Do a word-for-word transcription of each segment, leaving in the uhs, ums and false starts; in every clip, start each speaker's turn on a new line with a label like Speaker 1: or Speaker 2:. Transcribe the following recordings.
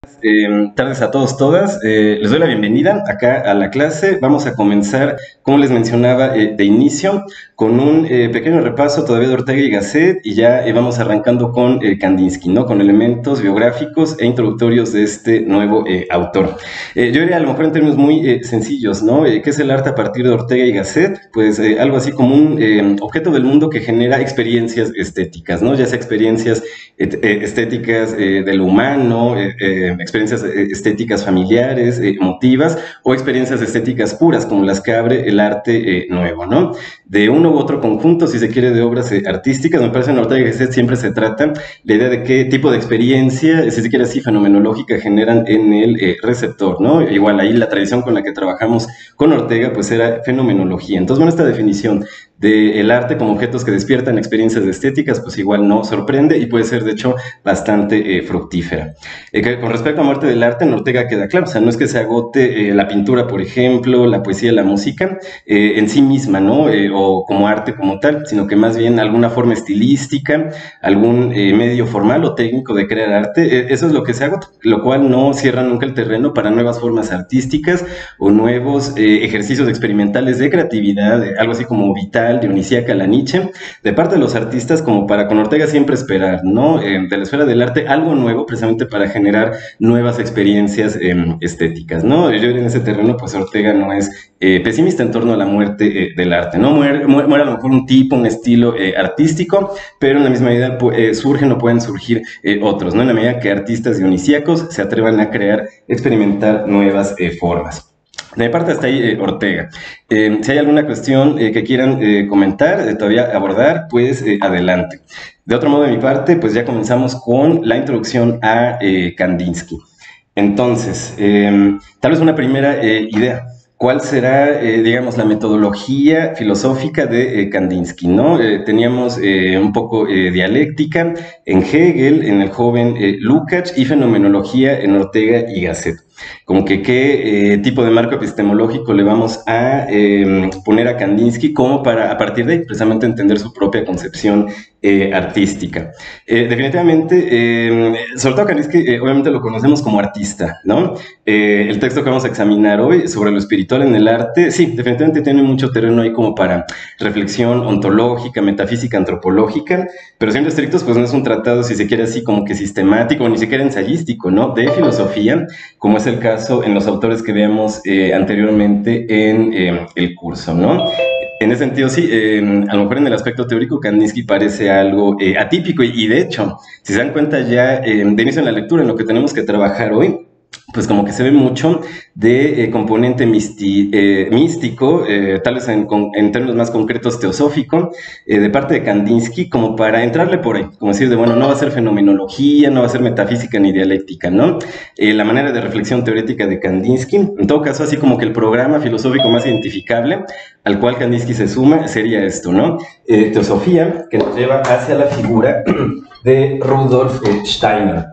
Speaker 1: Eh, tardes a todos, todas. Eh, les doy la bienvenida acá a la clase. Vamos a comenzar, como les mencionaba eh, de inicio, con un eh, pequeño repaso todavía de Ortega y Gasset y ya eh, vamos arrancando con eh, Kandinsky, ¿no? Con elementos biográficos e introductorios de este nuevo eh, autor. Eh, yo diría a lo mejor en términos muy eh, sencillos, ¿no? Eh, ¿Qué es el arte a partir de Ortega y Gasset? Pues eh, algo así como un eh, objeto del mundo que genera experiencias estéticas, ¿no? Ya sea experiencias et, eh, estéticas eh, de lo humano, eh, eh, experiencias estéticas familiares, eh, emotivas, o experiencias estéticas puras, como las que abre el arte eh, nuevo, ¿no? De uno u otro conjunto, si se quiere, de obras eh, artísticas, me parece en Ortega y Gasset siempre se trata la idea de qué tipo de experiencia, si se quiere así, fenomenológica generan en el eh, receptor, ¿no? Igual ahí la tradición con la que trabajamos con Ortega, pues era fenomenología. Entonces, bueno, esta definición del arte como objetos que despiertan experiencias estéticas, pues igual no sorprende y puede ser, de hecho, bastante eh, fructífera. Eh, que con respecto a muerte del arte, en Ortega queda claro, o sea, no es que se agote eh, la pintura, por ejemplo, la poesía, la música, eh, en sí misma, ¿no? Eh, o como arte como tal, sino que más bien alguna forma estilística, algún eh, medio formal o técnico de crear arte, eh, eso es lo que se agota, lo cual no cierra nunca el terreno para nuevas formas artísticas o nuevos eh, ejercicios experimentales de creatividad, eh, algo así como vital, dionisíaca, la Nietzsche, de parte de los artistas, como para con Ortega siempre esperar, ¿no? Eh, de la esfera del arte, algo nuevo, precisamente para generar nuevas experiencias eh, estéticas, ¿no? Yo en ese terreno, pues Ortega no es eh, pesimista en torno a la muerte eh, del arte, ¿no? Muere, muere, muere, a lo mejor un tipo, un estilo eh, artístico, pero en la misma medida eh, surgen o pueden surgir eh, otros, ¿no? En la medida que artistas dionisíacos se atrevan a crear, experimentar nuevas eh, formas. De mi parte hasta ahí, eh, Ortega. Eh, si hay alguna cuestión eh, que quieran eh, comentar, eh, todavía abordar, pues eh, adelante. De otro modo, de mi parte, pues ya comenzamos con la introducción a eh, Kandinsky. Entonces, eh, tal vez una primera eh, idea. ¿Cuál será, eh, digamos, la metodología filosófica de eh, Kandinsky, ¿no? Eh, teníamos eh, un poco eh, dialéctica en Hegel, en el joven eh, Lukács, y fenomenología en Ortega y Gasset. Como que qué eh, tipo de marco epistemológico le vamos a eh, poner a Kandinsky como para, a partir de ahí, precisamente entender su propia concepción eh, artística. Eh, definitivamente, eh, sobre todo Kandinsky, eh, obviamente lo conocemos como artista, ¿no? Eh, el texto que vamos a examinar hoy sobre lo espiritual en el arte, sí, definitivamente tiene mucho terreno ahí como para reflexión ontológica, metafísica, antropológica, pero siendo estrictos, pues no es un tratado, si se quiere así, como que sistemático, ni siquiera ensayístico, ¿no? De filosofía, como es el caso en los autores que veamos eh, anteriormente en eh, el curso, ¿no? En ese sentido, sí, eh, a lo mejor en el aspecto teórico, Kandinsky parece algo eh, atípico y, y, de hecho, si se dan cuenta ya eh, de inicio en la lectura, en lo que tenemos que trabajar hoy, pues como que se ve mucho de eh, componente misti, eh, místico, eh, tal vez en, en, términos más concretos teosófico, eh, de parte de Kandinsky, como para entrarle por ahí, como decir, de bueno, no va a ser fenomenología, no va a ser metafísica ni dialéctica, ¿no? Eh, la manera de reflexión teórica de Kandinsky, en todo caso, así como que el programa filosófico más identificable al cual Kandinsky se suma sería esto, ¿no? Eh, teosofía, que nos lleva hacia la figura de Rudolf eh, Steiner.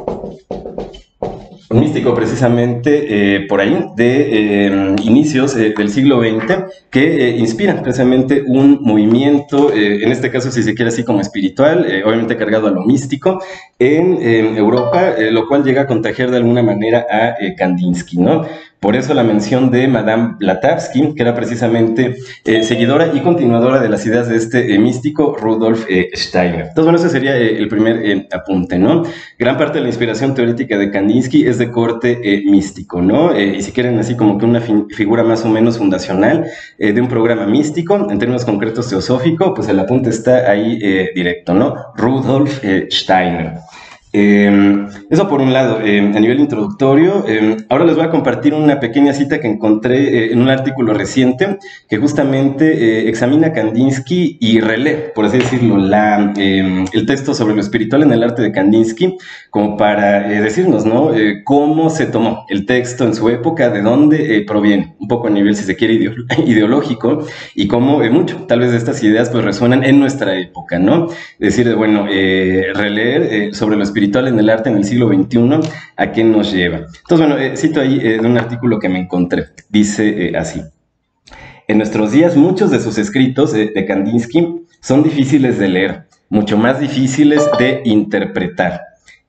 Speaker 1: Un místico precisamente eh, por ahí de eh, inicios eh, del siglo veinte que eh, inspira precisamente un movimiento, eh, en este caso si se quiere así como espiritual, eh, obviamente cargado a lo místico, en eh, Europa, eh, lo cual llega a contagiar de alguna manera a eh, Kandinsky, ¿no? Por eso la mención de Madame Blavatsky, que era precisamente eh, seguidora y continuadora de las ideas de este eh, místico Rudolf eh, Steiner. Entonces, bueno, ese sería eh, el primer eh, apunte, ¿no? Gran parte de la inspiración teórica de Kandinsky es de corte eh, místico, ¿no? Eh, y si quieren así como que una fi figura más o menos fundacional eh, de un programa místico, en términos concretos teosófico, pues el apunte está ahí eh, directo, ¿no? Rudolf eh, Steiner. Eh, eso por un lado, eh, a nivel introductorio. Eh, ahora les voy a compartir una pequeña cita que encontré eh, en un artículo reciente que justamente eh, examina Kandinsky y relee, por así decirlo, la, eh, el texto sobre lo espiritual en el arte de Kandinsky, como para eh, decirnos, ¿no? Eh, cómo se tomó el texto en su época, de dónde eh, proviene, un poco a nivel, si se quiere, ideo ideológico, y cómo eh, mucho, tal vez, de estas ideas pues resuenan en nuestra época, ¿no? Es decir, bueno, eh, releer eh, sobre lo espiritual en el arte en el siglo veintiuno, ¿a qué nos lleva? Entonces, bueno, eh, cito ahí eh, de un artículo que me encontré. Dice eh, así: en nuestros días, muchos de sus escritos eh, de Kandinsky son difíciles de leer, mucho más difíciles de interpretar.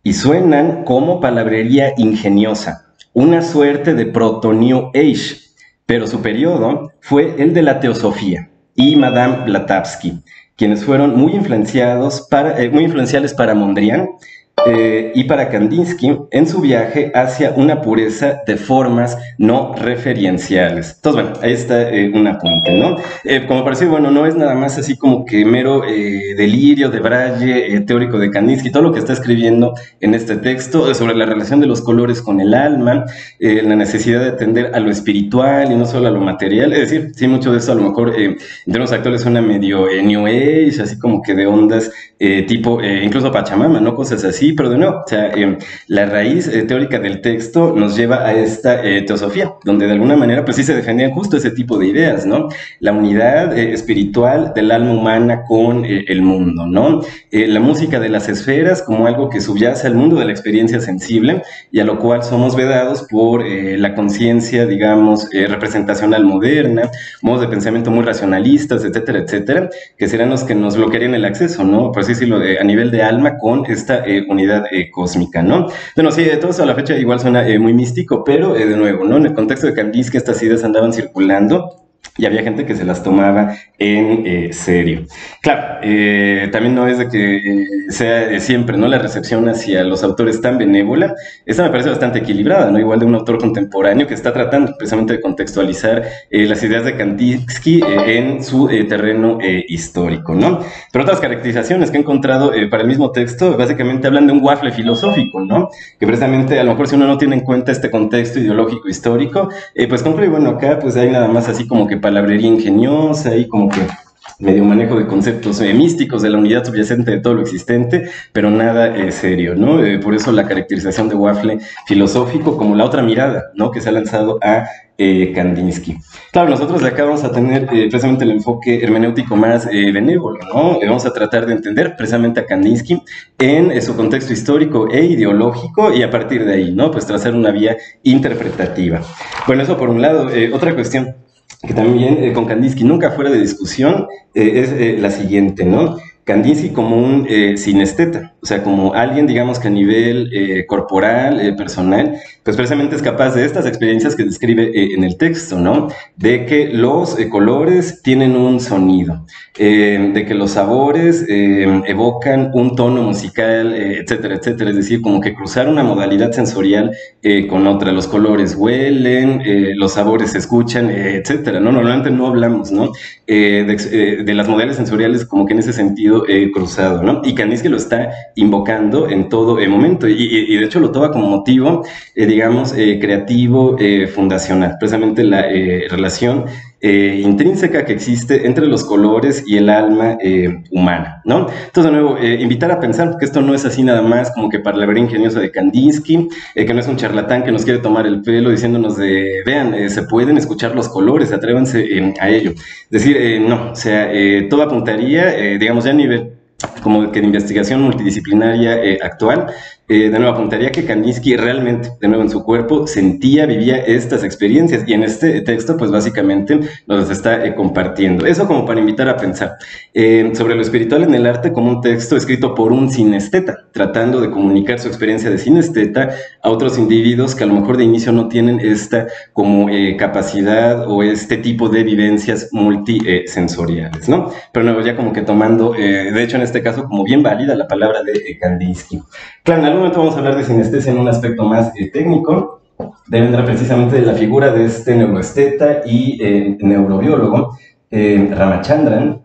Speaker 1: y suenan como palabrería ingeniosa, una suerte de proto-New Age, pero su periodo fue el de la teosofía y Madame Blavatsky, quienes fueron muy influenciados para, eh, muy influenciales para Mondrian eh, y para Kandinsky en su viaje hacia una pureza de formas no referenciales. Entonces, bueno, ahí está eh, un apunte, ¿no? Eh, como pareció, bueno, no es nada más así como que mero eh, delirio de Braille, eh, teórico de Kandinsky, todo lo que está escribiendo en este texto sobre la relación de los colores con el alma, eh, la necesidad de atender a lo espiritual y no solo a lo material. Es decir, sí, mucho de eso a lo mejor eh, en términos actuales suena medio eh, New Age, así como que de ondas eh, tipo, eh, incluso Pachamama, ¿no? Cosas así, pero de nuevo, o sea, eh, la raíz eh, teórica del texto nos lleva a esta eh, teosofía, donde de alguna manera, pues sí se defendían justo ese tipo de ideas, ¿no? La unidad eh, espiritual del alma humana con eh, el mundo, ¿no? Eh, la música de las esferas como algo que subyace al mundo de la experiencia sensible y a lo cual somos vedados por eh, la conciencia, digamos, eh, representacional moderna, modos de pensamiento muy racionalistas, etcétera, etcétera, que serán los que nos bloquearían el acceso, ¿no? Por así decirlo, eh, a nivel de alma con esta eh, unidad eh, cósmica, ¿no? Bueno, sí, todo eso a la fecha igual suena eh, muy místico, pero eh, de nuevo, ¿no? En el contexto de Kandinsky estas ideas andaban circulando y había gente que se las tomaba en eh, serio. Claro, eh, también no es de que eh, sea de siempre, ¿no? La recepción hacia los autores tan benévola. Esta me parece bastante equilibrada, ¿no? Igual de un autor contemporáneo que está tratando precisamente de contextualizar eh, las ideas de Kandinsky eh, en su eh, terreno eh, histórico, ¿no? Pero otras caracterizaciones que he encontrado eh, para el mismo texto básicamente hablan de un waffle filosófico, ¿no? Que precisamente a lo mejor si uno no tiene en cuenta este contexto ideológico histórico, eh, pues concluye, bueno, acá pues hay nada más así como que palabrería ingeniosa y como que medio manejo de conceptos eh, místicos de la unidad subyacente de todo lo existente, pero nada eh, serio, ¿no? Eh, por eso la caracterización de waffle filosófico como la otra mirada, ¿no? Que se ha lanzado a eh, Kandinsky. Claro, nosotros de acá vamos a tener eh, precisamente el enfoque hermenéutico más eh, benévolo, ¿no? Eh, vamos a tratar de entender precisamente a Kandinsky en eh, su contexto histórico e ideológico y a partir de ahí, ¿no? Pues trazar una vía interpretativa. Bueno, eso por un lado. Eh, otra cuestión que también eh, con Kandinsky nunca fuera de discusión eh, es eh, la siguiente, ¿no? Kandinsky como un eh, sinesteta, o sea, como alguien, digamos, que a nivel eh, corporal, eh, personal, pues precisamente es capaz de estas experiencias que describe eh, en el texto, ¿no? De que los eh, colores tienen un sonido, eh, de que los sabores eh, evocan un tono musical, eh, etcétera, etcétera, es decir, como que cruzar una modalidad sensorial eh, con otra, los colores huelen, eh, los sabores se escuchan, eh, etcétera, ¿no? Normalmente no hablamos, ¿no? Eh, de, eh, de las modalidades sensoriales como que en ese sentido Eh, cruzado, ¿no? Y Kandinsky lo está invocando en todo eh, momento y, y, y de hecho lo toma como motivo, eh, digamos, eh, creativo, eh, fundacional, precisamente la eh, relación eh, intrínseca que existe entre los colores y el alma eh, humana, ¿no? Entonces, de nuevo, eh, invitar a pensar que esto no es así nada más como que para la vera ingeniosa de Kandinsky, eh, que no es un charlatán que nos quiere tomar el pelo diciéndonos de, vean, eh, se pueden escuchar los colores, atrévanse eh, a ello. Es decir, eh, no, o sea, eh, todo apuntaría, eh, digamos, ya a nivel como que de investigación multidisciplinaria eh, actual, eh, de nuevo apuntaría que Kandinsky realmente, de nuevo en su cuerpo, sentía, vivía estas experiencias y en este texto pues básicamente nos está eh, compartiendo. Eso como para invitar a pensar eh, sobre lo espiritual en el arte como un texto escrito por un sinesteta, tratando de comunicar su experiencia de sinesteta a otros individuos que a lo mejor de inicio no tienen esta como eh, capacidad o este tipo de vivencias multisensoriales, ¿no? Pero luego ya como que tomando, eh, de hecho en este caso como bien válida la palabra de eh, Kandinsky. Claro, en algún momento vamos a hablar de sinestesia en un aspecto más eh, técnico, vendrá precisamente de la figura de este neuroesteta y eh, neurobiólogo, eh, Ramachandran,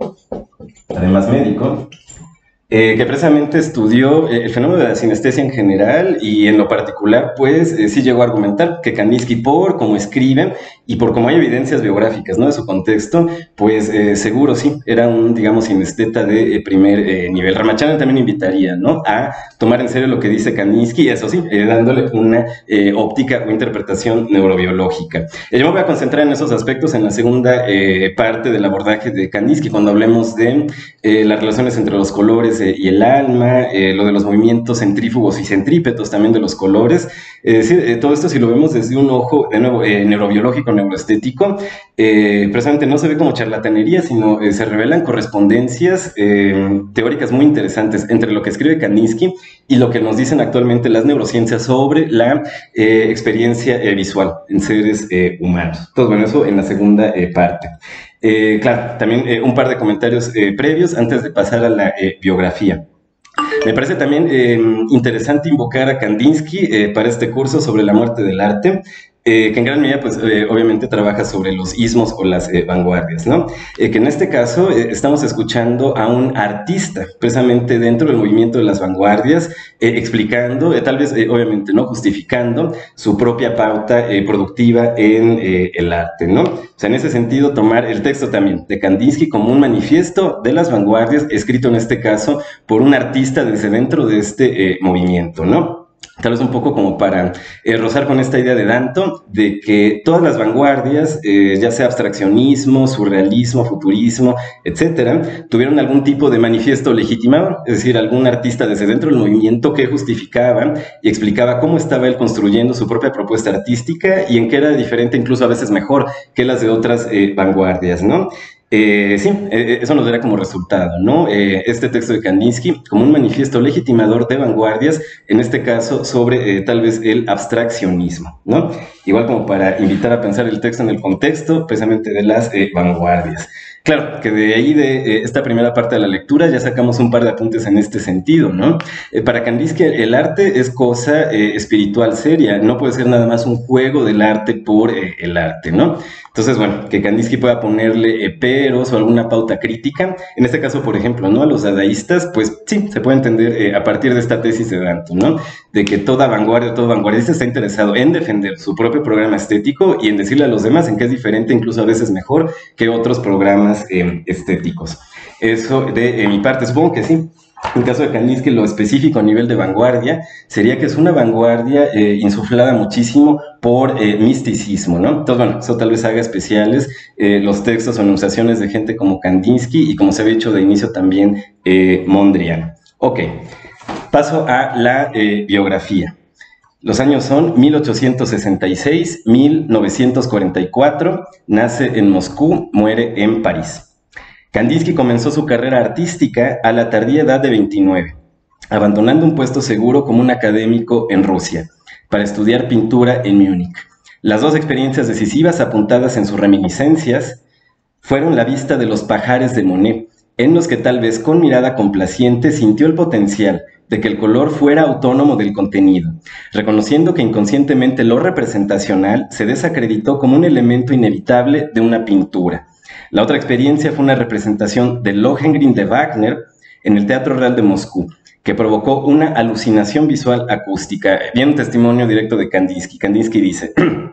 Speaker 1: además médico, eh, que precisamente estudió eh, el fenómeno de la sinestesia en general y en lo particular, pues eh, sí llegó a argumentar que Kandinsky, por cómo escribe y por cómo hay evidencias biográficas, ¿no? De su contexto, pues eh, seguro sí, era un, digamos, sinesteta de eh, primer eh, nivel. Ramachandran también invitaría, ¿no? A tomar en serio lo que dice Kandinsky, y eso sí, eh, dándole una eh, óptica o interpretación neurobiológica. Eh, yo me voy a concentrar en esos aspectos en la segunda eh, parte del abordaje de Kandinsky, cuando hablemos de eh, las relaciones entre los colores colores eh, y el alma, eh, lo de los movimientos centrífugos y centrípetos también de los colores. Es decir, eh, todo esto si lo vemos desde un ojo, de nuevo, eh, neurobiológico, neuroestético, eh, precisamente no se ve como charlatanería, sino eh, se revelan correspondencias eh, teóricas muy interesantes entre lo que escribe Kandinsky y lo que nos dicen actualmente las neurociencias sobre la eh, experiencia eh, visual en seres eh, humanos. Entonces, bueno, eso en la segunda eh, parte. Eh, claro, también eh, un par de comentarios eh, previos antes de pasar a la eh, biografía. Me parece también eh, interesante invocar a Kandinsky eh, para este curso sobre la muerte del arte, eh, que en gran medida, pues, eh, obviamente trabaja sobre los ismos o las eh, vanguardias, ¿no? Eh, que en este caso eh, estamos escuchando a un artista, precisamente dentro del movimiento de las vanguardias, eh, explicando, eh, tal vez, eh, obviamente, ¿no? Justificando su propia pauta eh, productiva en eh, el arte, ¿no? O sea, en ese sentido, tomar el texto también de Kandinsky como un manifiesto de las vanguardias, escrito en este caso por un artista desde dentro de este eh, movimiento, ¿no? Tal vez un poco como para eh, rozar con esta idea de Danton, de que todas las vanguardias, eh, ya sea abstraccionismo, surrealismo, futurismo, etcétera, tuvieron algún tipo de manifiesto legitimado, es decir, algún artista desde dentro del movimiento que justificaba y explicaba cómo estaba él construyendo su propia propuesta artística y en qué era diferente, incluso a veces mejor, que las de otras eh, vanguardias, ¿no? Eh, sí, eh, eso nos dará como resultado, ¿no? Eh, este texto de Kandinsky como un manifiesto legitimador de vanguardias, en este caso sobre eh, tal vez el abstraccionismo, ¿no? Igual como para invitar a pensar el texto en el contexto precisamente de las eh, vanguardias. Claro, que de ahí de eh, esta primera parte de la lectura ya sacamos un par de apuntes en este sentido, ¿no? Eh, para Kandinsky el arte es cosa eh, espiritual seria, no puede ser nada más un juego del arte por eh, el arte, ¿no? Entonces, bueno, que Kandinsky pueda ponerle eh, peros o alguna pauta crítica, en este caso, por ejemplo, ¿no? A los dadaístas, pues sí, se puede entender eh, a partir de esta tesis de Danton, ¿no? De que toda vanguardia, todo vanguardista está interesado en defender su propio programa estético y en decirle a los demás en qué es diferente, incluso a veces mejor, que otros programas eh, estéticos. Eso de eh, mi parte, supongo que sí. En el caso de Kandinsky, lo específico a nivel de vanguardia sería que es una vanguardia eh, insuflada muchísimo por eh, misticismo, ¿no? Entonces, bueno, eso tal vez haga especiales eh, los textos o enunciaciones de gente como Kandinsky y, como se había dicho de inicio, también eh, Mondrian. Ok, paso a la eh, biografía. Los años son mil ochocientos sesenta y seis a mil novecientos cuarenta y cuatro, nace en Moscú, muere en París. Kandinsky comenzó su carrera artística a la tardía edad de veintinueve, abandonando un puesto seguro como un académico en Rusia, para estudiar pintura en Múnich. Las dos experiencias decisivas apuntadas en sus reminiscencias fueron la vista de los pajares de Monet, en los que tal vez con mirada complaciente sintió el potencial de que el color fuera autónomo del contenido, reconociendo que inconscientemente lo representacional se desacreditó como un elemento inevitable de una pintura. La otra experiencia fue una representación de Lohengrin de Wagner en el Teatro Real de Moscú, que provocó una alucinación visual acústica. Viene un testimonio directo de Kandinsky. Kandinsky dice: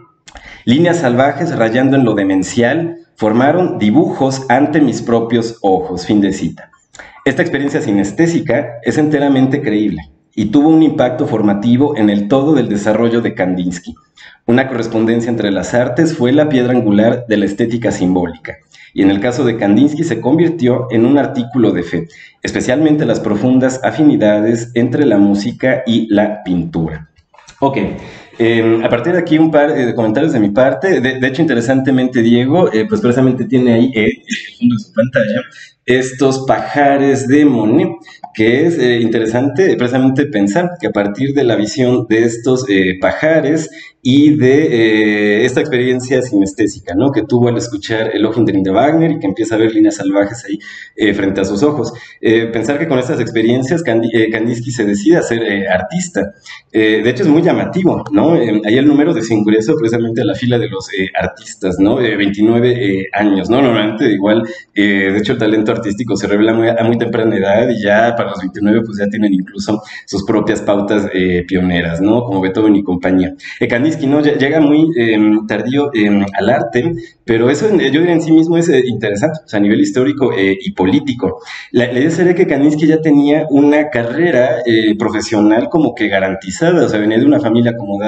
Speaker 1: líneas salvajes rayando en lo demencial formaron dibujos ante mis propios ojos. Fin de cita. Esta experiencia sinestésica es enteramente creíble y tuvo un impacto formativo en el todo del desarrollo de Kandinsky. Una correspondencia entre las artes fue la piedra angular de la estética simbólica, y en el caso de Kandinsky se convirtió en un artículo de fe, especialmente las profundas afinidades entre la música y la pintura. Ok, eh, a partir de aquí un par eh, de comentarios de mi parte. De, de hecho, interesantemente, Diego, eh, pues precisamente tiene ahí eh, en el fondo de su pantalla estos pajares de Monet, que es eh, interesante precisamente pensar que a partir de la visión de estos eh, pajares y de eh, esta experiencia sinestésica, ¿no?, que tuvo al escuchar el Lohengrin de Wagner y que empieza a ver líneas salvajes ahí eh, frente a sus ojos. Eh, pensar que con estas experiencias Kandi eh, Kandinsky se decide a ser eh, artista. Eh, de hecho, es muy llamativo, ¿no? Eh, ahí el número de su ingreso precisamente a la fila de los eh, artistas, ¿no? Eh, veintinueve eh, años, ¿no? Normalmente igual, eh, de hecho, el talento artístico se revela muy, a muy temprana edad y ya para los veintinueve pues ya tienen incluso sus propias pautas eh, pioneras, ¿no? Como Beethoven y compañía. Eh, Kandinsky, ¿no?, llega muy eh, tardío eh, al arte, pero eso yo diría en sí mismo es eh, interesante, o sea, a nivel histórico eh, y político. La, la idea sería que Kandinsky ya tenía una carrera eh, profesional como que garantizada, o sea, venía de una familia acomodada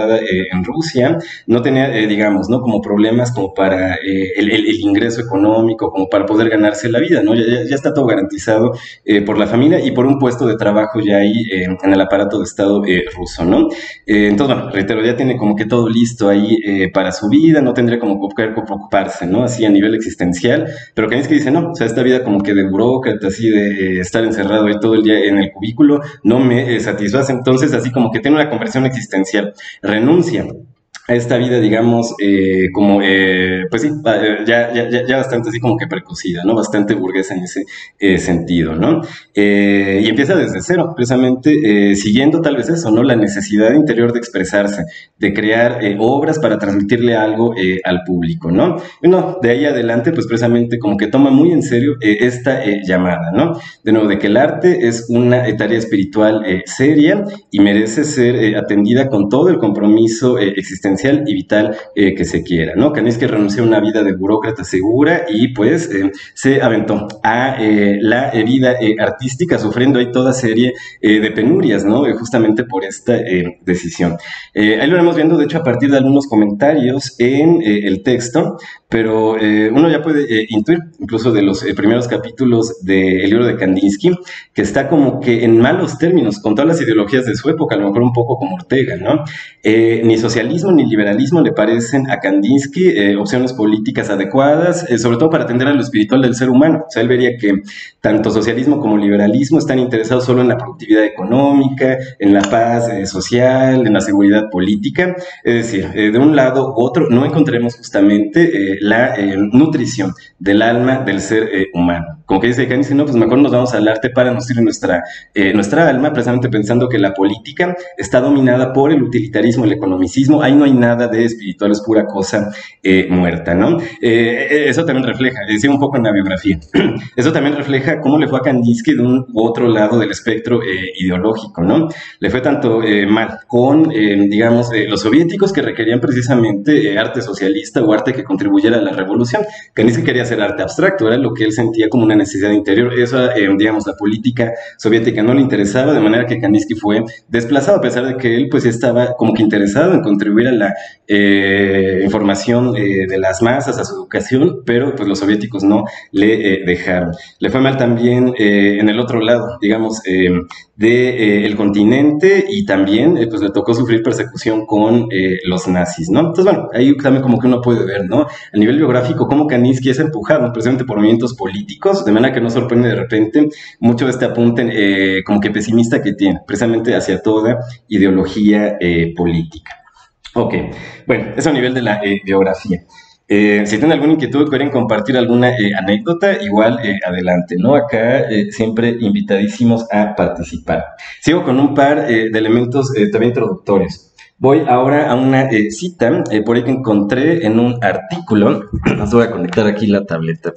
Speaker 1: formada eh, en Rusia, no tenía, eh, digamos, ¿no? Como problemas como para eh, el, el, el, ingreso económico, como para poder ganarse la vida, ¿no? Ya, ya, ya está todo garantizado eh, por la familia y por un puesto de trabajo ya ahí eh, en el aparato de Estado eh, ruso, ¿no? Eh, entonces, bueno, reitero, ya tiene como que todo listo ahí eh, para su vida, no tendría como que preocuparse, ¿no? Así a nivel existencial, pero Kandinsky dice, no, o sea, esta vida como que de burócrata, así de eh, estar encerrado ahí todo el día en el cubículo, no me eh, satisface, entonces así como que tiene una conversión existencial, renuncia a esta vida, digamos, eh, como, eh, pues sí, ya, ya, ya bastante así como que precocida, ¿no? Bastante burguesa en ese eh, sentido, ¿no? Eh, y empieza desde cero, precisamente, eh, siguiendo tal vez eso, ¿no? La necesidad interior de expresarse, de crear eh, obras para transmitirle algo eh, al público, ¿no? Y no, de ahí adelante, pues precisamente como que toma muy en serio eh, esta eh, llamada, ¿no? De nuevo, de que el arte es una eh, tarea espiritual eh, seria y merece ser eh, atendida con todo el compromiso eh, existencial y vital eh, que se quiera, ¿no? Kandinsky renunció a una vida de burócrata segura y pues eh, se aventó a eh, la eh, vida eh, artística, sufriendo ahí toda serie eh, de penurias, ¿no? Eh, justamente por esta eh, decisión. Eh, ahí lo iremos viendo, de hecho, a partir de algunos comentarios en eh, el texto, pero eh, uno ya puede eh, intuir, incluso de los eh, primeros capítulos del libro de Kandinsky, que está como que en malos términos con todas las ideologías de su época, a lo mejor un poco como Ortega, ¿no? Eh, ni socialismo ni liberalismo le parecen a Kandinsky eh, opciones políticas adecuadas, eh, sobre todo para atender a lo espiritual del ser humano. O sea, él vería que tanto socialismo como liberalismo están interesados solo en la productividad económica, en la paz eh, social, en la seguridad política. Es decir, eh, de un lado u otro no encontremos justamente eh, la eh, nutrición del alma del ser eh, humano. Como que dice Kandinsky, no, pues mejor nos vamos al arte para nutrir nuestra, eh, nuestra alma, precisamente pensando que la política está dominada por el utilitarismo, el economicismo, ahí no hay nada de espiritual, es pura cosa eh, muerta, ¿no? Eh, eso también refleja, decía un poco en la biografía, eso también refleja cómo le fue a Kandinsky de un u otro lado del espectro eh, ideológico, ¿no? Le fue tanto eh, mal con, eh, digamos, eh, los soviéticos que requerían precisamente eh, arte socialista o arte que contribuyera a la revolución. Kandinsky quería hacer arte abstracto, era lo que él sentía como una necesidad interior. Eso, eh, digamos, la política soviética no le interesaba, de manera que Kandinsky fue desplazado, a pesar de que él pues estaba como que interesado en contribuir a la eh, información eh, de las masas, a su educación, pero pues los soviéticos no le eh, dejaron. Le fue mal también eh, en el otro lado, digamos, eh, de, eh, el continente, y también eh, pues le tocó sufrir persecución con eh, los nazis, ¿no? Entonces, bueno, ahí también como que uno puede ver, ¿no? A nivel biográfico, cómo Kandinsky es empujado precisamente por movimientos políticos, de manera que no sorprende de repente mucho de este apunte eh, como que pesimista que tiene, precisamente hacia toda ideología eh, política. Ok, bueno, eso a nivel de la eh, biografía. Eh, si tienen alguna inquietud o quieren compartir alguna eh, anécdota, igual eh, adelante, ¿no? Acá eh, siempre invitadísimos a participar. Sigo con un par eh, de elementos eh, también introductorios. Voy ahora a una eh, cita, eh, por ahí que encontré en un artículo. Nos voy a conectar aquí la tableta.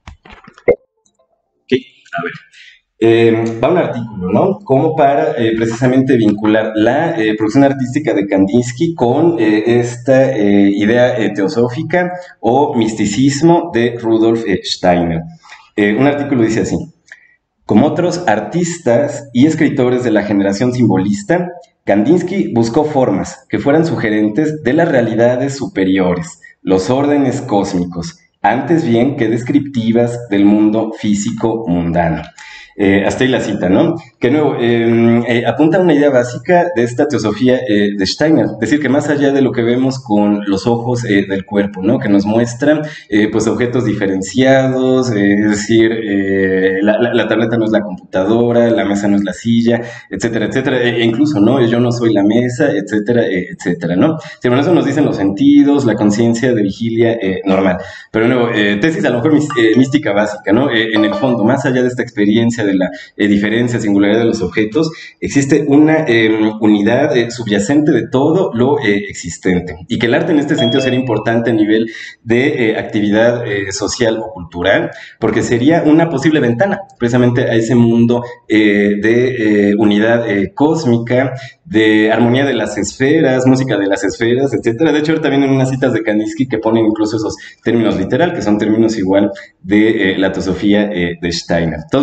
Speaker 1: Ok, a ver. Eh, va un artículo, ¿no? Como para eh, precisamente vincular la eh, producción artística de Kandinsky con eh, esta eh, idea eh, teosófica o misticismo de Rudolf eh, Steiner. Eh, un artículo dice así: como otros artistas y escritores de la generación simbolista, Kandinsky buscó formas que fueran sugerentes de las realidades superiores, los órdenes cósmicos, antes bien que descriptivas del mundo físico mundano. Eh, hasta ahí la cita, ¿no? Que nuevo, eh, eh, apunta a una idea básica de esta teosofía eh, de Steiner, es decir, que más allá de lo que vemos con los ojos eh, del cuerpo, ¿no? Que nos muestran, eh, pues, objetos diferenciados, eh, es decir, eh, la, la, la tableta no es la computadora, la mesa no es la silla, etcétera, etcétera, e incluso, ¿no? Yo no soy la mesa, etcétera, eh, etcétera, ¿no? Sí, bueno, eso nos dicen los sentidos, la conciencia de vigilia eh, normal, pero nuevo, eh, tesis a lo mejor eh, mística básica, ¿no? Eh, en el fondo, más allá de esta experiencia de la eh, diferencia, singularidad de los objetos, existe una eh, unidad eh, subyacente de todo lo eh, existente, y que el arte en este sentido sería importante a nivel de eh, actividad eh, social o cultural, porque sería una posible ventana precisamente a ese mundo eh, de eh, unidad eh, cósmica, de armonía de las esferas, música de las esferas, etcétera. De hecho, ahorita vienen unas citas de Kandinsky que ponen incluso esos términos literal, que son términos igual de eh, la teosofía eh, de Steiner. Entonces, bueno, como que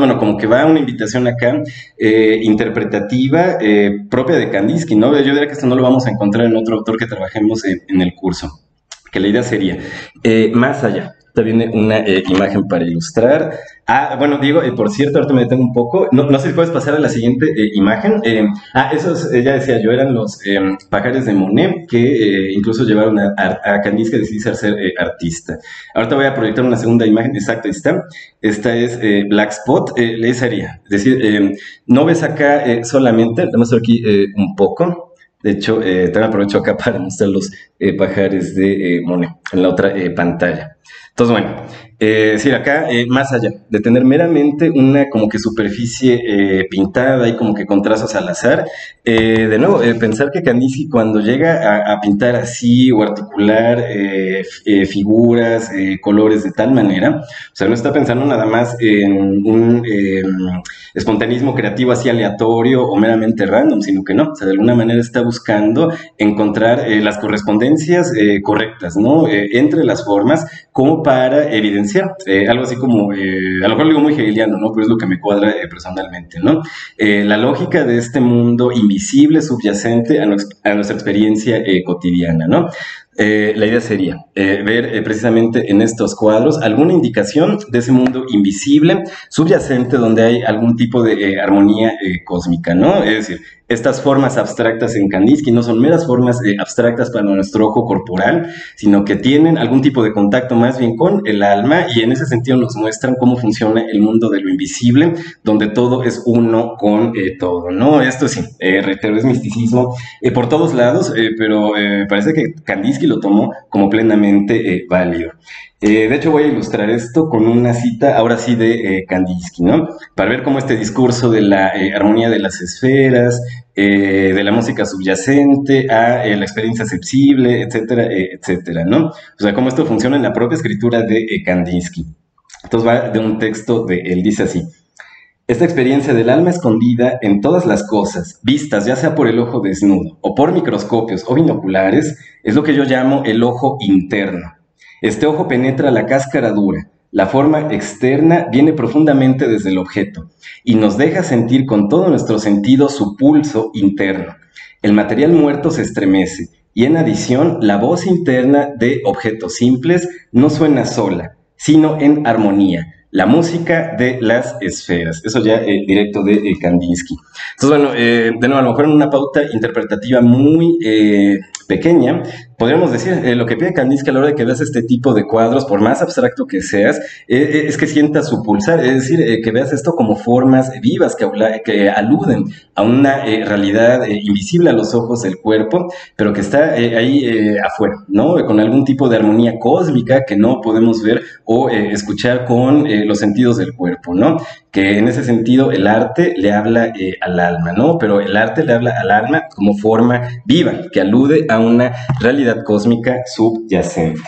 Speaker 1: va una invitación acá eh, interpretativa eh, propia de Kandinsky, ¿no? Yo diría que esto no lo vamos a encontrar en otro autor que trabajemos en, en el curso, que la idea sería, eh, más allá. Esta viene una eh, imagen para ilustrar. Ah, bueno, Diego, eh, por cierto, ahorita me detengo un poco. No, no sé si puedes pasar a la siguiente eh, imagen. Eh, ah, esos, eh, ya decía yo, eran los eh, pajares de Monet que eh, incluso llevaron a, a, a Kandinsky a decidirse a ser eh, artista. Ahorita voy a proyectar una segunda imagen. Exacto, ahí está. Esta es eh, Black Spot. Eh, le haría. Es decir, eh, no ves acá eh, solamente, le muestro aquí eh, un poco. De hecho, eh, también aprovecho acá para mostrar los eh, pajares de eh, Monet en la otra eh, pantalla. Entonces, bueno, eh, decir, acá, eh, más allá de tener meramente una como que superficie eh, pintada y como que con trazos al azar, eh, de nuevo, eh, pensar que Kandinsky cuando llega a, a pintar así o articular eh, eh, figuras, eh, colores de tal manera, o sea, no está pensando nada más en un eh, espontaneismo creativo así aleatorio o meramente random, sino que no, o sea, de alguna manera está buscando encontrar eh, las correspondencias eh, correctas, ¿no? Eh, entre las formas, como para evidenciar, eh, algo así como, eh, a lo mejor lo digo muy hegeliano, ¿no? Pero es lo que me cuadra eh, personalmente, ¿no? Eh, la lógica de este mundo invisible, subyacente a, no, a nuestra experiencia eh, cotidiana, ¿no? Eh, la idea sería eh, ver eh, precisamente en estos cuadros alguna indicación de ese mundo invisible, subyacente, donde hay algún tipo de eh, armonía eh, cósmica, ¿no? Es decir, estas formas abstractas en Kandinsky no son meras formas eh, abstractas para nuestro ojo corporal, sino que tienen algún tipo de contacto más bien con el alma y en ese sentido nos muestran cómo funciona el mundo de lo invisible, donde todo es uno con eh, todo, ¿no? Esto sí, eh, reitero, es misticismo eh, por todos lados, eh, pero eh, parece que Kandinsky lo tomó como plenamente eh, válido. Eh, de hecho, voy a ilustrar esto con una cita, ahora sí, de eh, Kandinsky, ¿no? Para ver cómo este discurso de la eh, armonía de las esferas, eh, de la música subyacente a eh, la experiencia sensible, etcétera, eh, etcétera, ¿no? O sea, cómo esto funciona en la propia escritura de eh, Kandinsky. Entonces va de un texto de él, dice así: esta experiencia del alma escondida en todas las cosas, vistas ya sea por el ojo desnudo, o por microscopios o binoculares, es lo que yo llamo el ojo interno. Este ojo penetra la cáscara dura, la forma externa viene profundamente desde el objeto, y nos deja sentir con todo nuestro sentido su pulso interno. El material muerto se estremece, y en adición, la voz interna de objetos simples no suena sola, sino en armonía. La música de las esferas. Eso ya eh, directo de eh, Kandinsky. Entonces, bueno, eh, de nuevo, a lo mejor en una pauta interpretativa muy eh, pequeña, podríamos decir, eh, lo que pide Kandinsky a la hora de que veas este tipo de cuadros, por más abstracto que seas, eh, es que sientas su pulsar, es decir, eh, que veas esto como formas vivas que, que aluden a una eh, realidad eh, invisible a los ojos del cuerpo, pero que está eh, ahí eh, afuera, ¿no? Con algún tipo de armonía cósmica que no podemos ver o eh, escuchar con eh, los sentidos del cuerpo, ¿no? Que en ese sentido el arte le habla eh, al alma, ¿no? Pero el arte le habla al alma como forma viva, que alude a una realidad cósmica subyacente.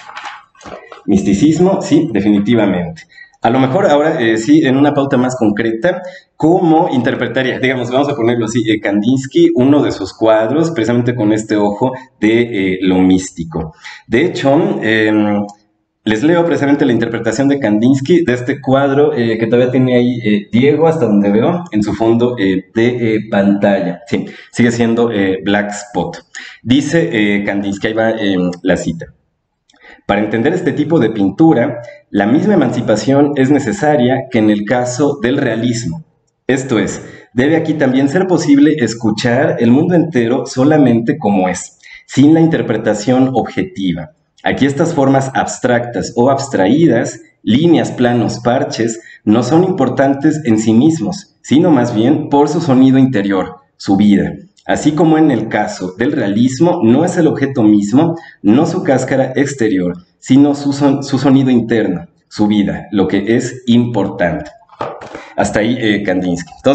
Speaker 1: Misticismo, sí, definitivamente. A lo mejor ahora eh, sí, en una pauta más concreta, ¿cómo interpretaría? Digamos, vamos a ponerlo así, eh, Kandinsky, uno de sus cuadros, precisamente con este ojo de eh, lo místico. De hecho, eh, les leo precisamente la interpretación de Kandinsky de este cuadro eh, que todavía tiene ahí eh, Diego, hasta donde veo, en su fondo eh, de eh, pantalla. Sí, sigue siendo eh, Black Spot. Dice eh, Kandinsky, ahí va eh, la cita. Para entender este tipo de pintura, la misma emancipación es necesaria que en el caso del realismo. Esto es, debe aquí también ser posible escuchar el mundo entero solamente como es, sin la interpretación objetiva. Aquí estas formas abstractas o abstraídas, líneas, planos, parches, no son importantes en sí mismos, sino más bien por su sonido interior, su vida. Así como en el caso del realismo, no es el objeto mismo, no su cáscara exterior, sino su, son, su sonido interno, su vida, lo que es importante. Hasta ahí eh, Kandinsky. Entonces, bueno,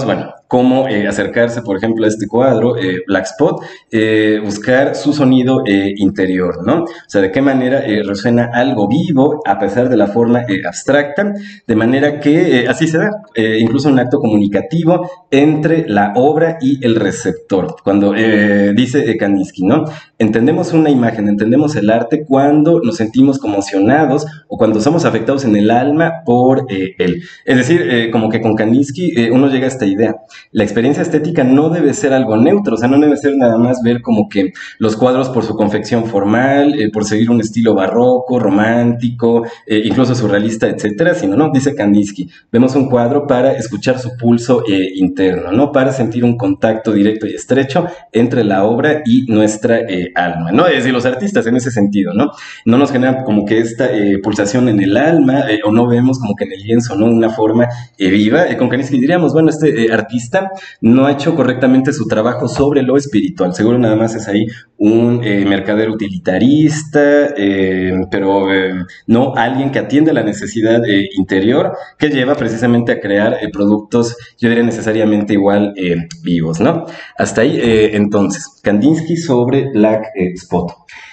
Speaker 1: cómo eh, acercarse, por ejemplo, a este cuadro, eh, Black Spot, eh, buscar su sonido eh, interior, ¿no? O sea, de qué manera eh, resuena algo vivo a pesar de la forma eh, abstracta, de manera que eh, así se da, eh, incluso un acto comunicativo entre la obra y el receptor. Cuando eh, dice eh, Kandinsky, ¿no? Entendemos una imagen, entendemos el arte cuando nos sentimos conmocionados o cuando somos afectados en el alma por eh, él. Es decir, eh, como que con Kandinsky eh, uno llega a esta idea. La experiencia estética no debe ser algo neutro, o sea, no debe ser nada más ver como que los cuadros por su confección formal, eh, por seguir un estilo barroco, romántico, eh, incluso surrealista, etcétera, sino, no, dice Kandinsky, vemos un cuadro para escuchar su pulso eh, interno, ¿no? Para sentir un contacto directo y estrecho entre la obra y nuestra eh, alma, ¿no? Es decir, los artistas en ese sentido, ¿no? No nos generan como que esta eh, pulsación en el alma, eh, o no vemos como que en el lienzo, ¿no? Una forma eh, viva. Eh, con Kandinsky diríamos, bueno, este eh, artista no ha hecho correctamente su trabajo sobre lo espiritual. Seguro nada más es ahí un eh, mercader utilitarista, eh, pero eh, no alguien que atiende la necesidad eh, interior que lleva precisamente a crear eh, productos, yo diría necesariamente igual eh, vivos, ¿no? Hasta ahí, eh, entonces, Kandinsky sobre Black eh, Spot.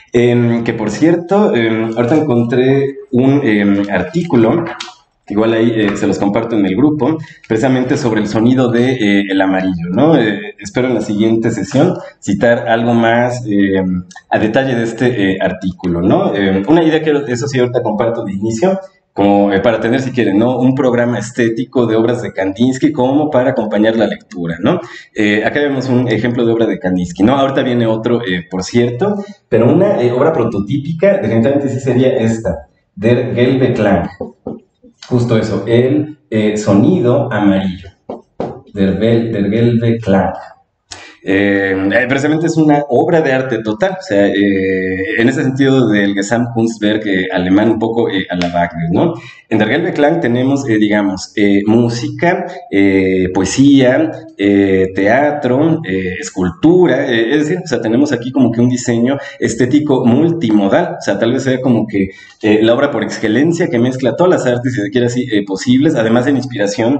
Speaker 1: Eh, que por cierto, eh, ahorita encontré un eh, artículo, igual ahí eh, se los comparto en el grupo, precisamente sobre el sonido de eh, el amarillo, ¿no? Eh, espero en la siguiente sesión citar algo más eh, a detalle de este eh, artículo, ¿no? Eh, una idea que eso sí ahorita comparto de inicio, como eh, para tener, si quieren, ¿no? Un programa estético de obras de Kandinsky como para acompañar la lectura, ¿no? Eh, acá vemos un ejemplo de obra de Kandinsky, ¿no? Ahorita viene otro, eh, por cierto, pero una eh, obra prototípica, definitivamente sí sería esta, Der gelbe Klang. Justo eso, el eh, sonido amarillo, Der, der gelbe Klang. Eh, precisamente es una obra de arte total, o sea, eh, en ese sentido del Gesamtkunstwerk eh, alemán un poco eh, a la Wagner, ¿no? En Der gelbe Klang tenemos, eh, digamos, eh, música, eh, poesía, eh, teatro, eh, escultura, eh, es decir, o sea, tenemos aquí como que un diseño estético multimodal, o sea, tal vez sea como que eh, la obra por excelencia que mezcla todas las artes, si se quiere así, eh, posibles, además de inspiración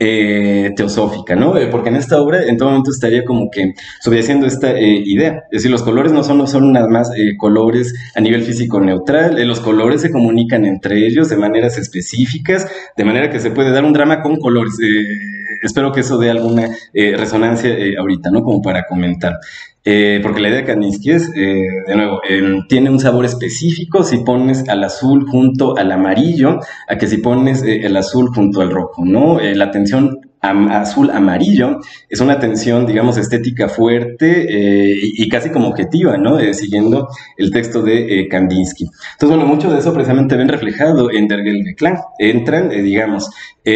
Speaker 1: eh, teosófica, ¿no? Eh, porque en esta obra en todo momento estaría como que subyaciendo esta eh, idea, es decir, los colores no son, no son nada más eh, colores a nivel físico neutral, eh, los colores se comunican entre ellos de maneras específicas, de manera que se puede dar un drama con colores. Eh, espero que eso dé alguna eh, resonancia eh, ahorita, ¿no? Como para comentar. Eh, porque la idea de Kandinsky es, eh, de nuevo, eh, tiene un sabor específico si pones al azul junto al amarillo, a que si pones eh, el azul junto al rojo, ¿no? Eh, la tensión azul-amarillo es una tensión, digamos, estética fuerte eh, y, y casi como objetiva, ¿no? Eh, siguiendo el texto de eh, Kandinsky. Entonces, bueno, mucho de eso precisamente ven reflejado en Der gelbe Klang. Entran, eh, digamos,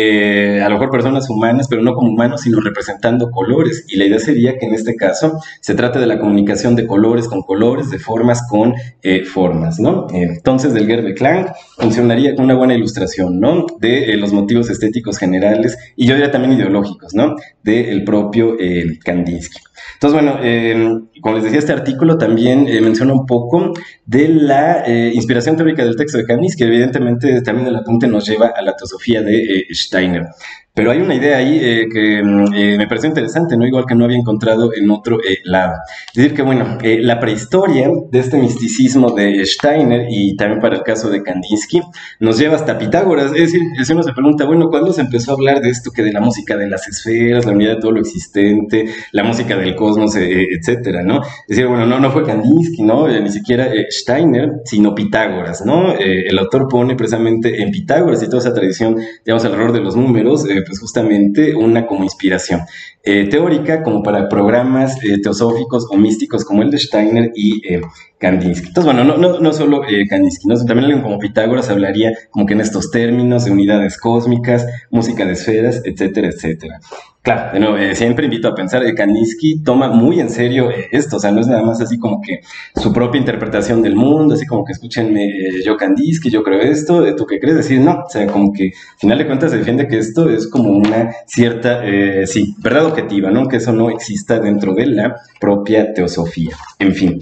Speaker 1: eh, a lo mejor personas humanas, pero no como humanos, sino representando colores. Y la idea sería que en este caso se trate de la comunicación de colores con colores, de formas con eh, formas, ¿no? Eh, entonces, Der gelbe Klang funcionaría como una buena ilustración, ¿no? De eh, los motivos estéticos generales y yo diría también ideológicos, ¿no? Del propio eh, Kandinsky. Entonces, bueno, eh, como les decía, este artículo también eh, menciona un poco de la eh, inspiración teórica del texto de Kandinsky, que evidentemente también el apunte nos lleva a la teosofía de eh, Steiner. Pero hay una idea ahí eh, que eh, me pareció interesante, ¿no? Igual que no había encontrado en otro eh, lado. Es decir, que bueno, eh, la prehistoria de este misticismo de Steiner y también para el caso de Kandinsky nos lleva hasta Pitágoras. Es decir, si uno se pregunta, bueno, ¿cuándo se empezó a hablar de esto que de la música de las esferas, la unidad de todo lo existente, la música del cosmos, eh, etcétera, ¿no? Es decir, bueno, no, no fue Kandinsky, ¿no? Eh, ni siquiera eh, Steiner, sino Pitágoras, ¿no? Eh, el autor pone precisamente en Pitágoras y toda esa tradición, digamos, alrededor de los números, eh, pues justamente una como inspiración eh, teórica como para programas eh, teosóficos o místicos como el de Steiner y eh, Kandinsky. Entonces, bueno, no, no, no solo eh, Kandinsky, ¿no? También alguien como Pitágoras hablaría como que en estos términos de unidades cósmicas, música de esferas, etcétera, etcétera. Claro, de nuevo, eh, siempre invito a pensar que Kandinsky toma muy en serio eh, esto, o sea, no es nada más así como que su propia interpretación del mundo, así como que escúchenme, eh, yo Kandinsky, yo creo esto, ¿tú qué crees? Decir, no, o sea, como que al final de cuentas se defiende que esto es como una cierta, eh, sí, verdad objetiva, ¿no? Que eso no exista dentro de la propia teosofía. En fin.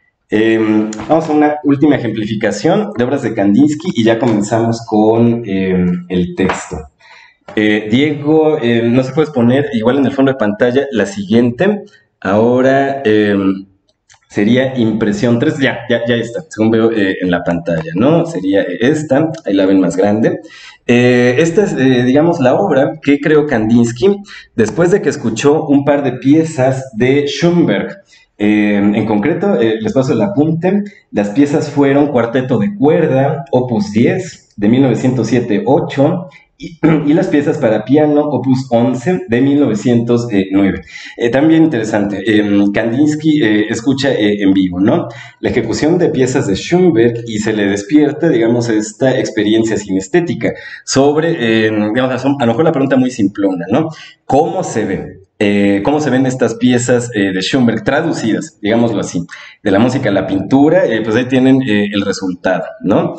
Speaker 1: Eh, vamos a una última ejemplificación de obras de Kandinsky y ya comenzamos con eh, el texto. Eh, Diego, eh, no se puedes poner igual en el fondo de pantalla la siguiente. Ahora eh, sería impresión tres. Ya, ya, ya está, según veo eh, en la pantalla, ¿no? Sería esta, ahí la ven más grande. Eh, esta es, eh, digamos, la obra que creó Kandinsky después de que escuchó un par de piezas de Schoenberg. Eh, en concreto, eh, les paso el apunte, las piezas fueron Cuarteto de Cuerda, Opus diez, de mil novecientos siete ocho, y, y las piezas para piano, Opus once, de mil novecientos nueve. Eh, también interesante, eh, Kandinsky eh, escucha eh, en vivo, ¿no? La ejecución de piezas de Schoenberg y se le despierta, digamos, esta experiencia sinestética sobre, eh, digamos, a lo mejor la pregunta muy simplona, ¿no? ¿Cómo se ve? Eh, cómo se ven estas piezas eh, de Schoenberg traducidas, digámoslo así, de la música a la pintura, eh, pues ahí tienen eh, el resultado, ¿no?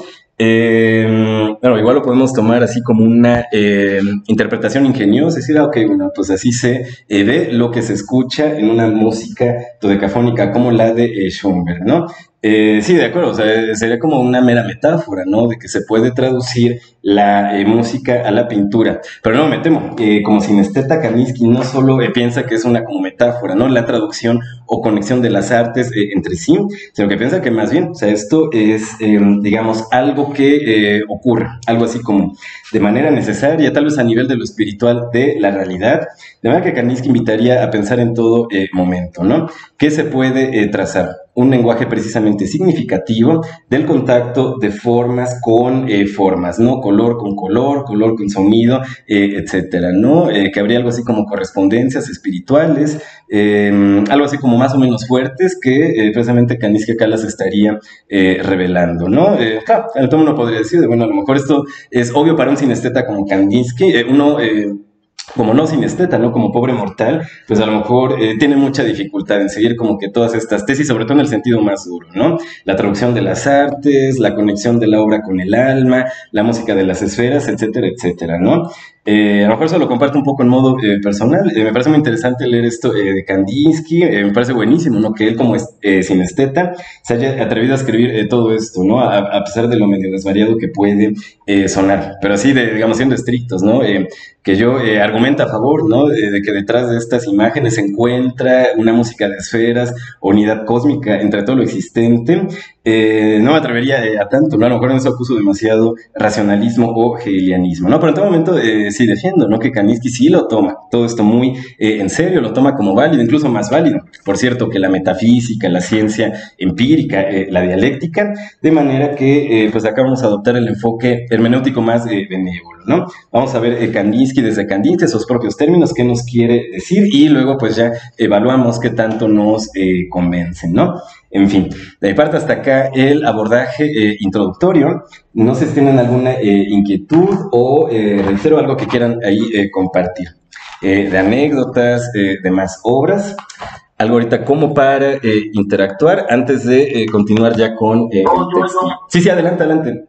Speaker 1: Eh, bueno, igual lo podemos tomar así como una eh, interpretación ingeniosa, decir, ah, ok, bueno, pues así se eh, ve lo que se escucha en una música dodecafónica como la de eh, Schoenberg, ¿no? Eh, sí, de acuerdo, o sea, sería como una mera metáfora, ¿no? De que se puede traducir la eh, música a la pintura. Pero no, me temo, eh, como sinesteta, Kandinsky no solo eh, piensa que es una como metáfora, ¿no? La traducción o conexión de las artes eh, entre sí, sino que piensa que más bien, o sea, esto es, eh, digamos, algo que eh, ocurre, algo así como de manera necesaria, tal vez a nivel de lo espiritual de la realidad, de manera que Kandinsky invitaría a pensar en todo eh, momento, ¿no? ¿Qué se puede eh, trazar? Un lenguaje precisamente significativo del contacto de formas con eh, formas, ¿no? Color con color, color con sonido, eh, etcétera, ¿no? Eh, que habría algo así como correspondencias espirituales, eh, algo así como más o menos fuertes que eh, precisamente Kandinsky acá las estaría eh, revelando, ¿no? Eh, claro, entonces uno podría decir, bueno, a lo mejor esto es obvio para un sinesteta como Kandinsky, eh, uno... Eh, como no sinesteta, ¿no? Como pobre mortal, pues a lo mejor eh, tiene mucha dificultad en seguir como que todas estas tesis, sobre todo en el sentido más duro, ¿no? La traducción de las artes, la conexión de la obra con el alma, la música de las esferas, etcétera, etcétera, ¿no? Eh, a lo mejor eso lo comparto un poco en modo eh, personal. Eh, me parece muy interesante leer esto eh, de Kandinsky. Eh, me parece buenísimo, ¿no? Que él como es, eh, sinesteta se haya atrevido a escribir eh, todo esto, ¿no? A, a, pesar de lo medio desvariado que puede eh, sonar. Pero así, de, digamos, siendo estrictos, ¿no? Eh, que yo eh, argumenta a favor, ¿no? De, de que detrás de estas imágenes se encuentra una música de esferas, unidad cósmica entre todo lo existente. Eh, no me atrevería eh, a tanto, ¿no? A lo mejor en eso acuso demasiado racionalismo o hegelianismo, ¿no? Pero en todo momento eh, sí defiendo, ¿no? Que Kandinsky sí lo toma todo esto muy eh, en serio, lo toma como válido, incluso más válido, por cierto, que la metafísica, la ciencia empírica, eh, la dialéctica, de manera que, eh, pues acá vamos a adoptar el enfoque hermenéutico más eh, benévolo, ¿no? Vamos a ver eh, Kandinsky desde Kandinsky, sus propios términos, qué nos quiere decir, y luego pues ya evaluamos qué tanto nos eh, convencen, ¿no? En fin, de mi parte hasta acá el abordaje eh, introductorio. No sé si tienen alguna eh, inquietud o eh, reitero algo que quieran ahí eh, compartir. Eh, de anécdotas, eh, de más obras. Algo ahorita como para eh, interactuar antes de eh, continuar ya con eh,
Speaker 2: No,
Speaker 1: el
Speaker 2: yo,
Speaker 1: texto.
Speaker 2: yo.
Speaker 1: Sí, sí, adelante, adelante.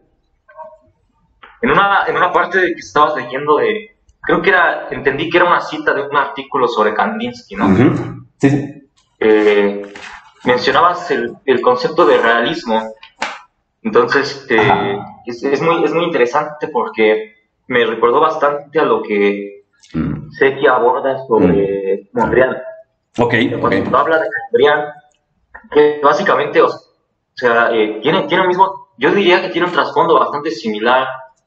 Speaker 2: En una, en una parte que estabas leyendo de, creo que era, entendí que era una cita de un artículo sobre Kandinsky, ¿no?
Speaker 1: Uh-huh. Sí, sí.
Speaker 2: Eh, mencionabas el, el concepto de realismo, entonces eh, es, es, muy, es muy interesante porque me recordó bastante a lo que
Speaker 1: Mm.
Speaker 2: Seki aborda sobre
Speaker 1: Mm.
Speaker 2: Mondrian.
Speaker 1: Ok,
Speaker 2: Cuando
Speaker 1: ok.
Speaker 2: habla de Mondrian, que básicamente, o sea, eh, tiene, tiene el mismo, yo diría que tiene un trasfondo bastante similar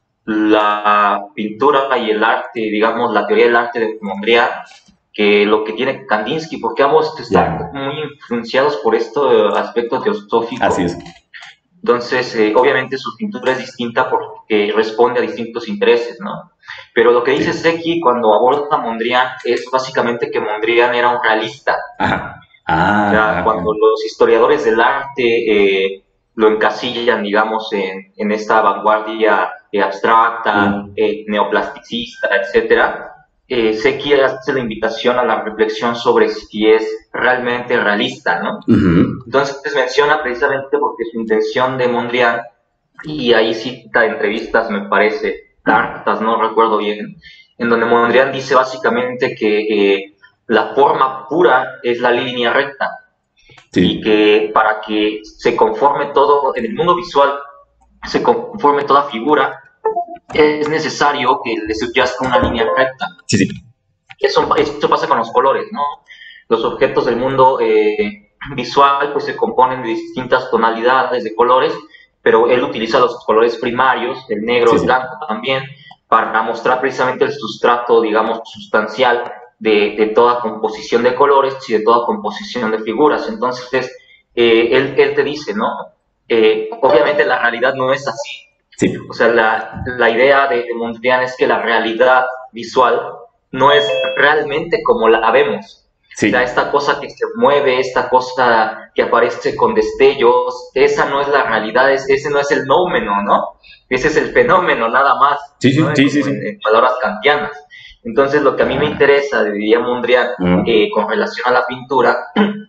Speaker 2: la pintura y el arte, digamos, la teoría del arte de Mondrian, que lo que tiene Kandinsky, porque ambos están
Speaker 1: Ya.
Speaker 2: muy influenciados por este aspecto teosófico.
Speaker 1: Así es.
Speaker 2: Entonces, eh, obviamente su pintura es distinta porque responde a distintos intereses, ¿no? Pero lo que dice
Speaker 1: Sí.
Speaker 2: Seki cuando aborda a Mondrian es básicamente que Mondrian era un realista.
Speaker 1: Ajá.
Speaker 2: O sea,
Speaker 1: Ah,
Speaker 2: cuando
Speaker 1: ok.
Speaker 2: los historiadores del arte eh, lo encasillan, digamos, en, en esta vanguardia eh, abstracta,
Speaker 1: Mm.
Speaker 2: eh, neoplasticista, etcétera, eh, Seki hace la invitación a la reflexión sobre si es realmente realista, ¿no?
Speaker 1: Uh-huh.
Speaker 2: Entonces menciona precisamente porque su intención de Mondrian, y ahí cita entrevistas, me parece, cartas, no recuerdo bien, en donde Mondrian dice básicamente que eh, la forma pura es la línea recta y
Speaker 1: Sí.
Speaker 2: que para que se conforme todo, en el mundo visual, se conforme toda figura, es necesario que le subyazca una línea recta.
Speaker 1: Sí, sí.
Speaker 2: Eso, esto pasa con los colores, ¿no? Los objetos del mundo eh, visual pues se componen de distintas tonalidades de colores, pero él utiliza los colores primarios, el negro, sí, el blanco sí. también, para mostrar precisamente el sustrato, digamos, sustancial de, de toda composición de colores y de toda composición de figuras. Entonces, eh, él, él te dice, ¿no? Eh, obviamente la realidad no es así.
Speaker 1: Sí.
Speaker 2: O sea, la, la idea de, de Mondrian es que la realidad visual no es realmente como la vemos. Sí. O sea, esta cosa que se mueve, esta cosa que aparece con destellos, esa no es la realidad, es, ese no es el nómeno, ¿no? Ese es el fenómeno, nada más.
Speaker 1: Sí, sí,
Speaker 2: ¿no?
Speaker 1: sí,
Speaker 2: en,
Speaker 1: sí, sí.
Speaker 2: En, en palabras kantianas. Entonces, lo que a mí me interesa, diría Mondrian, uh-huh. eh, con relación a la pintura,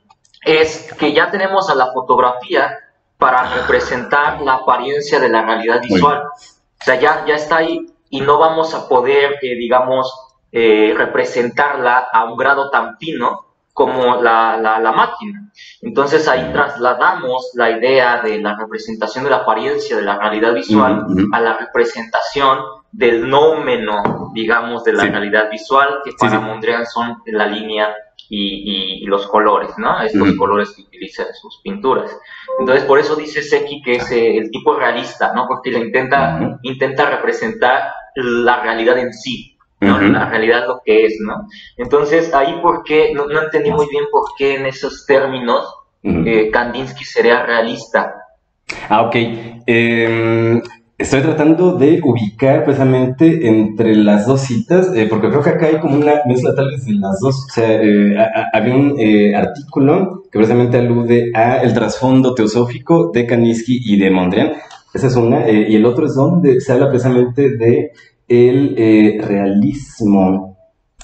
Speaker 2: es que ya tenemos a la fotografía para representar la apariencia de la realidad visual. O sea, ya, ya está ahí y no vamos a poder, eh, digamos, eh, representarla a un grado tan fino como la, la, la máquina. Entonces ahí trasladamos la idea de la representación de la apariencia de la realidad visual uh-huh. a la representación del nómeno, digamos, de la sí. realidad visual, que para sí, sí. Mondrian son la línea y, y, y los colores, ¿no? Estos uh-huh. colores que utiliza en sus pinturas. Entonces, por eso dice Secchi que es eh, el tipo realista, ¿no? Porque le intenta, uh-huh. intenta representar la realidad en sí, ¿no? Uh-huh. La realidad lo que es, ¿no? Entonces, ahí, ¿por qué? No, no entendí muy bien por qué en esos términos uh-huh. eh, Kandinsky sería realista.
Speaker 1: Ah, ok. Eh... Estoy tratando de ubicar precisamente entre las dos citas, eh, porque creo que acá hay como una mezcla tal vez de las dos. O sea, eh, a, a, había un eh, artículo que precisamente alude a el trasfondo teosófico de Kandinsky y de Mondrian. Esa es una. Eh, y el otro es donde se habla precisamente de el eh, realismo.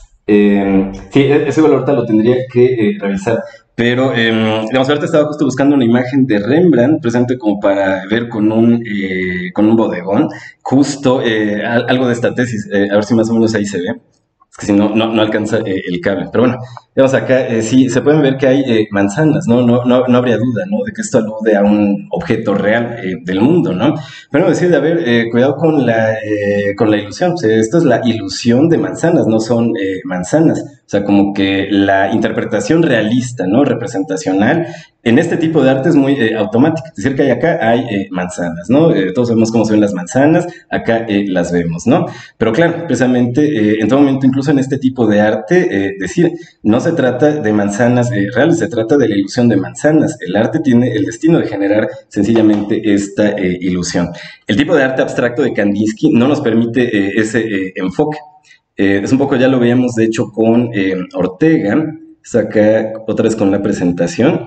Speaker 1: Eh, sí, ese valor ahorita lo tendría que eh, revisar. Pero, eh, digamos, ahorita estaba justo buscando una imagen de Rembrandt, presente como para ver con un, eh, con un bodegón, justo eh, algo de esta tesis, eh, a ver si más o menos ahí se ve. Es que si no, no, no alcanza eh, el cable. Pero bueno, digamos acá, eh, sí, se pueden ver que hay eh, manzanas, ¿no? No, no, no habría duda, ¿no? De que esto alude a un objeto real eh, del mundo, ¿no? Pero decir, a ver, eh, cuidado con la, eh, con la ilusión. O sea, esto es la ilusión de manzanas, no son eh, manzanas. O sea, como que la interpretación realista, ¿no? Representacional, en este tipo de arte es muy eh, automática. Es decir, que hay acá hay eh, manzanas, ¿no? Eh, todos sabemos cómo se ven las manzanas, acá eh, las vemos, ¿no? Pero claro, precisamente, eh, en todo momento, incluso en este tipo de arte, eh, decir, no se trata de manzanas eh, reales, se trata de la ilusión de manzanas. El arte tiene el destino de generar sencillamente esta eh, ilusión. El tipo de arte abstracto de Kandinsky no nos permite eh, ese eh, enfoque. Eh, es un poco, ya lo veíamos de hecho con eh, Ortega, es acá otra vez con la presentación.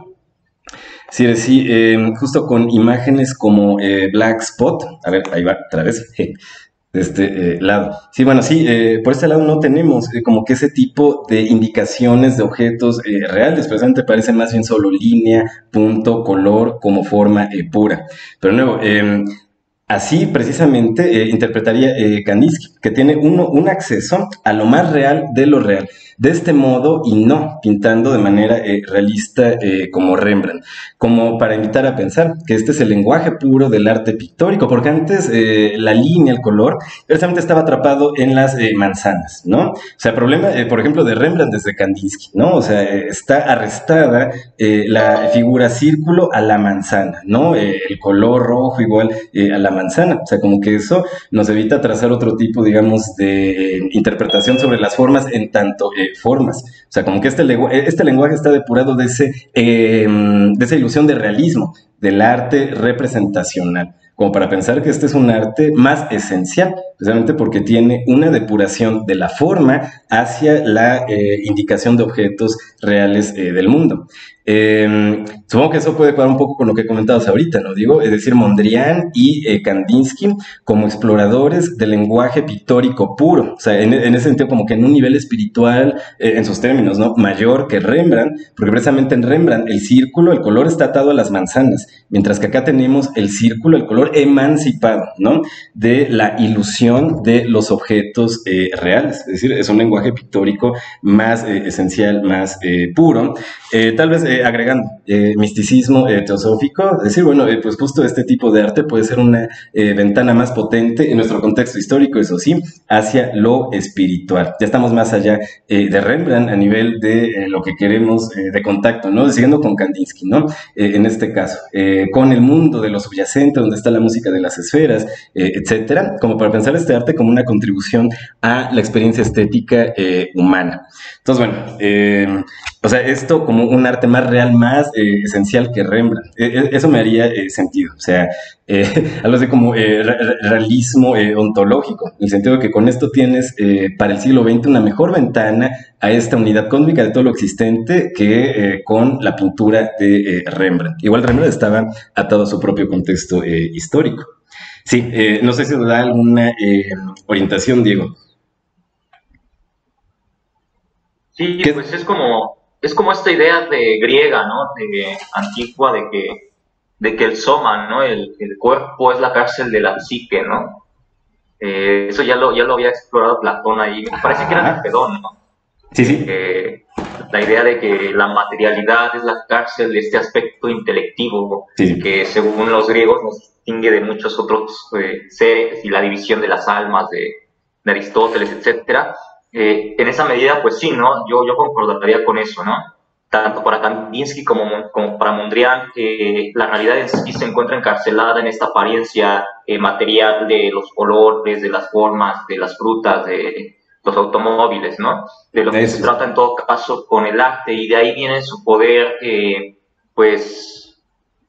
Speaker 1: Sí, sí, eh, justo con imágenes como eh, Black Spot, a ver, ahí va, otra vez, de este eh, lado. Sí, bueno, sí, eh, por este lado no tenemos eh, como que ese tipo de indicaciones de objetos eh, reales, precisamente parece más bien solo línea, punto, color, como forma eh, pura. Pero nuevo, eh, así precisamente eh, interpretaría eh, Kandinsky, que tiene uno, un acceso a lo más real de lo real. De este modo, y no pintando de manera eh, realista eh, como Rembrandt, como para invitar a pensar que este es el lenguaje puro del arte pictórico, porque antes eh, la línea, el color, precisamente estaba atrapado en las eh, manzanas, ¿no? O sea, el problema, eh, por ejemplo, de Rembrandt desde Kandinsky, ¿no? O sea, eh, está arrestada eh, la figura círculo a la manzana, ¿no? Eh, el color rojo igual eh, a la manzana, o sea, como que eso nos evita trazar otro tipo, digamos, de eh, interpretación sobre las formas en tanto eh, formas. O sea, como que este, lengu este lenguaje está depurado de, ese, eh, de esa ilusión de realismo, del arte representacional, como para pensar que este es un arte más esencial, precisamente porque tiene una depuración de la forma hacia la eh, indicación de objetos reales eh, del mundo. Eh, supongo que eso puede cuadrar un poco con lo que comentabas ahorita, ¿no? Digo, es decir, Mondrian y eh, Kandinsky como exploradores del lenguaje pictórico puro, o sea, en, en ese sentido como que en un nivel espiritual, eh, en sus términos, ¿no? Mayor que Rembrandt, porque precisamente en Rembrandt el círculo, el color está atado a las manzanas, reales, mientras que acá tenemos el círculo, el color emancipado, ¿no? De la ilusión de los objetos eh, reales, es decir, es un lenguaje pictórico más eh, esencial, más eh, puro, eh, tal vez eh, agregando eh, misticismo eh, teosófico, es decir, bueno, eh, pues justo este tipo de arte puede ser una eh, ventana más potente en nuestro contexto histórico, eso sí, hacia lo espiritual. Ya estamos más allá eh, de Rembrandt a nivel de eh, lo que queremos eh, de contacto, ¿no? Siguiendo con Kandinsky, ¿no? Eh, en este caso, eh, con el mundo de lo subyacente, donde está la música de las esferas, eh, etcétera, como para pensar este arte como una contribución a la experiencia estética eh, humana. Entonces, bueno, eh, o sea, esto como un arte más real, más eh, esencial que Rembrandt, eh, eso me haría eh, sentido, o sea, eh, algo así como eh, realismo eh, ontológico, en el sentido de que con esto tienes eh, para el siglo veinte una mejor ventana a esta unidad cósmica de todo lo existente que eh, con la pintura de eh, Rembrandt. Igual Rembrandt estaba atado a su propio contexto eh, histórico. Sí, eh, no sé si nos da alguna eh, orientación, Diego.
Speaker 2: Sí, pues es como, es como esta idea de griega, ¿no? De antigua, de que, de que el soma, ¿no? El, el cuerpo es la cárcel de la psique, ¿no? Eh, eso ya lo, ya lo había explorado Platón ahí, me parece que era en el Fedón, ¿no?
Speaker 1: Sí, sí.
Speaker 2: Eh, la idea de que la materialidad es la cárcel de este aspecto intelectivo,
Speaker 1: sí.
Speaker 2: que según los griegos nos distingue de muchos otros eh, seres, y la división de las almas de, de Aristóteles, etcétera. Eh, en esa medida, pues sí, ¿no? Yo, yo concordaría con eso, ¿no? Tanto para Kandinsky como, como para Mondrian, eh, la realidad en sí se encuentra encarcelada en esta apariencia eh, material de los colores, de las formas, de las frutas, de los automóviles, ¿no? De lo que eso se trata en todo caso con el arte, y de ahí viene su poder, eh, pues,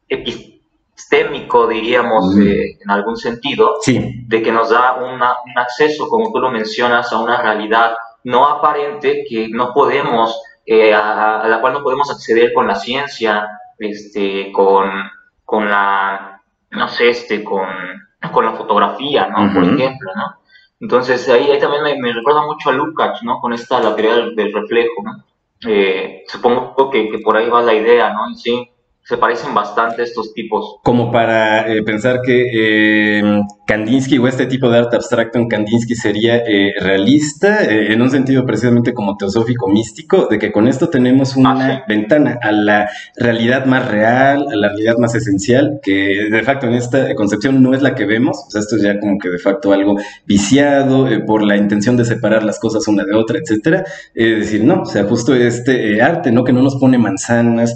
Speaker 2: epistémico, diríamos, mm. eh, en algún sentido,
Speaker 1: sí.
Speaker 2: de que nos da una, un acceso, como tú lo mencionas, a una realidad no aparente que no podemos, eh, a, a la cual no podemos acceder con la ciencia, este, con, con la, no sé, este, con, con la fotografía, ¿no? Uh-huh. Por ejemplo, ¿no? Entonces, ahí, ahí también me, me recuerda mucho a Lukács, ¿no? Con esta, la teoría del, del reflejo, ¿no? Eh, supongo que, que por ahí va la idea, ¿no? Y sí, se parecen bastante estos tipos.
Speaker 1: Como para eh, pensar que eh, Kandinsky o este tipo de arte abstracto en Kandinsky sería eh, realista, eh, en un sentido precisamente como teosófico místico, de que con esto tenemos una ah, sí. ventana a la realidad más real, a la realidad más esencial, que de facto en esta concepción no es la que vemos, o sea, esto es ya como que de facto algo viciado eh, por la intención de separar las cosas una de otra, etcétera. Es eh, decir, no, o sea, justo este eh, arte, ¿no? Que no nos pone manzanas,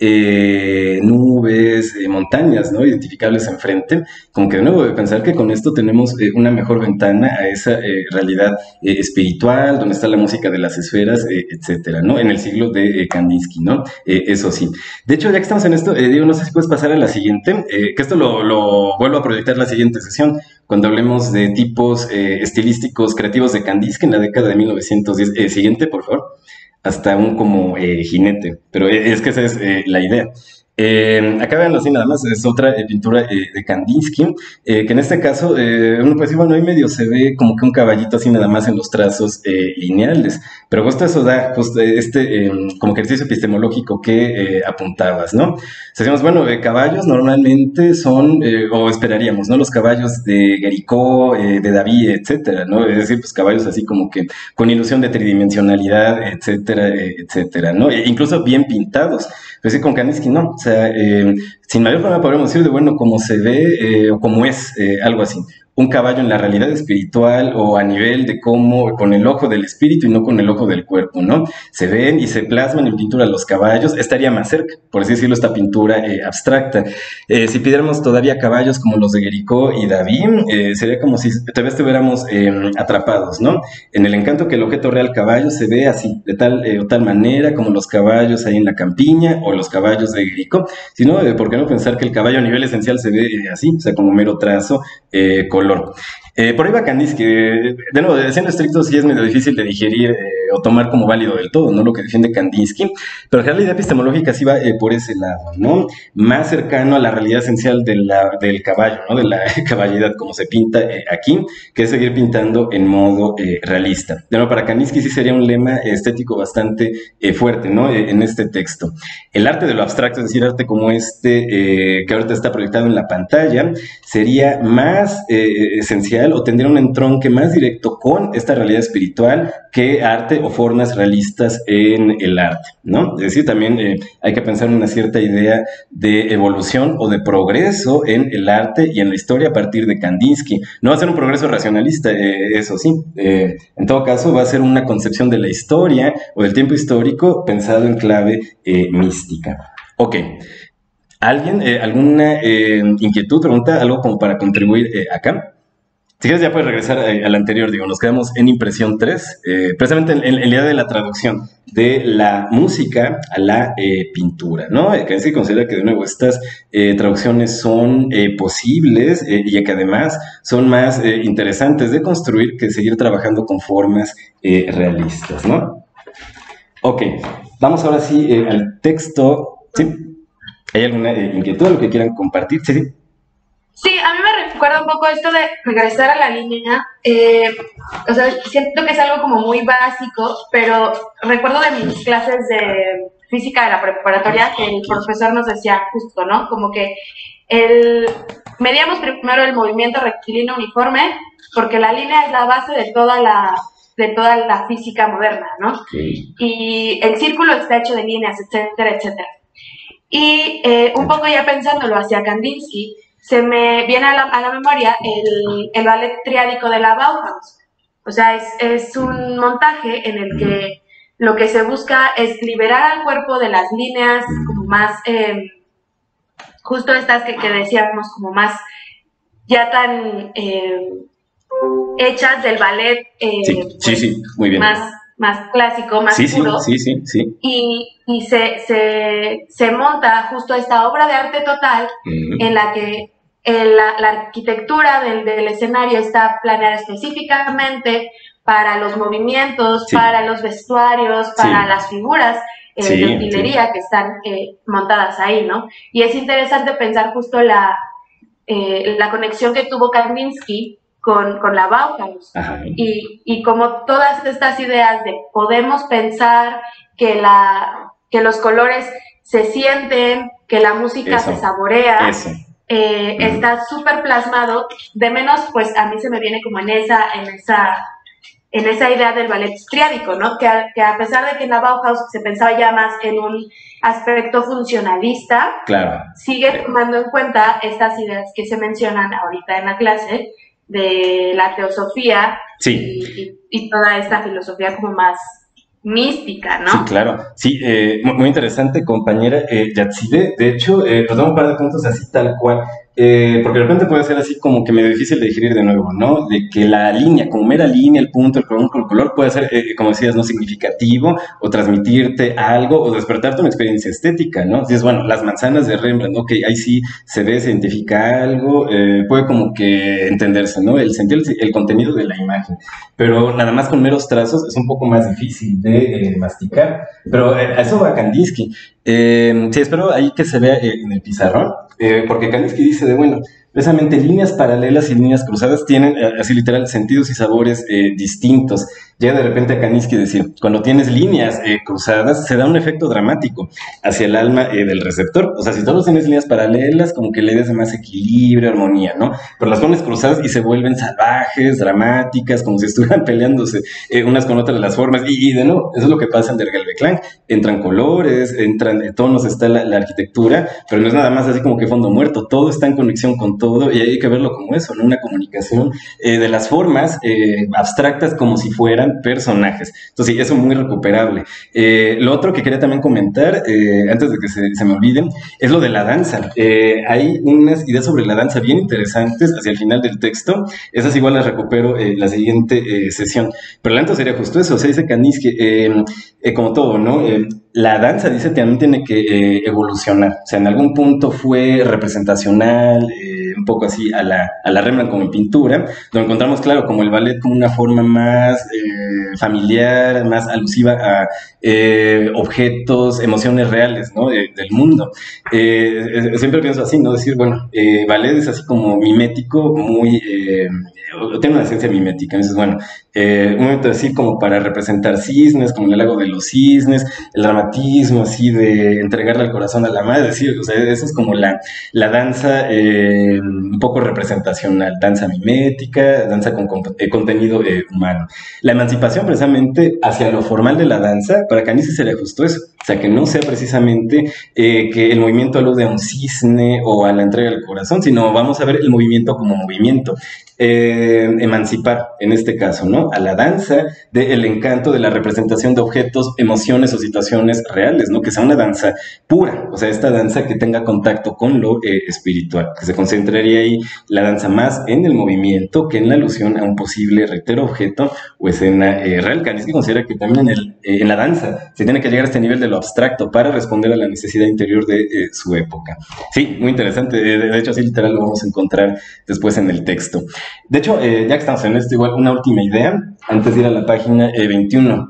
Speaker 1: eh, nubes, eh, montañas, ¿no? Identificables enfrente, como que de nuevo de pensar que con esto tenemos eh, una mejor ventana a esa eh, realidad eh, espiritual, donde está la música de las esferas, eh, etcétera, ¿no? En el siglo de eh, Kandinsky, ¿no? Eh, eso sí. De hecho, ya que estamos en esto, eh, Diego, no sé si puedes pasar a la siguiente, eh, que esto lo, lo vuelvo a proyectar la siguiente sesión, cuando hablemos de tipos eh, estilísticos creativos de Kandinsky en la década de mil novecientos diez. Eh, siguiente, por favor. Hasta un como eh, jinete, pero es que esa es eh, la idea. Eh, acá veanlo así nada más, es otra eh, pintura eh, de Kandinsky, eh, que en este caso, eh, uno puede decir, bueno, ahí medio se ve como que un caballito así nada más en los trazos eh, lineales, pero justo eso da justo este eh, como ejercicio epistemológico que eh, apuntabas, ¿no? O sea, decimos, bueno, eh, caballos normalmente son, eh, o esperaríamos, ¿no? Los caballos de Guericó, eh, de David, etcétera, ¿no? Es decir, pues caballos así como que con ilusión de tridimensionalidad, etcétera, eh, etcétera, ¿no? E incluso bien pintados, pero sí con Kandinsky no. O sea, eh, sin mayor problema podríamos decir de, bueno, como se ve eh, o como es, eh, algo así. Un caballo en la realidad espiritual o a nivel de cómo, con el ojo del espíritu y no con el ojo del cuerpo, ¿no? Se ven y se plasman en pintura los caballos, estaría más cerca, por así decirlo, esta pintura eh, abstracta. Eh, si pidiéramos todavía caballos como los de Guericó y David, eh, sería como si todavía estuviéramos eh, atrapados, ¿no? En el encanto que el objeto real caballo se ve así, de tal eh, o tal manera, como los caballos ahí en la campiña o los caballos de Guericó, sino, eh, ¿por qué no pensar que el caballo a nivel esencial se ve eh, así, o sea, como mero trazo, eh, color? Eh, por ahí va Kandinsky, de nuevo, siendo estricto, sí es medio difícil de digerir eh, o tomar como válido del todo, ¿no? Lo que defiende Kandinsky, pero en realidad la idea epistemológica sí va eh, por ese lado, ¿no? Más cercano a la realidad esencial de la, del caballo, ¿no? De la caballeridad, como se pinta eh, aquí, que es seguir pintando en modo eh, realista. De nuevo, para Kandinsky sí sería un lema estético bastante eh, fuerte, ¿no? Eh, en este texto. El arte de lo abstracto, es decir, arte como este, eh, que ahorita está proyectado en la pantalla, sería más eh, esencial o tendría un entronque más directo con esta realidad espiritual que arte o formas realistas en el arte, ¿no? Es decir, también eh, hay que pensar en una cierta idea de evolución o de progreso en el arte y en la historia a partir de Kandinsky. No va a ser un progreso racionalista, eh, eso sí. Eh, en todo caso, va a ser una concepción de la historia o del tiempo histórico pensado en clave eh, mística. Ok. ¿Alguien, eh, alguna eh, inquietud, pregunta, algo como para contribuir eh, acá? Si quieres ya puedes regresar eh, al anterior, digo, nos quedamos en impresión tres, eh, precisamente en, en, en la idea de la traducción de la música a la eh, pintura, ¿no? Eh, que se considera que de nuevo estas eh, traducciones son eh, posibles eh, y que además son más eh, interesantes de construir que seguir trabajando con formas eh, realistas, ¿no? Ok, vamos ahora sí eh, al texto, ¿sí? ¿Hay alguna eh, inquietud, lo que quieran compartir? Sí, sí.
Speaker 3: Sí, a mí me recuerda un poco esto de regresar a la línea. Eh, o sea, siento que es algo como muy básico, pero recuerdo de mis clases de física de la preparatoria que el profesor nos decía justo, ¿no? Como que el, medíamos primero el movimiento rectilíneo uniforme, porque la línea es la base de toda la, de toda la física moderna, ¿no? Sí. Y el círculo está hecho de líneas, etcétera, etcétera. Y eh, un poco ya pensándolo hacia Kandinsky, se me viene a la, a la memoria el, el ballet triádico de la Bauhaus. O sea, es, es un montaje en el que lo que se busca es liberar al cuerpo de las líneas como más, eh, justo estas que, que decíamos, como más ya tan eh, hechas del ballet. Eh,
Speaker 1: sí,
Speaker 3: pues,
Speaker 1: sí, sí, muy bien.
Speaker 3: Más, más clásico, más
Speaker 1: sí,
Speaker 3: puro.
Speaker 1: Sí, sí, sí, sí.
Speaker 3: Y, y se, se, se monta justo esta obra de arte total uh-huh. en la que La, la arquitectura del, del escenario está planeada específicamente para los movimientos, sí. para los vestuarios, para sí. las figuras eh, sí, de utilería sí. que están eh, montadas ahí, ¿no? Y es interesante pensar justo la, eh, la conexión que tuvo Kandinsky con, con la Bauhaus y, y como todas estas ideas de podemos pensar que, la, que los colores se sienten, que la música Eso. se saborea. Eso. Eh, uh-huh. Está súper plasmado, de menos pues a mí se me viene como en esa, en esa, en esa idea del ballet triádico, ¿no? Que a, que a pesar de que en la Bauhaus se pensaba ya más en un aspecto funcionalista,
Speaker 1: claro.
Speaker 3: sigue tomando en cuenta estas ideas que se mencionan ahorita en la clase de la teosofía
Speaker 1: sí.
Speaker 3: y, y, y toda esta filosofía como más mística, ¿no?
Speaker 1: Sí, claro. Sí, eh, muy interesante, compañera eh, Yatside. De hecho, eh, nos damos un par de puntos así tal cual, eh, porque de repente puede ser así como que medio difícil de digerir de nuevo, ¿no? De que la línea, como mera línea, el punto, el color, el color puede ser, eh, como decías, no significativo, o transmitirte algo, o despertarte una experiencia estética, ¿no? Si es, bueno, las manzanas de Rembrandt, ok, ahí sí se ve, se identifica algo, eh, puede como que entenderse, ¿no? El sentido, el, el contenido de la imagen, pero nada más con meros trazos es un poco más difícil de eh, masticar, pero eh, a eso va Kandinsky. Eh, sí, espero ahí que se vea eh, en el pizarrón, eh, porque Kandinsky dice de, bueno, precisamente líneas paralelas y líneas cruzadas tienen, eh, así literal, sentidos y sabores eh, distintos. Llega de repente a Kandinsky decir, cuando tienes líneas eh, cruzadas, se da un efecto dramático hacia el alma eh, del receptor. O sea, si todos tienes líneas paralelas, como que le das más equilibrio, armonía, ¿no? Pero las pones cruzadas y se vuelven salvajes, dramáticas, como si estuvieran peleándose eh, unas con otras las formas. Y, y de nuevo, eso es lo que pasa en Der gelbe Klang. Entran colores, entran eh, tonos, está la, la arquitectura, pero no es nada más así como que fondo muerto. Todo está en conexión con todo y hay que verlo como eso, ¿no? Una comunicación eh, de las formas eh, abstractas como si fueran personajes. Entonces, sí, eso es muy recuperable. Eh, lo otro que quería también comentar, eh, antes de que se, se me olviden, es lo de la danza. Eh, hay unas ideas sobre la danza bien interesantes hacia el final del texto. Esas igual las recupero en eh, la siguiente eh, sesión. Pero el antes sería justo eso. O sea, dice Kandinsky, eh, eh, como todo, ¿no? Eh, la danza, dice, también tiene que eh, evolucionar. O sea, en algún punto fue representacional, eh, un poco así a la, a la Rembrandt como en pintura, donde encontramos, claro, como el ballet como una forma más eh, familiar, más alusiva a eh, objetos, emociones reales, ¿no? De, del mundo. Eh, siempre pienso así, ¿no? Decir, bueno, eh, ballet es así como mimético, muy... Eh, tiene una esencia mimética. Entonces, bueno, eh, un momento así como para representar cisnes, como en el lago de los cisnes, el dramatismo así de entregarle el corazón a la madre, es decir, o sea, eso es como la, la danza eh, un poco representacional, danza mimética, danza con, con eh, contenido eh, humano. La emancipación precisamente hacia lo formal de la danza, para Kandinsky sería justo eso, o sea, que no sea precisamente eh, que el movimiento alude a un cisne o a la entrega del corazón, sino vamos a ver el movimiento como movimiento. Eh, emancipar, en este caso, ¿no? A la danza del encanto de la representación de objetos, emociones o situaciones reales, ¿no? Que sea una danza pura, o sea, esta danza que tenga contacto con lo eh, espiritual, que se concentraría ahí la danza más en el movimiento que en la alusión a un posible, reitero, objeto o escena eh, real. Kandinsky considera que también en, el, eh, en la danza se tiene que llegar a este nivel de lo abstracto para responder a la necesidad interior de eh, su época. Sí, muy interesante, de, de hecho así literal lo vamos a encontrar después en el texto. De hecho, eh, ya que estamos en esto, igual una última idea, antes de ir a la página eh, veintiuno.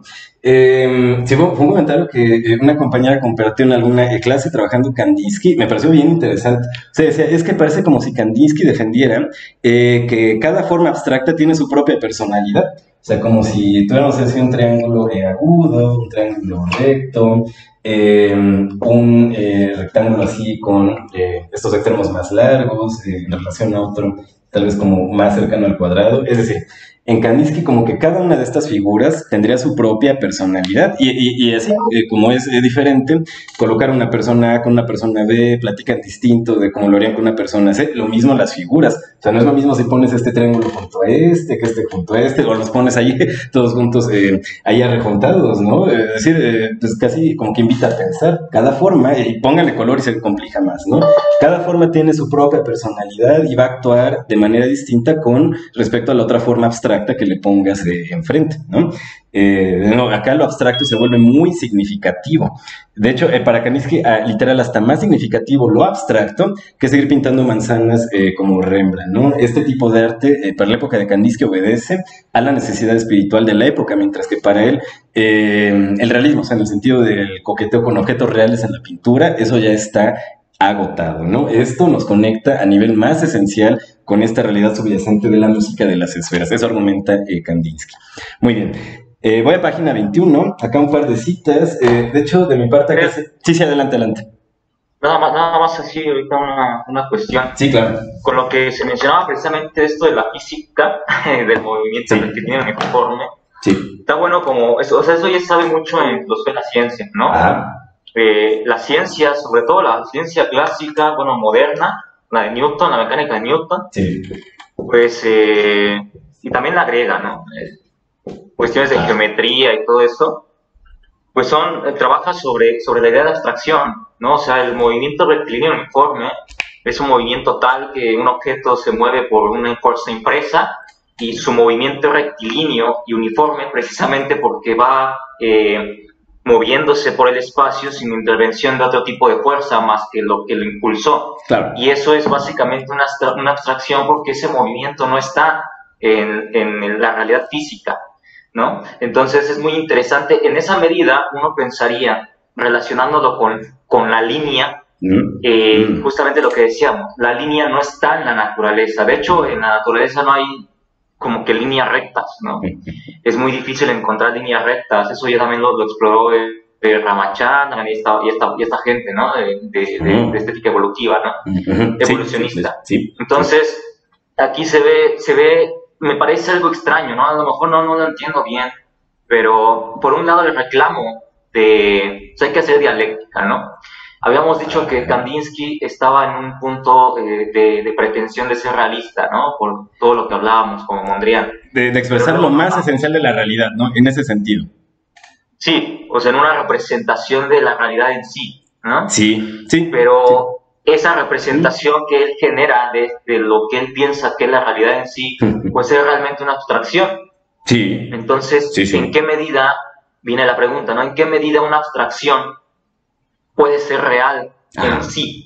Speaker 1: Eh, sí, fue un comentario que eh, una compañera compartió en alguna eh, clase trabajando Kandinsky, me pareció bien interesante. O sea, decía, es que parece como si Kandinsky defendiera eh, que cada forma abstracta tiene su propia personalidad. O sea, como si tuviéramos así un triángulo eh, agudo, un triángulo recto, eh, un eh, rectángulo así con eh, estos extremos más largos eh, en relación a otro tal vez como más cercano al cuadrado. Es decir, en Kandinsky como que cada una de estas figuras tendría su propia personalidad y, y, y así, eh, como es eh, diferente, colocar una persona A con una persona B, platican distinto de cómo lo harían con una persona C, lo mismo las figuras, o sea, no es lo mismo si pones este triángulo junto a este, que este junto a este, o los pones ahí todos juntos, eh, ahí arrejuntados, ¿no? Es decir, eh, pues casi como que invita a pensar, cada forma, y póngale color y se complica más, ¿no? Cada forma tiene su propia personalidad y va a actuar de manera distinta con respecto a la otra forma abstracta que le pongas eh, enfrente, ¿no? Eh, no, acá lo abstracto se vuelve muy significativo. De hecho, eh, para Kandinsky, ah, literal, hasta más significativo lo abstracto que seguir pintando manzanas eh, como Rembrandt, ¿no? Este tipo de arte, eh, para la época de Kandinsky, obedece a la necesidad espiritual de la época, mientras que para él, eh, el realismo, o sea, en el sentido del coqueteo con objetos reales en la pintura, eso ya está agotado, ¿no? Esto nos conecta a nivel más esencial con esta realidad subyacente de la música de las esferas. Eso argumenta eh, Kandinsky. Muy bien. Eh, voy a página veintiuno, acá un par de citas. Eh, de hecho, de mi parte acá... Se... Sí, sí, adelante, adelante.
Speaker 2: Nada más, nada más así, ahorita una, una cuestión.
Speaker 1: Sí, claro.
Speaker 2: Con lo que se mencionaba precisamente esto de la física, del movimiento
Speaker 1: sí.
Speaker 2: que tiene uniforme.
Speaker 1: Sí.
Speaker 2: Está bueno como... Eso, o sea, eso ya se sabe mucho en los de la ciencia, ¿no?
Speaker 1: Ajá.
Speaker 2: Eh, la ciencia, sobre todo la ciencia clásica, bueno, moderna, la de Newton, la mecánica de Newton,
Speaker 1: sí.
Speaker 2: pues, eh, y también la griega, ¿no? Eh, cuestiones de geometría y todo eso, pues son, eh, trabaja sobre, sobre la idea de abstracción, ¿no? O sea, el movimiento rectilíneo uniforme es un movimiento tal que un objeto se mueve por una fuerza impresa y su movimiento rectilíneo y uniforme precisamente porque va... Eh, moviéndose por el espacio sin intervención de otro tipo de fuerza más que lo que lo impulsó.
Speaker 1: Claro.
Speaker 2: Y eso es básicamente una, una abstracción porque ese movimiento no está en, en la realidad física, ¿no? Entonces es muy interesante. En esa medida uno pensaría, relacionándolo con, con la línea, mm. Eh, mm. justamente lo que decíamos, la línea no está en la naturaleza. De hecho, en la naturaleza no hay como que líneas rectas, ¿no? Es muy difícil encontrar líneas rectas, eso ya también lo, lo exploró eh, eh, Ramachandran y esta, y, esta, y esta gente, ¿no? De, de, de, de estética evolutiva, ¿no? Uh-huh. Evolucionista. Sí, sí, sí. Entonces, aquí se ve, se ve, me parece algo extraño, ¿no? A lo mejor no, no lo entiendo bien, pero por un lado el reclamo de, o sea, hay que hacer dialéctica, ¿no? Habíamos dicho que Kandinsky estaba en un punto eh, de, de pretensión de ser realista, ¿no? Por todo lo que hablábamos, como Mondrian.
Speaker 1: De, de expresar Pero, lo más ah, esencial de la realidad, ¿no? En ese sentido.
Speaker 2: Sí, o sea, en una representación de la realidad en sí, ¿no?
Speaker 1: Sí, sí.
Speaker 2: Pero sí. Esa representación que él genera de, de lo que él piensa que es la realidad en sí, pues es realmente una abstracción.
Speaker 1: Sí.
Speaker 2: Entonces,
Speaker 1: sí, sí.
Speaker 2: ¿en qué medida, viene la pregunta, ¿no? ¿En qué medida una abstracción puede ser real ah. en sí?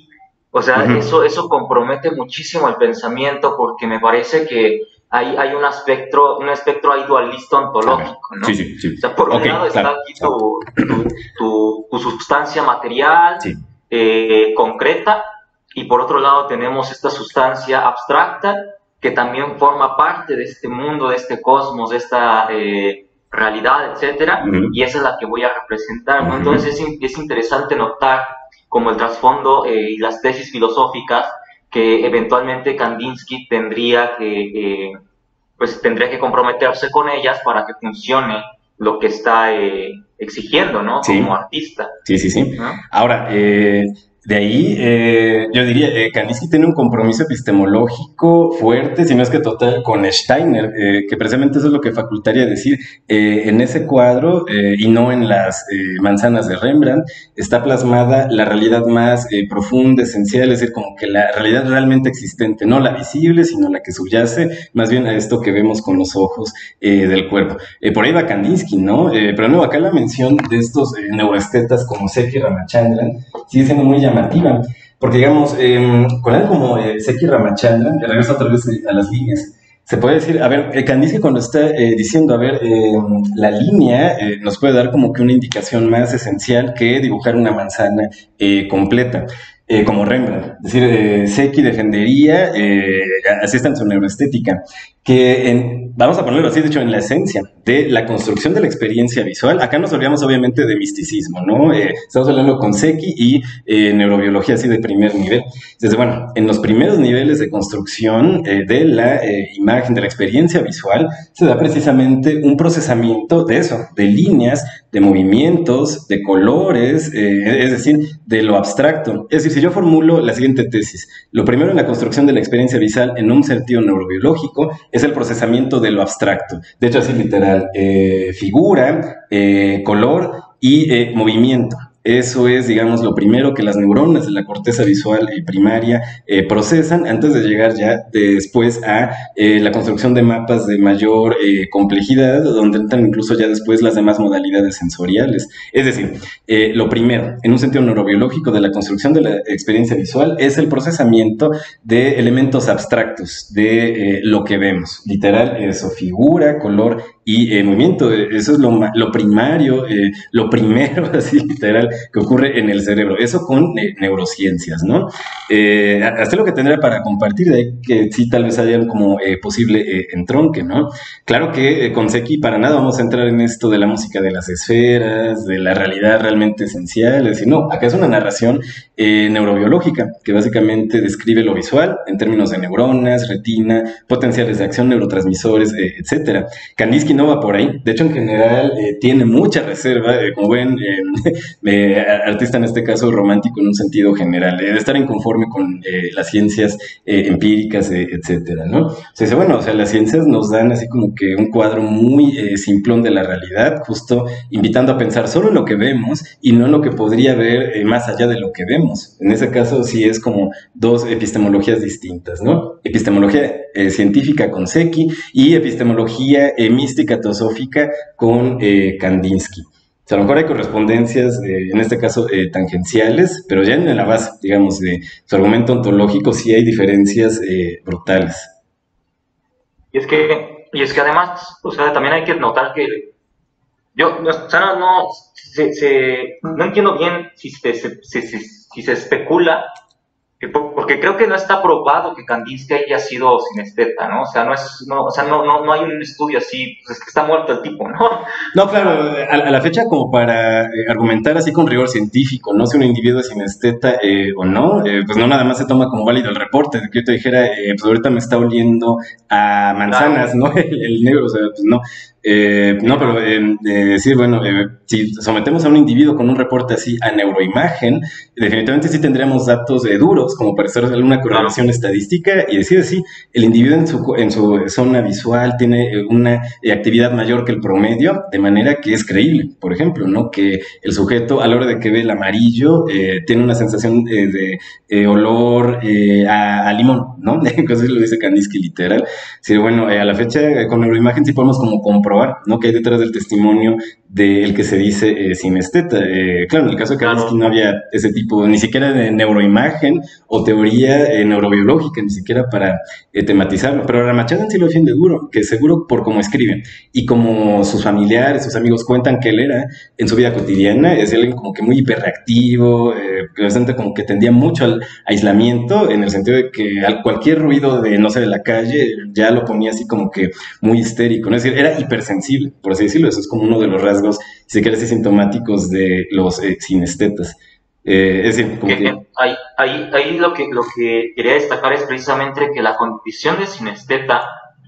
Speaker 2: O sea,
Speaker 1: Ujú.
Speaker 2: eso, eso compromete muchísimo el pensamiento porque me parece que hay, hay un espectro, un espectro ahí dualista
Speaker 1: A ver,
Speaker 2: ontológico,
Speaker 1: sí,
Speaker 2: ¿no?
Speaker 1: sí, sí.
Speaker 2: O sea, por
Speaker 1: Ok,
Speaker 2: un lado está
Speaker 1: claro,
Speaker 2: aquí
Speaker 1: exacto.
Speaker 2: tu, tu, tu, tu sustancia material,
Speaker 1: Sí,
Speaker 2: eh, concreta, y por otro lado tenemos esta sustancia abstracta que también forma parte de este mundo, de este cosmos, de esta eh, realidad, etcétera,
Speaker 1: ujú,
Speaker 2: y esa es la que voy a representar, ¿no?
Speaker 1: ujú,
Speaker 2: Entonces es, es interesante notar como el trasfondo eh, y las tesis filosóficas que eventualmente Kandinsky tendría que, eh, pues tendría que comprometerse con ellas para que funcione lo que está eh, exigiendo, ¿no? Como
Speaker 1: sí.
Speaker 2: artista,
Speaker 1: Sí, sí, sí.
Speaker 2: ¿no?
Speaker 1: Ahora, eh, de ahí, eh, yo diría, eh, Kandinsky tiene un compromiso epistemológico fuerte, si no es que total, con Steiner, eh, que precisamente eso es lo que facultaría decir, eh, en ese cuadro, eh, y no en las eh, manzanas de Rembrandt, está plasmada la realidad más eh, profunda, esencial, es decir, como que la realidad realmente existente, no la visible, sino la que subyace más bien a esto que vemos con los ojos eh, del cuerpo. Eh, por ahí va Kandinsky, ¿no? Eh, pero no, acá la mención de estos eh, neuroestetas como Seki Ramachandran sigue siendo muy llamativa, porque digamos, eh, con algo como eh, Seki Ramachandran, regreso otra vez eh, a las líneas, se puede decir, a ver, eh, Kandinsky cuando está eh, diciendo, a ver, eh, la línea eh, nos puede dar como que una indicación más esencial que dibujar una manzana eh, completa. Eh, como Rembrandt. Es decir, eh, Seki defendería, eh, así está en su neuroestética, que en, vamos a ponerlo así, de hecho, en la esencia de la construcción de la experiencia visual, acá nos olvidamos obviamente de misticismo, ¿no? Eh, estamos hablando con Seki y eh, neurobiología así de primer nivel. Entonces, bueno, en los primeros niveles de construcción eh, de la eh, imagen, de la experiencia visual, se da precisamente un procesamiento de eso, de líneas, de movimientos, de colores, eh, es decir, de lo abstracto. Es decir, si yo formulo la siguiente tesis, lo primero en la construcción de la experiencia visual en un sentido neurobiológico es el procesamiento de lo abstracto. De hecho, así literal, eh, figura, eh, color y eh, movimiento. Eso es, digamos, lo primero que las neuronas de la corteza visual eh, primaria eh, procesan antes de llegar ya después a eh, la construcción de mapas de mayor eh, complejidad, donde entran incluso ya después las demás modalidades sensoriales. Es decir, eh, lo primero, en un sentido neurobiológico de la construcción de la experiencia visual, es el procesamiento de elementos abstractos, de eh, lo que vemos. Literal, eso, figura, color y eh, movimiento. Eso es lo, lo primario, eh, lo primero, así literal, que ocurre en el cerebro. Eso con eh, neurociencias, ¿no? Eh, hasta lo que tendría para compartir, de ahí que sí, tal vez haya como eh, posible eh, entronque, ¿no? Claro que eh, con Seki para nada vamos a entrar en esto de la música de las esferas, de la realidad realmente esencial, es decir, no, acá es una narración eh, neurobiológica que básicamente describe lo visual en términos de neuronas, retina, potenciales de acción, neurotransmisores, eh, etcétera. Kandinsky no va por ahí, de hecho en general eh, tiene mucha reserva, eh, como ven, eh, eh, artista en este caso romántico en un sentido general, eh, de estar inconforme con eh, las ciencias eh, empíricas, eh, etcétera, ¿no? O sea, dice, bueno, o sea, las ciencias nos dan así como que un cuadro muy eh, simplón de la realidad, justo invitando a pensar solo en lo que vemos y no en lo que podría ver eh, más allá de lo que vemos. En ese caso sí es como dos epistemologías distintas, ¿no? Epistemología eh, científica con Seki y epistemología eh, mística teosófica con eh, Kandinsky. O sea, a lo mejor hay correspondencias, eh, en este caso eh, tangenciales, pero ya en la base, digamos, de su argumento ontológico sí hay diferencias eh, brutales.
Speaker 2: Y es que, y es que además, o sea, también hay que notar que yo, o sea, no, no, se, se, no entiendo bien si se, se, se, si se especula, porque creo que no está probado que Kandinsky haya sido sinesteta, ¿no? O sea, no es, no, o sea, no, no, no hay un estudio así, pues es que está muerto el tipo, ¿no?
Speaker 1: No, claro, a, a la fecha como para eh, argumentar así con rigor científico, no si un individuo es sinesteta eh, o no, eh, pues no nada más se toma como válido el reporte, de que yo te dijera, eh, pues ahorita me está oliendo a manzanas,
Speaker 2: Claro,
Speaker 1: ¿no? El, el negro, o sea, pues no. Eh,
Speaker 2: sí,
Speaker 1: no, pero
Speaker 2: no.
Speaker 1: eh, eh, decir, bueno, eh, si sometemos a un individuo con un reporte así a neuroimagen, definitivamente sí tendríamos datos eh, duros, como para hacer alguna
Speaker 2: Claro.
Speaker 1: correlación estadística y decir, sí, el individuo en su, en su zona visual tiene eh, una eh, actividad mayor que el promedio, de manera que es creíble, por ejemplo, ¿no? Que el sujeto a la hora de que ve el amarillo eh, tiene una sensación eh, de eh, olor eh, a, a limón, ¿no? Entonces lo dice Kandinsky literal. Sí, bueno, eh, a la fecha eh, con neuroimagen sí podemos como comprobar, ¿no? Que hay detrás del testimonio del que se dice eh, sinesteta. Eh, claro, en el caso de Kandinsky
Speaker 2: Claro.
Speaker 1: no había ese tipo, ni siquiera de neuroimagen o teoría eh, neurobiológica, ni siquiera para eh, tematizarlo. Pero Ramachandran sí lo defiende duro, que seguro por cómo escribe y como sus familiares, sus amigos cuentan que él era en su vida cotidiana, es alguien como que muy hiperreactivo, eh, que bastante como que tendía mucho al aislamiento, en el sentido de que al cualquier ruido de, no sé, de la calle, ya lo ponía así como que muy histérico, ¿no? Es decir, era hipersensible, por así decirlo. Eso es como uno de los rasgos, si se quiere decir, sintomáticos de los eh, sinestetas. Eh, es decir, como
Speaker 2: Que,
Speaker 1: que...
Speaker 2: que ahí, ahí, ahí lo, que, lo que quería destacar es precisamente que la condición de sinesteta,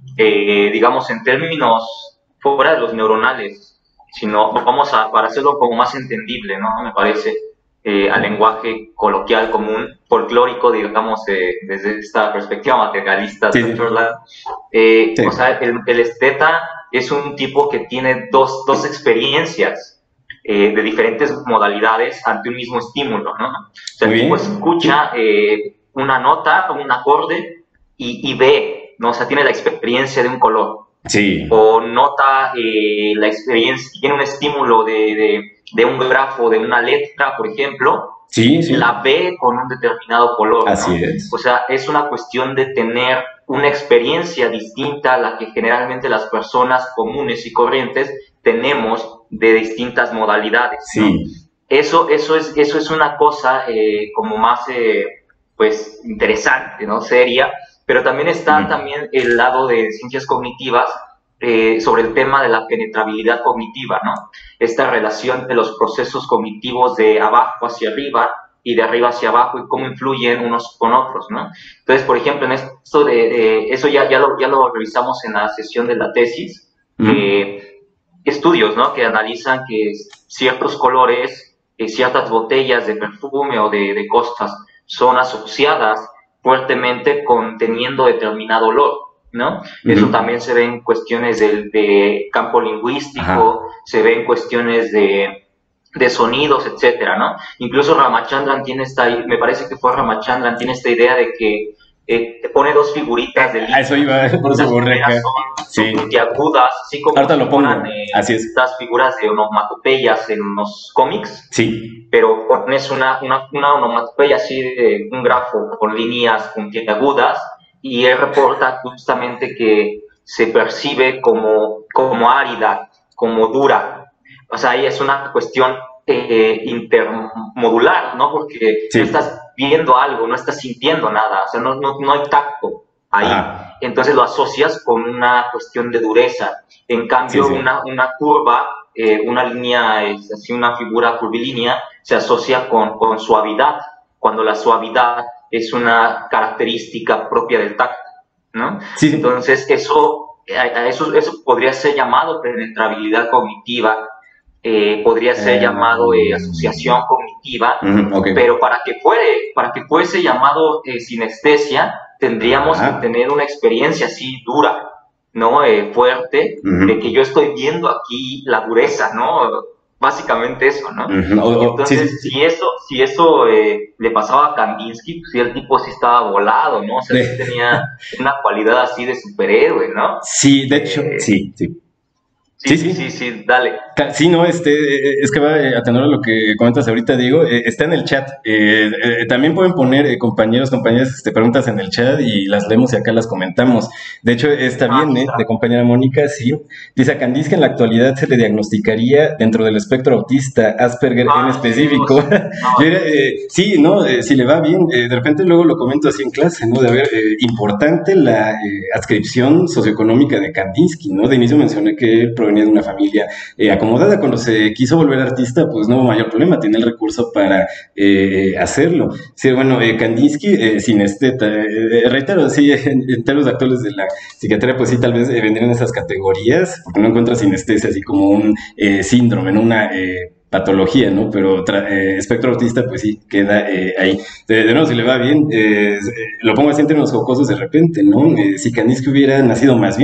Speaker 2: eh, digamos en términos fuera de los neuronales, sino vamos a, para hacerlo como más entendible, ¿no? Me parece, eh, al lenguaje coloquial común, folclórico, digamos, eh, desde esta perspectiva materialista de
Speaker 1: Sí, sí.
Speaker 2: Sutherland. Eh,
Speaker 1: Sí.
Speaker 2: o sea, el, el esteta es un tipo que tiene dos, dos experiencias eh, de diferentes modalidades ante un mismo estímulo, ¿no? O sea,
Speaker 1: Muy
Speaker 2: el tipo
Speaker 1: bien.
Speaker 2: escucha eh, una nota, un acorde y, y ve, ¿no? O sea, tiene la experiencia de un color.
Speaker 1: Sí.
Speaker 2: O nota eh, la experiencia, tiene un estímulo de, de, de un grafo, de una letra, por ejemplo,
Speaker 1: Sí, sí.
Speaker 2: la ve con un determinado color,
Speaker 1: Así
Speaker 2: ¿no?
Speaker 1: es.
Speaker 2: O sea, es una cuestión de tener una experiencia distinta a la que generalmente las personas comunes y corrientes tenemos de distintas modalidades, ¿no?
Speaker 1: Sí.
Speaker 2: Eso, eso, es, eso es una cosa eh, como más, eh, pues, interesante, ¿no? Seria, pero también está
Speaker 1: Ujú.
Speaker 2: también el lado de ciencias cognitivas eh, sobre el tema de la penetrabilidad cognitiva, ¿no? Esta relación de los procesos cognitivos de abajo hacia arriba y de arriba hacia abajo y cómo influyen unos con otros, ¿no? Entonces, por ejemplo, en esto de, de eso ya, ya, lo, ya lo revisamos en la sesión de la tesis,
Speaker 1: Ujú.
Speaker 2: eh, estudios, ¿no? Que analizan que ciertos colores, eh, ciertas botellas de perfume o de, de cosas son asociadas fuertemente con teniendo determinado olor, ¿no?
Speaker 1: Ujú.
Speaker 2: Eso también se ve en cuestiones de, de campo lingüístico,
Speaker 1: Ajá.
Speaker 2: se ve en cuestiones de, de sonidos, etcétera, ¿no? Incluso Ramachandran tiene esta, me parece que fue Ramachandran, tiene esta idea de que eh, te pone dos figuritas de
Speaker 1: A eso iba, por eso
Speaker 2: las
Speaker 1: borré
Speaker 2: primeras
Speaker 1: acá.
Speaker 2: son,
Speaker 1: Sí.
Speaker 2: son puntiagudas, así como
Speaker 1: Ahorita
Speaker 2: si
Speaker 1: lo pongo.
Speaker 2: fueran eh,
Speaker 1: Así es.
Speaker 2: estas figuras de onomatopeyas en los cómics,
Speaker 1: Sí.
Speaker 2: pero pones una, una, una onomatopeya así de un grafo con líneas puntiagudas y él reporta justamente que se percibe como, como árida, como dura. O sea, ahí es una cuestión eh, intermodular, ¿no? Porque
Speaker 1: Sí.
Speaker 2: no estás viendo algo, no estás sintiendo nada, o sea, no, no, no hay tacto ahí.
Speaker 1: Ajá.
Speaker 2: Entonces lo asocias con una cuestión de dureza. En cambio,
Speaker 1: Sí, sí.
Speaker 2: Una, una curva, eh, una línea, es así una figura curvilínea, se asocia con, con suavidad, cuando la suavidad es una característica propia del tacto, ¿no?
Speaker 1: Sí, sí.
Speaker 2: Entonces, eso, eso, eso podría ser llamado penetrabilidad cognitiva, eh, podría ser
Speaker 1: Eh,
Speaker 2: llamado eh, asociación cognitiva,
Speaker 1: ujú, ok.
Speaker 2: pero para que, fuere, para que fuese llamado eh, sinestesia, tendríamos
Speaker 1: Ajá.
Speaker 2: que tener una experiencia así dura, ¿no? Eh, fuerte,
Speaker 1: Ujú.
Speaker 2: de que yo estoy viendo aquí la dureza, ¿no? Básicamente eso, ¿no?
Speaker 1: Ujú. O- o- sí, sí,
Speaker 2: Entonces,
Speaker 1: sí.
Speaker 2: si eso, si eso eh, le pasaba a Kandinsky, pues sí, el tipo sí estaba volado, ¿no? O sea, sí
Speaker 1: De-
Speaker 2: tenía una cualidad así de superhéroe, ¿no?
Speaker 1: Sí, de hecho,
Speaker 2: Eh,
Speaker 1: sí, sí.
Speaker 2: sí,
Speaker 1: Sí,
Speaker 2: sí, sí,
Speaker 1: sí.
Speaker 2: sí, dale.
Speaker 1: Ca- Sí, no, este, eh, es que va eh, a tener lo que comentas ahorita, Diego, eh, está en el chat. Eh, eh, también pueden poner, eh, compañeros, compañeras, este, preguntas en el chat y las leemos y acá las comentamos. De hecho, esta
Speaker 2: Ah, aquí
Speaker 1: viene
Speaker 2: está.
Speaker 1: de compañera Mónica, sí. Dice, a Kandinsky en la actualidad se le diagnosticaría dentro del espectro autista, Asperger en
Speaker 2: Ah,
Speaker 1: específico.
Speaker 2: Dios. No,
Speaker 1: Yo diría, eh, sí, ¿no? Eh, si le va bien, eh, de repente luego lo comento así en clase, ¿no? De haber, eh, importante la eh, adscripción socioeconómica de Kandinsky, ¿no? De inicio mencioné que él provenía de una familia eh, acomodada. Cuando se quiso volver artista, pues no hubo mayor problema, tiene el recurso para eh, hacerlo. Sí, bueno, eh, Kandinsky, eh, sinesteta, eh, reitero, sí, en, en términos actuales de la psiquiatría, pues sí, tal vez eh, vendrían esas categorías, porque no encuentra sinestesia así como un eh, síndrome, no una eh, patología, ¿no? Pero eh, espectro autista, pues sí, queda eh, ahí. De, de nuevo, si le va bien, eh, lo pongo así en términos jocosos de repente, ¿no? Eh, si Kandinsky hubiera nacido más bien,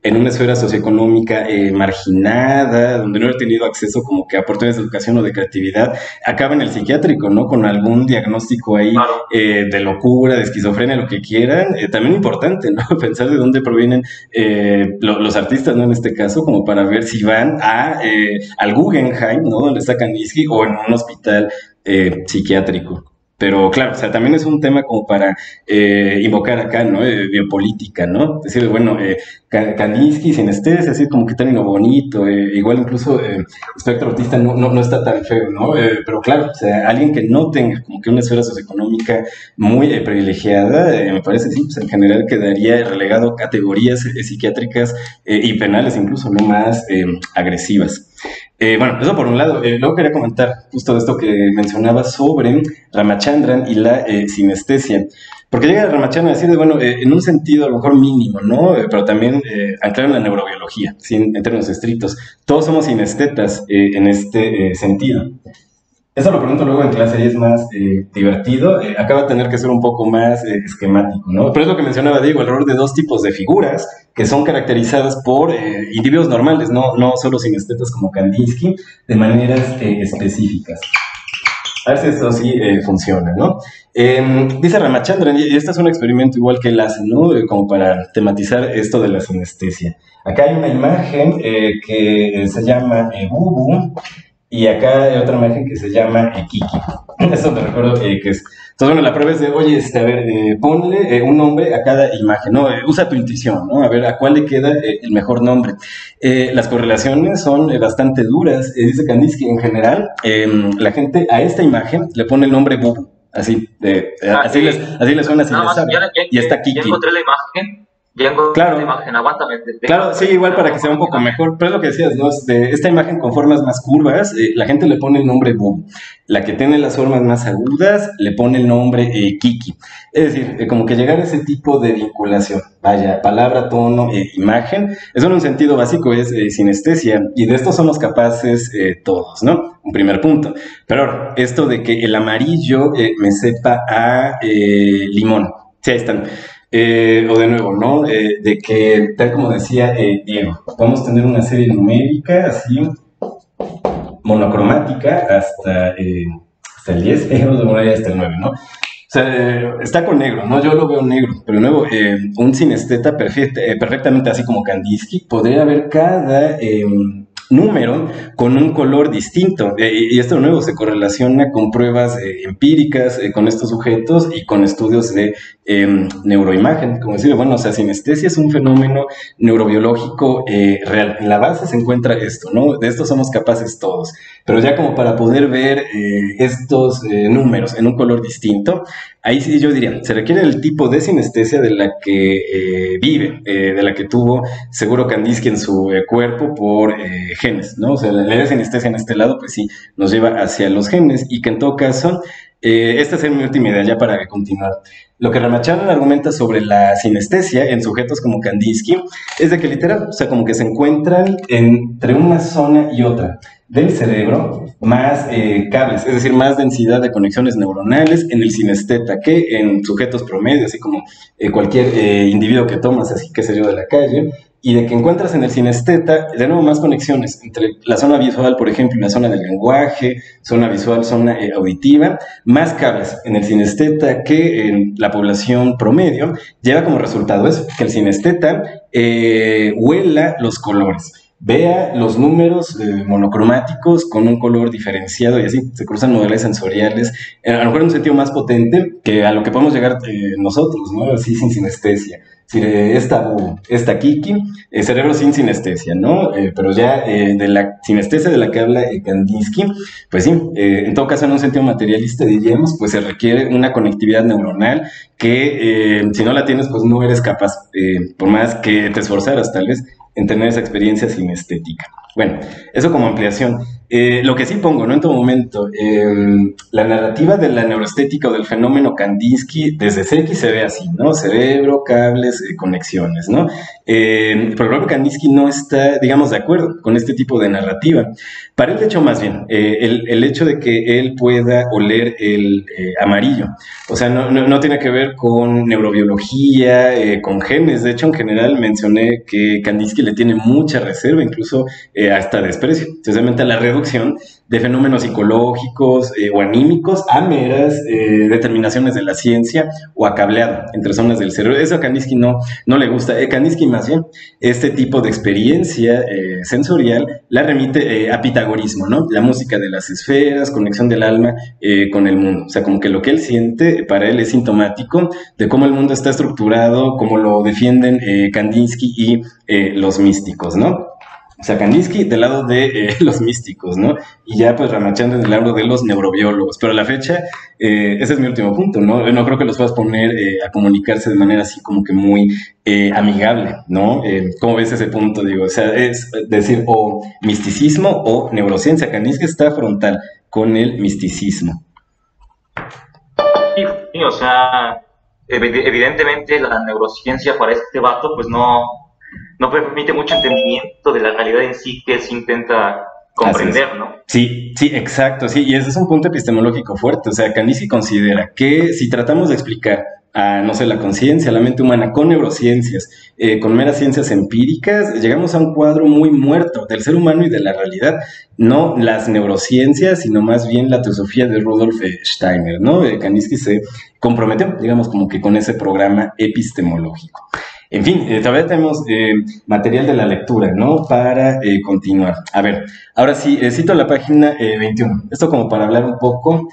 Speaker 1: en una esfera socioeconómica eh, marginada, donde no he tenido acceso como que a oportunidades de educación o de creatividad, acaba en el psiquiátrico, ¿no? Con algún diagnóstico ahí
Speaker 2: Claro.
Speaker 1: eh, de locura, de esquizofrenia, lo que quieran. Eh, también importante, ¿no? Pensar de dónde provienen eh, lo, los artistas, ¿no? En este caso, como para ver si van a, eh, al Guggenheim, ¿no? Donde está Kandinsky, o en un hospital eh, psiquiátrico. Pero claro, o sea, también es un tema como para eh, invocar acá, ¿no? Eh, biopolítica, ¿no? Decir, bueno, eh, Kandinsky, sinestesia, así como que término bonito, eh, igual incluso eh, espectro autista no, no, no está tan feo, ¿no? Eh, pero claro, o sea, alguien que no tenga como que una esfera socioeconómica muy eh, privilegiada, eh, me parece, sí, pues en general quedaría relegado a categorías eh, psiquiátricas eh, y penales incluso, no más eh, agresivas. Eh, bueno, eso por un lado. Eh, luego quería comentar justo de esto que mencionaba sobre Ramachandran y la eh, sinestesia. Porque llega Ramachandran a decir, de, bueno, eh, en un sentido a lo mejor mínimo, ¿no? Eh, pero también eh, anclar en la neurobiología, ¿sí? en, en términos estrictos. Todos somos sinestetas eh, en este eh, sentido. Eso lo pregunto luego en clase y es más eh, divertido. Eh, acaba de tener que ser un poco más eh, esquemático, ¿no? Pero es lo que mencionaba Diego, el error de dos tipos de figuras que son caracterizadas por eh, individuos normales, no, no solo sinestetas como Kandinsky, de maneras eh, específicas. A ver si esto sí eh, funciona, ¿no? Eh, dice Ramachandran, y este es un experimento igual que él hace, ¿no? Eh, como para tematizar esto de la sinestesia. Acá hay una imagen eh, que se llama eh, Bubu, y acá hay otra imagen que se llama eh, Kiki. Eso me recuerdo eh, que es. Entonces, bueno, la prueba es de, oye, este, a ver, eh, ponle eh, un nombre a cada imagen, ¿no? Eh, usa tu intuición, ¿no? A ver, ¿a cuál le queda eh, el mejor nombre? Eh, las correlaciones son eh, bastante duras. Eh, dice Kandinsky, en general, eh, la gente a esta imagen le pone el nombre Bubu. Así, eh,
Speaker 2: Ah,
Speaker 1: así,
Speaker 2: y
Speaker 1: les, así les suena, así
Speaker 2: nada
Speaker 1: les
Speaker 2: más,
Speaker 1: sabe.
Speaker 2: ya, ya-
Speaker 1: Y está
Speaker 2: ya
Speaker 1: Kiki.
Speaker 2: encontré la imagen. Ya encontré
Speaker 1: Claro.
Speaker 2: la imagen, aguántame. te- te-
Speaker 1: Claro, sí, igual para que sea un poco mejor, pero es lo que decías, ¿no? Es de esta imagen con formas más curvas, eh, la gente le pone el nombre Boom. La que tiene las formas más agudas le pone el nombre eh, Kiki. Es decir, eh, como que llegar a ese tipo de vinculación, vaya, palabra, tono, eh, imagen, eso en un sentido básico es eh, sinestesia, y de esto somos capaces eh, todos, ¿no? Un primer punto. Pero ahora, esto de que el amarillo eh, me sepa a eh, limón, sí, ahí están. Eh, o de nuevo, ¿no? Eh, de que, tal como decía eh, Diego, podemos tener una serie numérica así, monocromática, hasta, eh, hasta el diez, eh, vamos a poner hasta el nueve, ¿no? O sea, eh, está con negro, ¿no? Yo lo veo negro, pero de nuevo, eh, un sinesteta perfect, eh, perfectamente así como Kandinsky, podría ver cada eh, número con un color distinto. Eh, y esto de nuevo se correlaciona con pruebas eh, empíricas eh, con estos sujetos y con estudios de eh, neuroimagen. Como decir, bueno, o sea, sinestesia es un fenómeno neurobiológico eh, real. En la base se encuentra esto, ¿no? De esto somos capaces todos. Pero ya como para poder ver eh, estos eh, números en un color distinto, ahí sí yo diría, se requiere el tipo de sinestesia de la que eh, vive, eh, de la que tuvo seguro Kandinsky en su eh, cuerpo por eh, genes, ¿no? O sea, la idea de sinestesia en este lado, pues sí, nos lleva hacia los genes y que en todo caso, eh, esta es mi última idea ya para continuar. Lo que Ramachandran argumenta sobre la sinestesia en sujetos como Kandinsky es de que literal, o sea, como que se encuentran entre una zona y otra del cerebro más eh, cables, es decir, más densidad de conexiones neuronales en el sinesteta que en sujetos promedio, así como eh, cualquier eh, individuo que tomas, así que sé yo, de la calle, y de que encuentras en el sinesteta, de nuevo, más conexiones entre la zona visual, por ejemplo, y la zona del lenguaje, zona visual, zona eh, auditiva, más cables en el sinesteta que en la población promedio, lleva como resultado eso, que el sinesteta eh, huela los colores, vea los números eh, monocromáticos con un color diferenciado y así se cruzan modalidades sensoriales, eh, a lo mejor en un sentido más potente que a lo que podemos llegar eh, nosotros, ¿no? Así sin sinestesia. Es decir, eh, esta, esta Kiki, eh, cerebro sin sinestesia, ¿no? Eh, pero ya eh, de la sinestesia de la que habla eh, Kandinsky, pues sí, eh, en todo caso en un sentido materialista diríamos, pues se requiere una conectividad neuronal que eh, si no la tienes, pues no eres capaz, eh, por más que te esforzaras tal vez, en tener esa experiencia sinestética. Bueno, eso como ampliación. Eh, lo que sí pongo, ¿no? En todo momento, eh, la narrativa de la neuroestética o del fenómeno Kandinsky desde C X se ve así, ¿no? Cerebro, cables, eh, conexiones, ¿no? Eh, pero el propio Kandinsky no está, digamos, de acuerdo con este tipo de narrativa. Para él, de hecho, más bien, eh, el, el hecho de que él pueda oler el eh, amarillo, o sea, no, no, no tiene que ver con neurobiología, eh, con genes. De hecho, en general mencioné que Kandinsky le tiene mucha reserva, incluso eh, hasta desprecio, especialmente a la reducción de fenómenos psicológicos eh, o anímicos a meras eh, determinaciones de la ciencia o a cableado entre zonas del cerebro. Eso a Kandinsky no, no le gusta. Eh, Kandinsky más bien, este tipo de experiencia eh, sensorial la remite eh, a pitagorismo, ¿no? La música de las esferas, conexión del alma eh, con el mundo. O sea, como que lo que él siente para él es sintomático de cómo el mundo está estructurado, cómo lo defienden eh, Kandinsky y eh, los místicos, ¿no? O sea, Kandinsky del lado de eh, los místicos, ¿no? Y ya pues Ramachandran del lado de los neurobiólogos. Pero a la fecha, eh, ese es mi último punto, ¿no? No creo que los puedas poner eh, a comunicarse de manera así como que muy eh, amigable, ¿no? Eh, ¿Cómo ves ese punto? Digo, o sea, es decir, o misticismo o neurociencia. Kandinsky está frontal con el misticismo.
Speaker 2: Sí, sí, o sea, evidentemente la neurociencia para este vato pues no, no permite mucho entendimiento de la realidad en sí que se intenta comprender, ¿no?
Speaker 1: Sí, sí, exacto, sí, y ese es un punto epistemológico fuerte. O sea, Kandinsky considera que si tratamos de explicar a, no sé, la conciencia, la mente humana con neurociencias, eh, con meras ciencias empíricas, llegamos a un cuadro muy muerto del ser humano y de la realidad. No las neurociencias, sino más bien la teosofía de Rudolf Steiner, ¿no? Eh, Kandinsky se comprometió, digamos, como que con ese programa epistemológico. En fin, eh, todavía tenemos eh, material de la lectura, ¿no? Para eh, continuar. A ver, ahora sí, eh, cito la página eh, veintiuno. Esto como para hablar un poco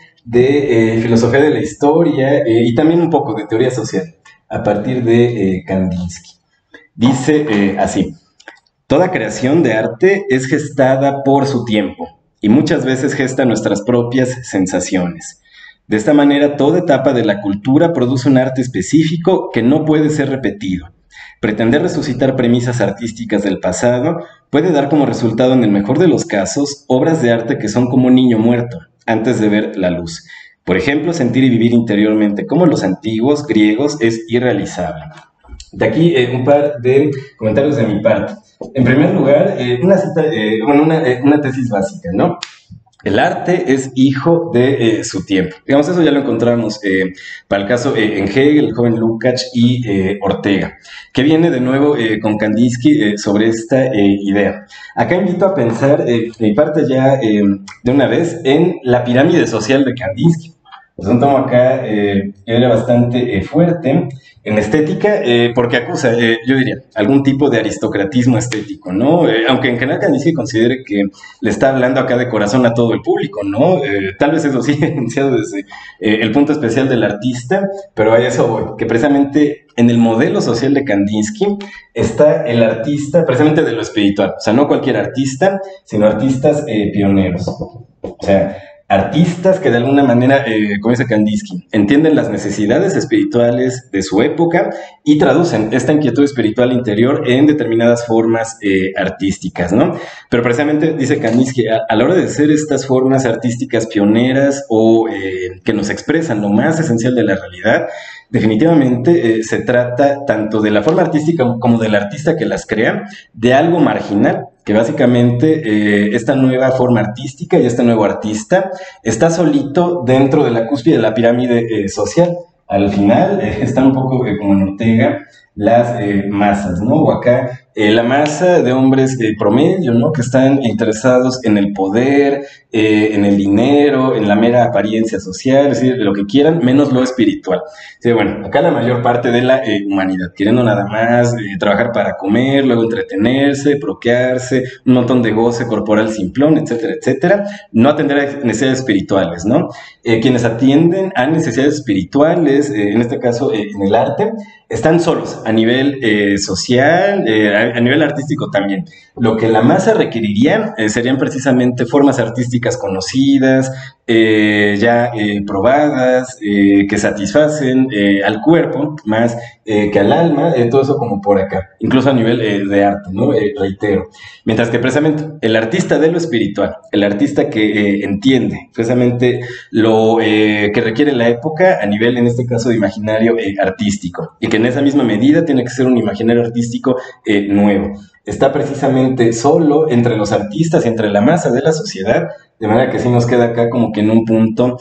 Speaker 1: de eh, filosofía de la historia eh, y también un poco de teoría social a partir de eh, Kandinsky. Dice eh, así: toda creación de arte es gestada por su tiempo y muchas veces gesta nuestras propias sensaciones. De esta manera, toda etapa de la cultura produce un arte específico que no puede ser repetido. Pretender resucitar premisas artísticas del pasado puede dar como resultado, en el mejor de los casos, obras de arte que son como un niño muerto antes de ver la luz. Por ejemplo, sentir y vivir interiormente como los antiguos griegos es irrealizable. De aquí eh, un par de comentarios de mi parte. En primer lugar, eh, una, cita, eh, bueno, una, eh, una tesis básica, ¿no? El arte es hijo de eh, su tiempo. Digamos, eso ya lo encontramos eh, para el caso eh, en Hegel, el joven Lukács y eh, Ortega, que viene de nuevo eh, con Kandinsky eh, sobre esta eh, idea. Acá invito a pensar, eh, de mi parte ya eh, de una vez, en la pirámide social de Kandinsky. Pues un tomo acá eh, era bastante eh, fuerte en estética, eh, porque acusa, eh, yo diría, algún tipo de aristocratismo estético, ¿no? Eh, aunque en general Kandinsky considere que le está hablando acá de corazón a todo el público, ¿no? Eh, tal vez eso sí, enunciado desde eh, el punto especial del artista, pero a eso voy, que precisamente en el modelo social de Kandinsky está el artista precisamente de lo espiritual, o sea, no cualquier artista, sino artistas eh, pioneros, o sea, artistas que de alguna manera, eh, como dice Kandinsky, entienden las necesidades espirituales de su época y traducen esta inquietud espiritual interior en determinadas formas eh, artísticas, ¿no? Pero precisamente, dice Kandinsky, a, a la hora de ser estas formas artísticas pioneras o eh, que nos expresan lo más esencial de la realidad, definitivamente eh, se trata tanto de la forma artística como del artista que las crea, de algo marginal, que básicamente eh, esta nueva forma artística y este nuevo artista está solito dentro de la cúspide de la pirámide eh, social. Al final eh, están un poco eh, como en Ortega las eh, masas, ¿no? O acá eh, la masa de hombres eh, promedio, ¿no? Que están interesados en el poder, eh, en el dinero, en la mera apariencia social, es decir, lo que quieran, menos lo espiritual. Sí, bueno, acá la mayor parte de la eh, humanidad, queriendo nada más eh, trabajar para comer, luego entretenerse, procrearse, un montón de goce corporal simplón, etcétera, etcétera, no atender a necesidades espirituales, ¿no? Eh, quienes atienden a necesidades espirituales, eh, en este caso eh, en el arte, están solos a nivel eh, social, eh, a, a nivel artístico también. Lo que la masa requeriría eh, serían precisamente formas artísticas conocidas, eh, ya eh, probadas, eh, que satisfacen eh, al cuerpo más eh, que al alma, eh, todo eso como por acá, incluso a nivel eh, de arte, ¿no? Eh, reitero. Mientras que precisamente el artista de lo espiritual, el artista que eh, entiende precisamente lo eh, que requiere la época a nivel, en este caso, de imaginario eh, artístico, y que en esa misma medida tiene que ser un imaginario artístico eh, nuevo. Está precisamente solo entre los artistas y entre la masa de la sociedad, de manera que sí nos queda acá como que en un punto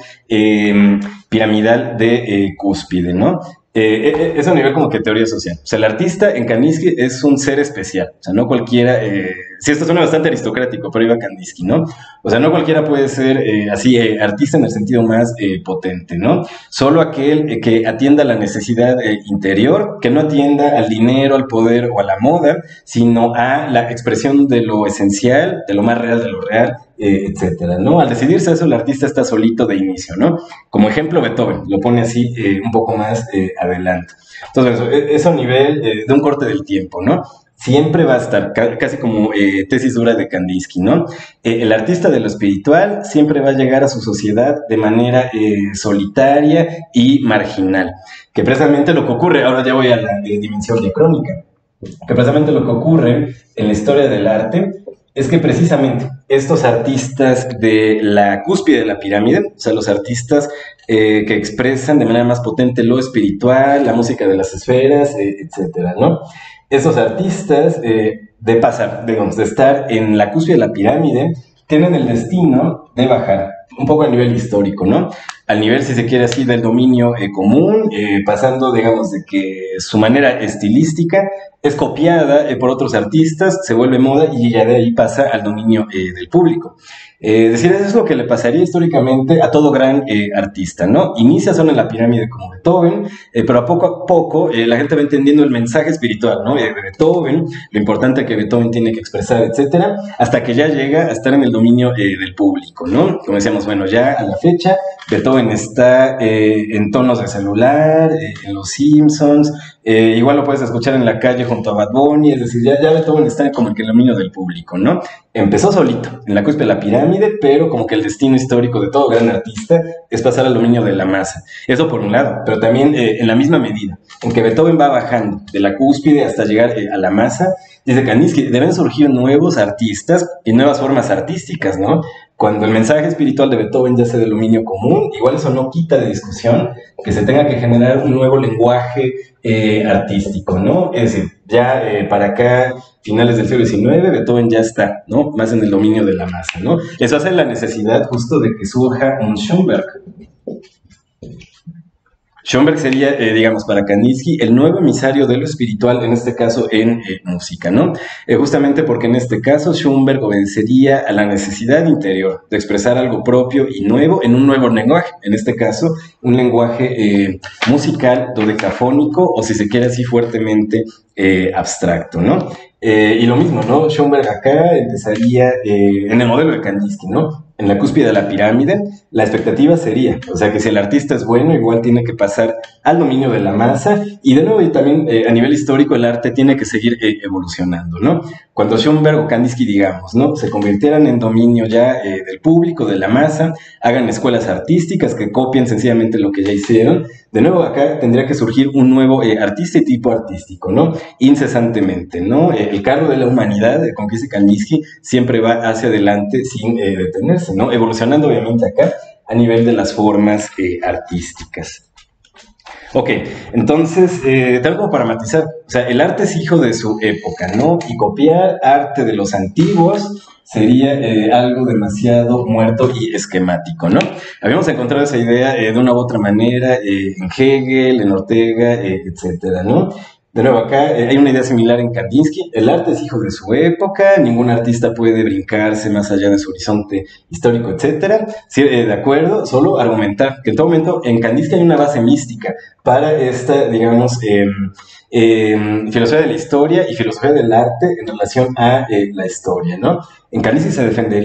Speaker 1: eh, piramidal de eh, cúspide, ¿no? Eh, eh, es a nivel como que teoría social. O sea, el artista en Kandinsky es un ser especial. O sea, no cualquiera... Eh, sí, esto suena bastante aristocrático, pero iba Kandinsky, ¿no? O sea, no cualquiera puede ser eh, así eh, artista en el sentido más eh, potente, ¿no? Solo aquel eh, que atienda la necesidad eh, interior, que no atienda al dinero, al poder o a la moda, sino a la expresión de lo esencial, de lo más real de lo real, eh, etcétera, ¿no? Al decidirse eso, el artista está solito de inicio, ¿no? Como ejemplo, Beethoven, lo pone así eh, un poco más eh, adelante. Entonces, eso, eso a nivel eh, de un corte del tiempo, ¿no? Siempre va a estar, casi como eh, tesis dura de Kandinsky, ¿no? Eh, el artista de lo espiritual siempre va a llegar a su sociedad de manera eh, solitaria y marginal, que precisamente lo que ocurre, ahora ya voy a la eh, dimensión diacrónica, que precisamente lo que ocurre en la historia del arte es que precisamente estos artistas de la cúspide de la pirámide, o sea, los artistas eh, que expresan de manera más potente lo espiritual, la música de las esferas, eh, etcétera, ¿no? Esos artistas, eh, de pasar, digamos, de estar en la cúspide de la pirámide, tienen el destino de bajar, un poco a nivel histórico, ¿no? Al nivel, si se quiere así, del dominio eh, común, eh, pasando, digamos, de que su manera estilística es copiada eh, por otros artistas, se vuelve moda y ya de ahí pasa al dominio eh, del público. Eh, es decir, eso es lo que le pasaría históricamente a todo gran eh, artista, ¿no? Inicia solo en la pirámide como Beethoven, eh, pero a poco a poco eh, la gente va entendiendo el mensaje espiritual, ¿no? Eh, de Beethoven, lo importante que Beethoven tiene que expresar, etcétera, hasta que ya llega a estar en el dominio eh, del público, ¿no? Como decíamos, bueno, ya a la fecha, Beethoven está eh, en tonos de celular, eh, en Los Simpsons, eh, igual lo puedes escuchar en la calle junto a Bad Bunny, es decir, ya, ya Beethoven está como en el dominio del público, ¿no? Empezó solito, en la cúspide de la pirámide, pero como que el destino histórico de todo gran artista es pasar al dominio de la masa. Eso por un lado, pero también eh, en la misma medida, en que Beethoven va bajando de la cúspide hasta llegar eh, a la masa, dice Kandinsky, deben surgir nuevos artistas y nuevas formas artísticas, ¿no? Cuando el mensaje espiritual de Beethoven ya sea de dominio común, igual eso no quita de discusión que se tenga que generar un nuevo lenguaje eh, artístico, ¿no? Es decir, ya eh, para acá, finales del siglo diecinueve, Beethoven ya está, ¿no? Más en el dominio de la masa, ¿no? Eso hace la necesidad justo de que surja un Schoenberg. Schoenberg sería, eh, digamos, para Kandinsky, el nuevo emisario de lo espiritual, en este caso en eh, música, ¿no? Eh, justamente porque en este caso Schoenberg obedecería a la necesidad interior de expresar algo propio y nuevo en un nuevo lenguaje, en este caso, un lenguaje eh, musical, dodecafónico, o si se quiere así fuertemente eh, abstracto, ¿no? Eh, y lo mismo, ¿no? Schoenberg acá empezaría eh, en el modelo de Kandinsky, ¿no? En la cúspide de la pirámide, la expectativa sería, o sea, que si el artista es bueno, igual tiene que pasar al dominio de la masa, y de nuevo, y también eh, a nivel histórico, el arte tiene que seguir eh, evolucionando, ¿no? Cuando Schoenberg o Kandinsky, digamos, ¿no? Se convirtieran en dominio ya eh, del público, de la masa, hagan escuelas artísticas que copien sencillamente lo que ya hicieron, de nuevo acá tendría que surgir un nuevo eh, artista y tipo artístico, ¿no? Incesantemente, ¿no? Eh, el carro de la humanidad, eh, como dice Kandinsky, siempre va hacia adelante sin eh, detenerse, ¿no? Evolucionando obviamente acá a nivel de las formas eh, artísticas. Ok, entonces, eh, tal como para matizar, o sea, el arte es hijo de su época, ¿no? Y copiar arte de los antiguos sería eh, algo demasiado muerto y esquemático, ¿no? Habíamos encontrado esa idea eh, de una u otra manera eh, en Hegel, en Ortega, eh, etcétera, ¿no? De nuevo, acá eh, hay una idea similar en Kandinsky. El arte es hijo de su época, ningún artista puede brincarse más allá de su horizonte histórico, etcétera. Sí, eh, de acuerdo, solo argumentar que en todo momento en Kandinsky hay una base mística para esta, digamos, eh, eh, filosofía de la historia y filosofía del arte en relación a eh, la historia, ¿no? En Kandinsky se defendería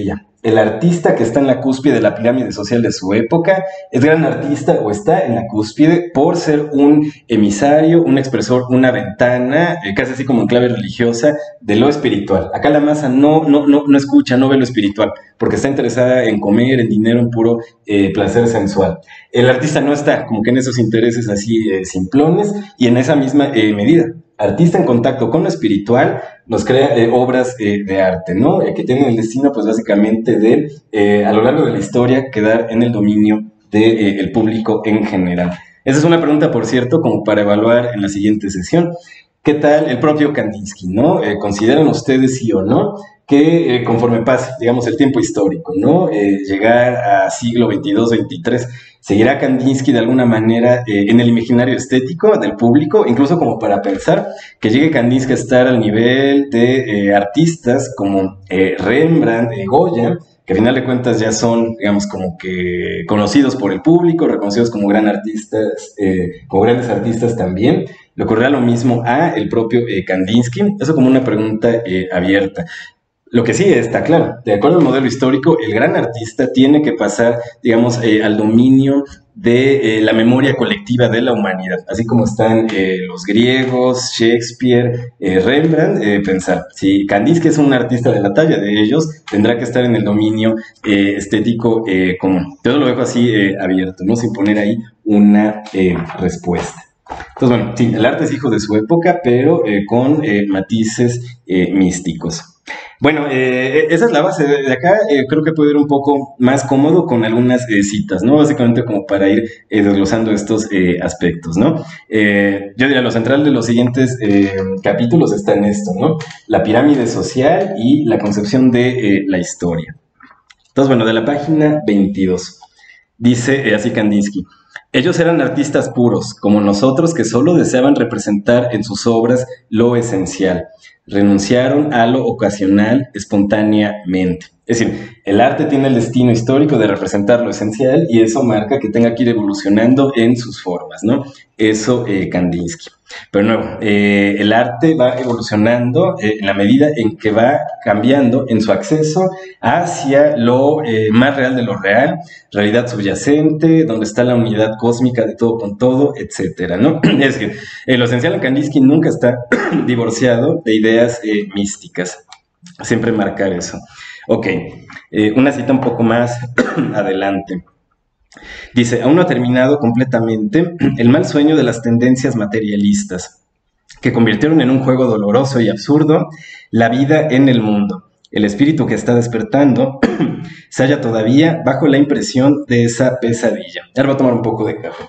Speaker 1: el artista que está en la cúspide de la pirámide social de su época es gran artista o está en la cúspide por ser un emisario, un expresor, una ventana, eh, casi así como en clave religiosa, de lo espiritual. Acá la masa no, no, no, no escucha, no ve lo espiritual, porque está interesada en comer, en dinero, en puro eh, placer sensual. El artista no está como que en esos intereses así eh, simplones, y en esa misma eh, medida. Artista en contacto con lo espiritual nos crea eh, obras eh, de arte, ¿no? Eh, que tienen el destino, pues básicamente de, eh, a lo largo de la historia, quedar en el dominio del de, eh, público en general. Esa es una pregunta, por cierto, como para evaluar en la siguiente sesión. ¿Qué tal el propio Kandinsky, no? Eh, ¿Consideran ustedes sí o no que eh, conforme pase, digamos, el tiempo histórico, ¿no? Eh, llegar a siglo veintidós, veintitrés, ¿seguirá Kandinsky de alguna manera eh, en el imaginario estético del público? Incluso como para pensar que llegue Kandinsky a estar al nivel de eh, artistas como eh, Rembrandt, eh, Goya, que al final de cuentas ya son, digamos, como que conocidos por el público, reconocidos como gran artistas, eh, como grandes artistas también. ¿Le ocurrirá lo mismo a el propio eh, Kandinsky? Eso como una pregunta eh, abierta. Lo que sí está claro, de acuerdo al modelo histórico, el gran artista tiene que pasar, digamos, eh, al dominio de eh, la memoria colectiva de la humanidad, así como están eh, los griegos, Shakespeare, eh, Rembrandt, eh, pensar, si Kandinsky es un artista de la talla de ellos, tendrá que estar en el dominio eh, estético eh, común. Yo lo dejo así eh, abierto, ¿no? Sin poner ahí una eh, respuesta. Entonces, bueno, sí, el arte es hijo de su época, pero eh, con eh, matices eh, místicos. Bueno, eh, esa es la base. De acá eh, creo que puedo ir un poco más cómodo con algunas eh, citas, ¿no? Básicamente como para ir eh, desglosando estos eh, aspectos, ¿no? Eh, yo diría, lo central de los siguientes eh, capítulos está en esto, ¿no? La pirámide social y la concepción de eh, la historia. Entonces, bueno, de la página veintidós, dice eh, así Kandinsky: ellos eran artistas puros, como nosotros, que solo deseaban representar en sus obras lo esencial. Renunciaron a lo ocasional espontáneamente. Es decir, el arte tiene el destino histórico de representar lo esencial y eso marca que tenga que ir evolucionando en sus formas, ¿no? Eso eh, Kandinsky. Pero nuevo, eh, el arte va evolucionando eh, en la medida en que va cambiando en su acceso hacia lo eh, más real de lo real, realidad subyacente, donde está la unidad cósmica de todo con todo, etcétera, ¿no? Es decir, eh, lo esencial en Kandinsky nunca está divorciado de ideas eh, místicas. Siempre marcar eso. Ok, eh, una cita un poco más adelante. Dice: aún no ha terminado completamente el mal sueño de las tendencias materialistas, que convirtieron en un juego doloroso y absurdo la vida en el mundo. El espíritu que está despertando se halla todavía bajo la impresión de esa pesadilla. Ahora voy a tomar un poco de café.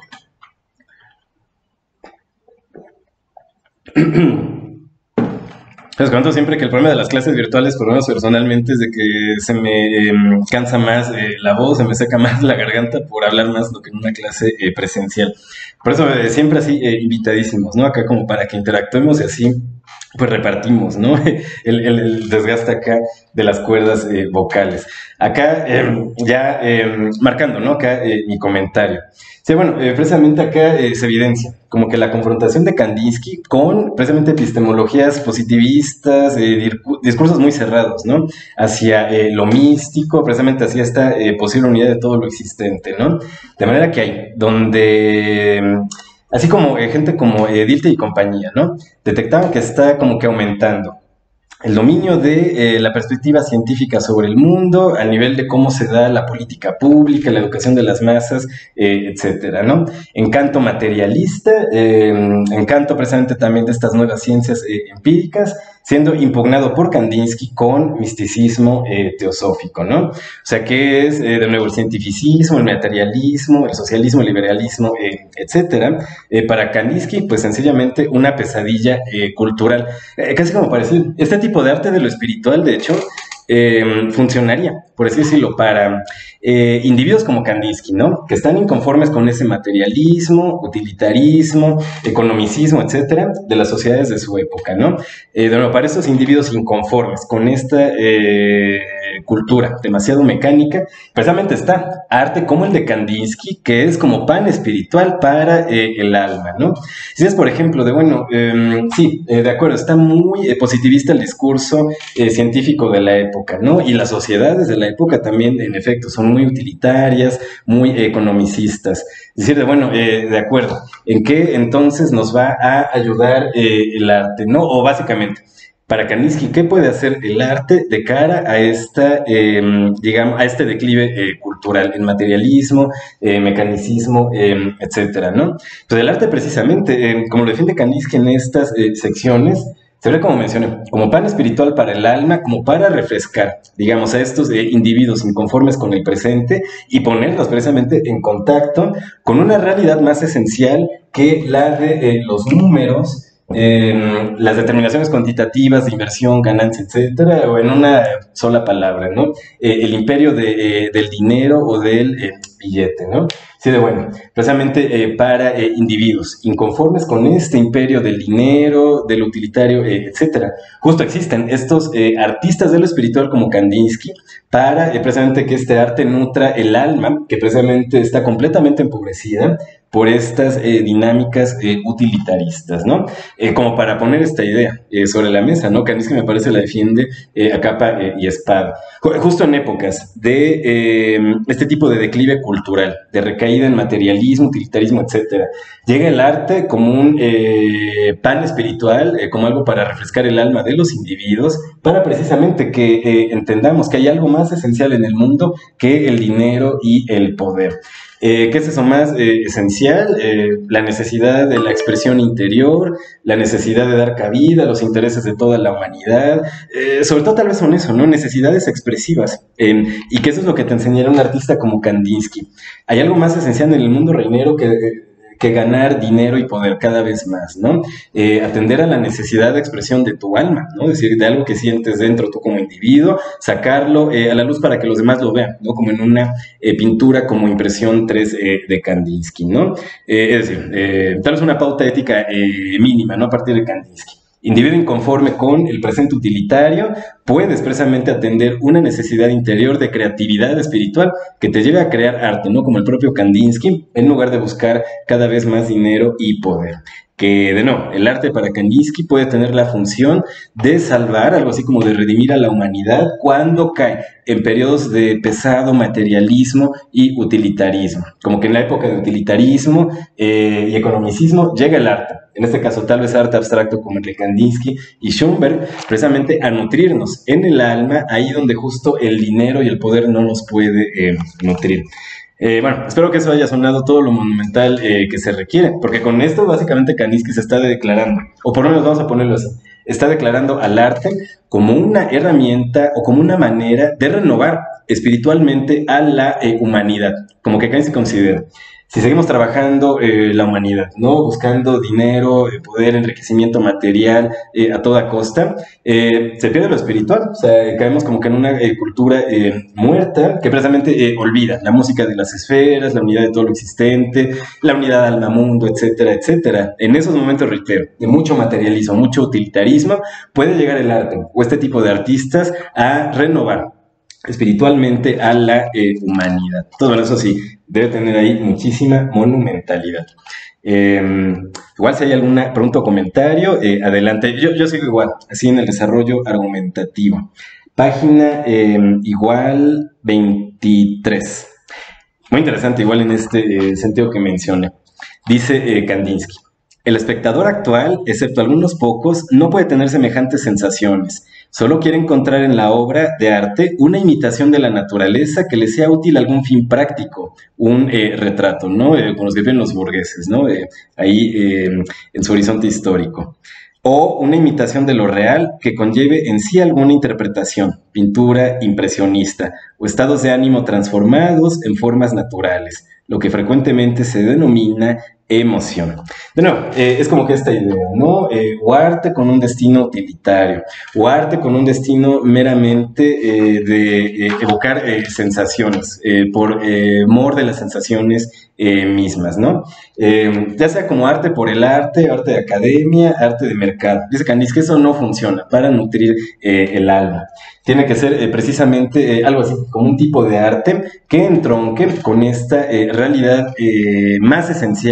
Speaker 1: Les cuento siempre que el problema de las clases virtuales, por lo menos personalmente, es de que se me eh, cansa más eh, la voz, se me seca más la garganta por hablar más lo que en una clase eh, presencial. Por eso eh, siempre así eh, invitadísimos, ¿no? Acá como para que interactuemos y así pues repartimos, ¿no? El, el, el desgaste acá de las cuerdas eh, vocales. Acá eh, ya eh, marcando, ¿no? Acá eh, mi comentario. Sí, bueno, eh, precisamente acá eh, se evidencia como que la confrontación de Kandinsky con precisamente epistemologías positivistas, eh, discursos muy cerrados, ¿no? Hacia eh, lo místico, precisamente hacia esta eh, posible unidad de todo lo existente, ¿no? De manera que hay, donde... Así como eh, gente como eh, Dilthey y compañía, ¿no? Detectaban que está como que aumentando el dominio de eh, la perspectiva científica sobre el mundo, a nivel de cómo se da la política pública, la educación de las masas, eh, etcétera, ¿no? Encanto materialista, eh, encanto precisamente también de estas nuevas ciencias eh, empíricas, siendo impugnado por Kandinsky con misticismo eh, teosófico, ¿no? O sea, que es, eh, de nuevo, el cientificismo, el materialismo, el socialismo, el liberalismo, eh, etcétera. Eh, para Kandinsky, pues sencillamente una pesadilla eh, cultural. Eh, casi como para decir, este tipo de arte de lo espiritual, de hecho, eh, funcionaría, por así decirlo, para eh, individuos como Kandinsky, ¿no? Que están inconformes con ese materialismo, utilitarismo, economicismo, etcétera, de las sociedades de su época, ¿no? Eh, de nuevo, para esos individuos inconformes con esta eh, cultura demasiado mecánica, precisamente está arte como el de Kandinsky, que es como pan espiritual para eh, el alma, ¿no? Si es, por ejemplo, de, bueno, eh, sí, eh, de acuerdo, está muy eh, positivista el discurso eh, científico de la época, ¿no? Y las sociedades de la la época también, en efecto, son muy utilitarias, muy economicistas. Es decir, bueno, eh, de acuerdo, ¿en qué entonces nos va a ayudar eh, el arte? ¿No? O básicamente, para Kandinsky, ¿qué puede hacer el arte de cara a esta, eh, digamos, a este declive eh, cultural, el materialismo, eh, mecanicismo, eh, etcétera, ¿no? Entonces, el arte precisamente, eh, como lo defiende Kandinsky en estas eh, secciones, se ve, como mencioné, como pan espiritual para el alma, como para refrescar, digamos, a estos eh, individuos inconformes con el presente y ponerlos precisamente en contacto con una realidad más esencial que la de eh, los números, eh, las determinaciones cuantitativas de inversión, ganancia, etcétera, o en una sola palabra, ¿no? Eh, el imperio de, eh, del dinero o del eh, billete, ¿no? Sí, de bueno, precisamente eh, para eh, individuos inconformes con este imperio del dinero, del utilitario, eh, etcétera. Justo existen estos eh, artistas de lo espiritual como Kandinsky para eh, precisamente que este arte nutra el alma, que precisamente está completamente empobrecida por estas eh, dinámicas eh, utilitaristas, ¿no? Eh, como para poner esta idea eh, sobre la mesa, ¿no? Kandinsky me parece la defiende eh, a capa eh, y espada. Justo en épocas de eh, este tipo de declive cultural, de recaída en materialismo, utilitarismo, etcétera, llega el arte como un eh, pan espiritual, eh, como algo para refrescar el alma de los individuos, para precisamente que eh, entendamos que hay algo más esencial en el mundo que el dinero y el poder. Eh, ¿Qué es eso más eh, esencial? Eh, la necesidad de la expresión interior, la necesidad de dar cabida a los intereses de toda la humanidad, eh, sobre todo tal vez son eso, ¿no? Necesidades expresivas, eh, y que eso es lo que te enseñará un artista como Kandinsky. Hay algo más esencial en el mundo reinero que... Eh, que ganar dinero y poder cada vez más, ¿no? Eh, atender a la necesidad de expresión de tu alma, ¿no? Es decir, de algo que sientes dentro tú como individuo, sacarlo eh, a la luz para que los demás lo vean, ¿no? Como en una eh, pintura como impresión tres eh, de Kandinsky, ¿no? Eh, es decir, eh, tal vez una pauta ética eh, mínima, ¿no? A partir de Kandinsky. Individuo inconforme con el presente utilitario puede expresamente atender una necesidad interior de creatividad espiritual que te lleve a crear arte, ¿no? Como el propio Kandinsky, en lugar de buscar cada vez más dinero y poder. Que, de nuevo, el arte para Kandinsky puede tener la función de salvar, algo así como de redimir a la humanidad cuando cae en periodos de pesado materialismo y utilitarismo. Como que en la época de utilitarismo eh, y economicismo llega el arte, en este caso tal vez arte abstracto como el de Kandinsky y Schoenberg, precisamente a nutrirnos en el alma, ahí donde justo el dinero y el poder no nos puede eh, nutrir. Eh, bueno, espero que eso haya sonado todo lo monumental eh, que se requiere, porque con esto básicamente Kandinsky se está declarando, o por lo menos vamos a ponerlo así, está declarando al arte como una herramienta o como una manera de renovar espiritualmente a la eh, humanidad, como que Kandinsky considera. Si seguimos trabajando eh, la humanidad, ¿no? Buscando dinero, eh, poder, enriquecimiento material eh, a toda costa, eh, se pierde lo espiritual. O sea, caemos como que en una eh, cultura eh, muerta que precisamente eh, olvida la música de las esferas, la unidad de todo lo existente, la unidad alma-mundo, etcétera, etcétera. En esos momentos, reitero, de mucho materialismo, mucho utilitarismo, puede llegar el arte o este tipo de artistas a renovar espiritualmente a la eh, humanidad. Todo eso sí, debe tener ahí muchísima monumentalidad. Eh, igual si hay alguna pregunta o comentario, eh, adelante. Yo, yo sigo igual, así en el desarrollo argumentativo. Página eh, igual veintitrés. Muy interesante, igual en este eh, sentido que mencioné. Dice eh, Kandinsky: el espectador actual, excepto algunos pocos, no puede tener semejantes sensaciones. Solo quiere encontrar en la obra de arte una imitación de la naturaleza que le sea útil a algún fin práctico, un eh, retrato, ¿no? Eh, como los que viven los burgueses, ¿no? Eh, ahí eh, en su horizonte histórico. O una imitación de lo real que conlleve en sí alguna interpretación, pintura impresionista, o estados de ánimo transformados en formas naturales, lo que frecuentemente se denomina emoción. De nuevo, eh, es como que esta idea, ¿no? Eh, o arte con un destino utilitario, o arte con un destino meramente eh, de eh, evocar eh, sensaciones, eh, por eh, mor de las sensaciones eh, mismas, ¿no? Eh, ya sea como arte por el arte, arte de academia, arte de mercado. Dice Kandinsky que eso no funciona para nutrir eh, el alma. Tiene que ser eh, precisamente eh, algo así, como un tipo de arte que entronque con esta eh, realidad eh, más esencial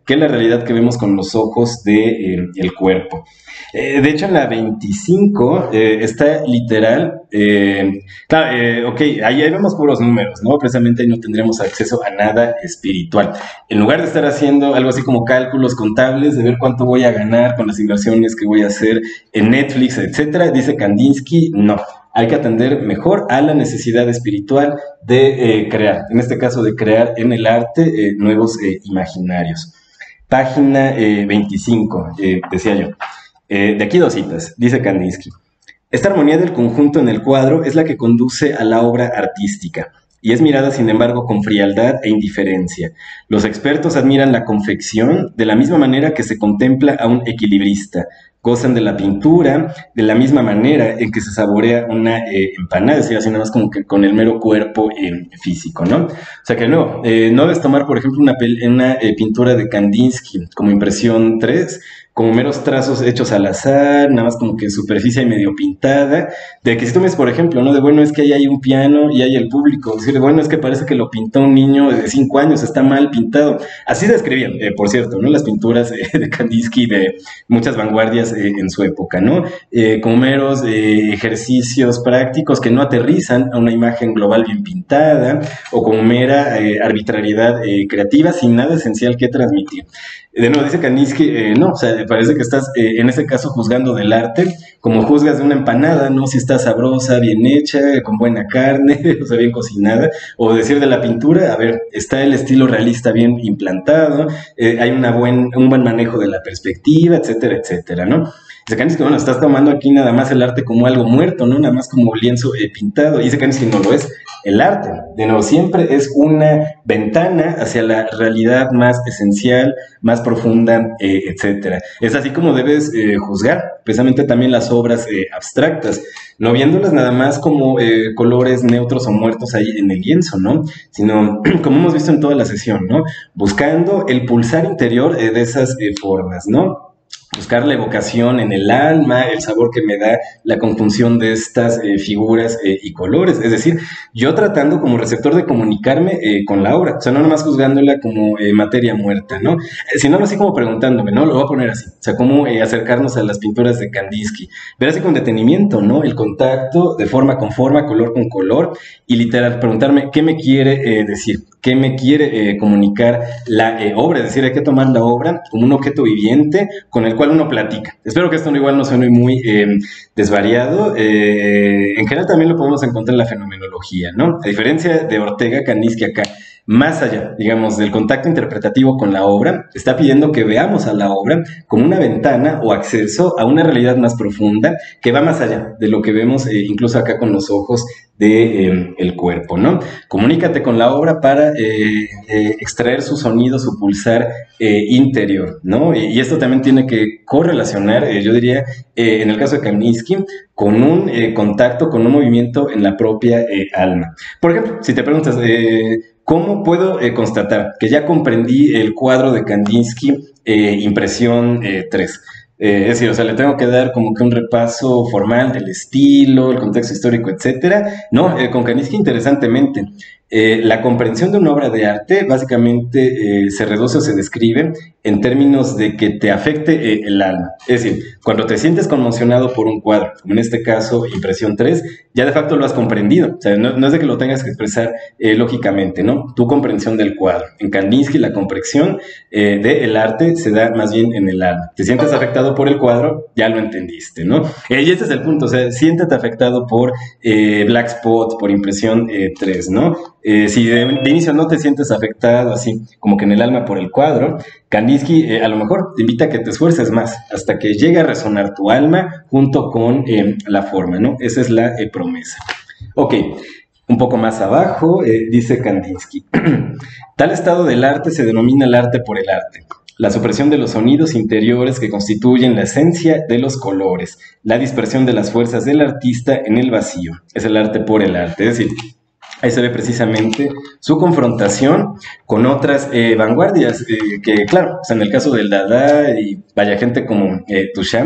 Speaker 1: que la realidad que vemos con los ojos del de, eh, cuerpo. Eh, de hecho, en la veinticinco eh, está literal, eh, claro, eh, ok, ahí, ahí vemos puros números, ¿no? Precisamente ahí no tendremos acceso a nada espiritual. En lugar de estar haciendo algo así como cálculos contables, de ver cuánto voy a ganar con las inversiones que voy a hacer en Netflix, etcétera, dice Kandinsky, no. Hay que atender mejor a la necesidad espiritual de eh, crear, en este caso de crear en el arte eh, nuevos eh, imaginarios. Página eh, veinticinco, eh, decía yo. Eh, de aquí dos citas, dice Kandinsky. Esta armonía del conjunto en el cuadro es la que conduce a la obra artística y es mirada, sin embargo, con frialdad e indiferencia. Los expertos admiran la confección de la misma manera que se contempla a un equilibrista. Gozan de la pintura de la misma manera en que se saborea una eh, empanada, es decir, así nada más como que con el mero cuerpo eh, físico, ¿no? O sea que no, eh, no debes tomar, por ejemplo, una, una eh, pintura de Kandinsky como impresión tres, como meros trazos hechos al azar, nada más como que superficie medio pintada, de que si tomes, por ejemplo, ¿no? De bueno, es que ahí hay un piano y hay el público, decir, bueno, es que parece que lo pintó un niño de cinco años, está mal pintado. Así describían, eh, por cierto, ¿no? Las pinturas eh, de Kandinsky de muchas vanguardias eh, en su época, ¿no? Eh, como meros eh, ejercicios prácticos que no aterrizan a una imagen global bien pintada, o como mera eh, arbitrariedad eh, creativa sin nada esencial que transmitir. De nuevo, dice Kandinsky, eh, no, o sea, parece que estás, eh, en ese caso, juzgando del arte, como juzgas de una empanada, ¿no? Si está sabrosa, bien hecha, con buena carne, o sea, bien cocinada, o decir de la pintura, a ver, está el estilo realista bien implantado, eh, hay una buen, un buen manejo de la perspectiva, etcétera, etcétera, ¿no? Dice Kandinsky, bueno, estás tomando aquí nada más el arte como algo muerto, ¿no? Nada más como lienzo eh, pintado, y dice Kandinsky, no lo es. El arte, de nuevo, siempre es una ventana hacia la realidad más esencial, más profunda, eh, etcétera. Es así como debes eh, juzgar precisamente también las obras eh, abstractas, no viéndolas nada más como eh, colores neutros o muertos ahí en el lienzo, ¿no? Sino, como hemos visto en toda la sesión, ¿no? Buscando el pulsar interior eh, de esas eh, formas, ¿no? Buscar la evocación en el alma, el sabor que me da la conjunción de estas eh, figuras eh, y colores. Es decir, yo tratando como receptor de comunicarme eh, con la obra, o sea, no nomás juzgándola como eh, materia muerta, ¿no? Eh, sino así como preguntándome, ¿no? Lo voy a poner así, o sea, cómo eh, acercarnos a las pinturas de Kandinsky. Ver así con detenimiento, ¿no? El contacto de forma con forma, color con color, y literal preguntarme qué me quiere eh, decir, qué me quiere eh, comunicar la eh, obra. Es decir, hay que tomar la obra como un objeto viviente con el cual uno platica. Espero que esto no, igual no suene muy eh, desvariado. Eh, en general también lo podemos encontrar en la fenomenología, ¿no? A diferencia de Ortega, Kandinsky acá, más allá, digamos, del contacto interpretativo con la obra, está pidiendo que veamos a la obra como una ventana o acceso a una realidad más profunda que va más allá de lo que vemos eh, incluso acá con los ojos de, eh, el cuerpo, ¿no? Comunícate con la obra para eh, eh, extraer su sonido, su pulsar eh, interior, ¿no? Y, y esto también tiene que correlacionar, eh, yo diría, eh, en el caso de Kandinsky, con un eh, contacto, con un movimiento en la propia eh, alma. Por ejemplo, si te preguntas, eh, ¿cómo puedo eh, constatar que ya comprendí el cuadro de Kandinsky, eh, impresión eh, tres? Eh, es decir, o sea, le tengo que dar como que un repaso formal del estilo, el contexto histórico, etcétera. No, eh, con Kandinsky, interesantemente, eh, la comprensión de una obra de arte básicamente eh, se reduce o se describe en términos de que te afecte eh, el alma. Es decir, cuando te sientes conmocionado por un cuadro, como en este caso impresión tres, ya de facto lo has comprendido. O sea, no, no es de que lo tengas que expresar eh, lógicamente, ¿no? Tu comprensión del cuadro. En Kandinsky la comprensión eh, del arte se da más bien en el alma. Te sientes afectado por el cuadro, ya lo entendiste, ¿no? Eh, y este es el punto, o sea, siéntete afectado por eh, Black Spot, por impresión eh, tres, ¿no? Eh, si de, de inicio no te sientes afectado así como que en el alma por el cuadro, Kandinsky eh, a lo mejor te invita a que te esfuerces más hasta que llegue a resonar tu alma junto con eh, la forma, ¿no? Esa es la eh, promesa. Ok, un poco más abajo eh, dice Kandinsky, tal estado del arte se denomina el arte por el arte. La supresión de los sonidos interiores que constituyen la esencia de los colores, la dispersión de las fuerzas del artista en el vacío, es el arte por el arte, es decir, ahí se ve precisamente su confrontación con otras eh, vanguardias, eh, que claro, o sea, en el caso del Dada y vaya gente como eh, Duchamp,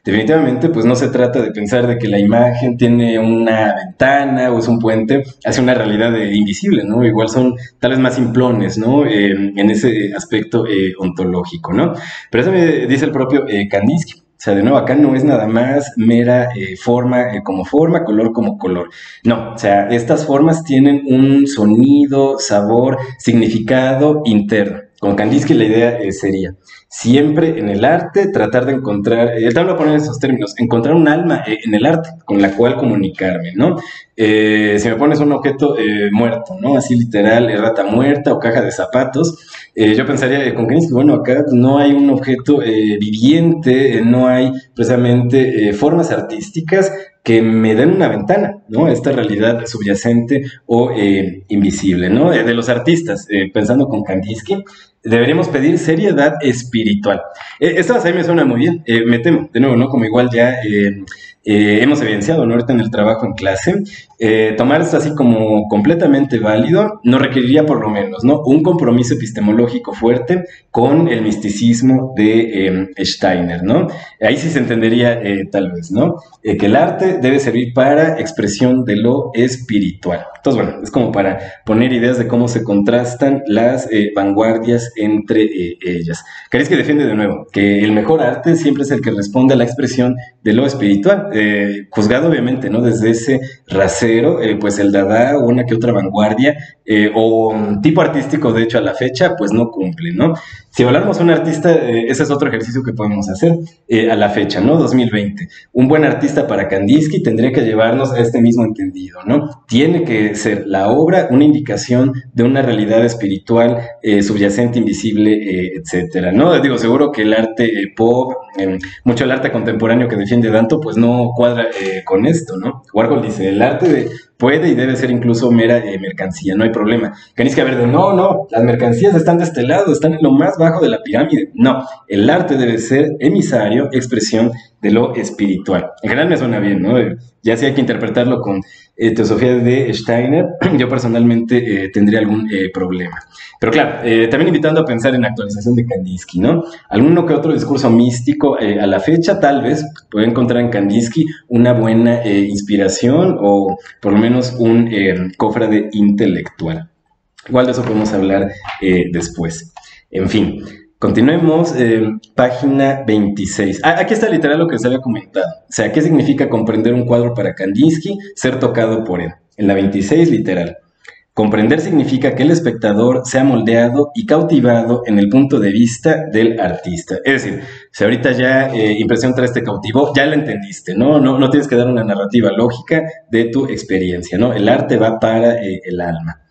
Speaker 1: Definitivamente, pues no se trata de pensar de que la imagen tiene una ventana o es un puente hacia una realidad eh, invisible, ¿no? Igual son tal vez más simplones, ¿no? Eh, en ese aspecto eh, ontológico, ¿no? Pero eso me dice el propio eh, Kandinsky. O sea, de nuevo, acá no es nada más mera eh, forma eh, como forma, color como color. No, o sea, estas formas tienen un sonido, sabor, significado interno. Con Kandinsky la idea eh, sería siempre en el arte tratar de encontrar, eh, él te habla a poner esos términos, encontrar un alma eh, en el arte con la cual comunicarme, ¿no? Eh, si me pones un objeto eh, muerto, ¿no? Así literal, eh, rata muerta o caja de zapatos, eh, yo pensaría eh, con Kandinsky, bueno, acá no hay un objeto eh, viviente, eh, no hay precisamente eh, formas artísticas que me den una ventana, ¿no? Esta realidad subyacente o eh, invisible, ¿no? De, de los artistas, eh, pensando con Kandinsky, deberíamos pedir seriedad espiritual. Eh, esta a mí me suena muy bien, eh, me temo, de nuevo, ¿no? Como igual ya eh, eh, hemos evidenciado, ¿no? Ahorita en el trabajo en clase, eh, tomar esto así como completamente válido nos requeriría por lo menos, ¿no? Un compromiso epistemológico fuerte con el misticismo de eh, Steiner, ¿no? Ahí sí se entendería eh, tal vez, ¿no? Eh, que el arte debe servir para expresión de lo espiritual. Entonces, bueno, es como para poner ideas de cómo se contrastan las eh, vanguardias entre eh, ellas. Kandinsky defiende de nuevo que el mejor arte siempre es el que responde a la expresión de lo espiritual, eh, juzgado obviamente, ¿no? Desde ese rasero, eh, pues el Dada o una que otra vanguardia, eh, o un tipo artístico, de hecho, a la fecha, pues no cumple, ¿no? Si hablamos de un artista, eh, ese es otro ejercicio que podemos hacer eh, a la fecha, ¿no? dos mil veinte. Un buen artista para Kandinsky tendría que llevarnos a este mismo entendido, ¿no? Tiene que ser la obra una indicación de una realidad espiritual eh, subyacente, invisible, eh, etcétera, ¿no? Digo, seguro que el arte eh, pop, eh, mucho el arte contemporáneo que defiende Danto, pues no cuadra eh, con esto, ¿no? Warhol dice, el arte de, puede y debe ser incluso mera eh, mercancía, no hay problema. Kandinsky, a ver, de, no, no, las mercancías están de este lado, están en lo más bajo de la pirámide. No, el arte debe ser emisario, expresión de lo espiritual. En general me suena bien, ¿no? Ya si hay que interpretarlo con eh, teosofía de Steiner, yo personalmente eh, tendría algún eh, problema. Pero claro, eh, también invitando a pensar en actualización de Kandinsky, ¿no? Alguno que otro discurso místico eh, a la fecha, tal vez, puede encontrar en Kandinsky una buena eh, inspiración o por lo menos un eh, cofrade intelectual. Igual de eso podemos hablar eh, después. En fin, continuemos, eh, página veintiséis. Ah, aquí está literal lo que se había comentado. O sea, ¿qué significa comprender un cuadro para Kandinsky? Ser tocado por él. En la veintiséis, literal. Comprender significa que el espectador sea moldeado y cautivado en el punto de vista del artista. Es decir, si ahorita ya eh, impresión tres te cautivó, ya la entendiste, ¿no? No, no tienes que dar una narrativa lógica de tu experiencia, ¿no? El arte va para eh, el alma.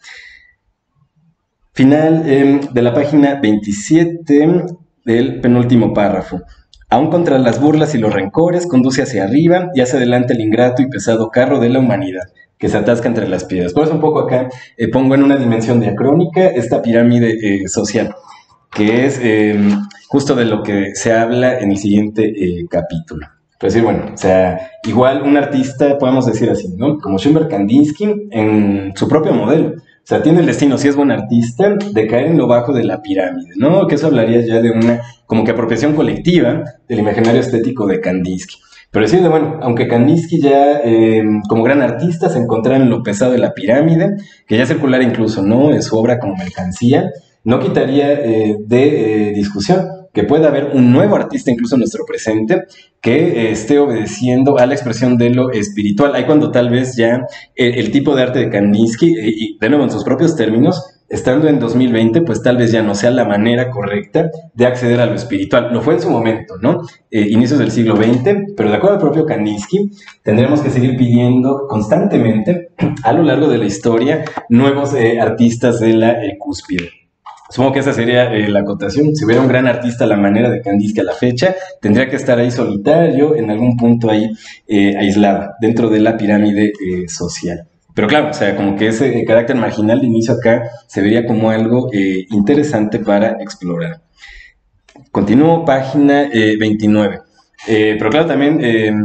Speaker 1: Final eh, de la página veintisiete del penúltimo párrafo. Aún contra las burlas y los rencores, conduce hacia arriba y hacia adelante el ingrato y pesado carro de la humanidad, que se atasca entre las piedras. Por eso un poco acá eh, pongo en una dimensión diacrónica esta pirámide eh, social, que es eh, justo de lo que se habla en el siguiente eh, capítulo. Pues decir, bueno, o sea, igual un artista, podemos decir así, ¿no? Como Schoenberg, Kandinsky, en su propio modelo. O sea, tiene el destino, si es buen artista, de caer en lo bajo de la pirámide, ¿no? Que eso hablaría ya de una, como que apropiación colectiva del imaginario estético de Kandinsky. Pero decir, bueno, aunque Kandinsky ya, eh, como gran artista, se encontraba en lo pesado de la pirámide, que ya circular incluso, ¿no? Es su obra como mercancía, no quitaría eh, de eh, discusión que pueda haber un nuevo artista, incluso en nuestro presente, que eh, esté obedeciendo a la expresión de lo espiritual. Ahí cuando tal vez ya el, el tipo de arte de Kandinsky, eh, y de nuevo en sus propios términos, estando en dos mil veinte, pues tal vez ya no sea la manera correcta de acceder a lo espiritual. Lo fue en su momento, ¿no? Eh, inicios del siglo veinte, pero de acuerdo al propio Kandinsky, tendremos que seguir pidiendo constantemente, a lo largo de la historia, nuevos eh, artistas de la eh, cúspide. Supongo que esa sería eh, la acotación. Si hubiera un gran artista a la manera de Kandinsky a la fecha, tendría que estar ahí solitario, en algún punto ahí eh, aislado, dentro de la pirámide eh, social. Pero claro, o sea, como que ese eh, carácter marginal de inicio acá se vería como algo eh, interesante para explorar. Continúo, página eh, veintinueve. Eh, pero claro, también eh,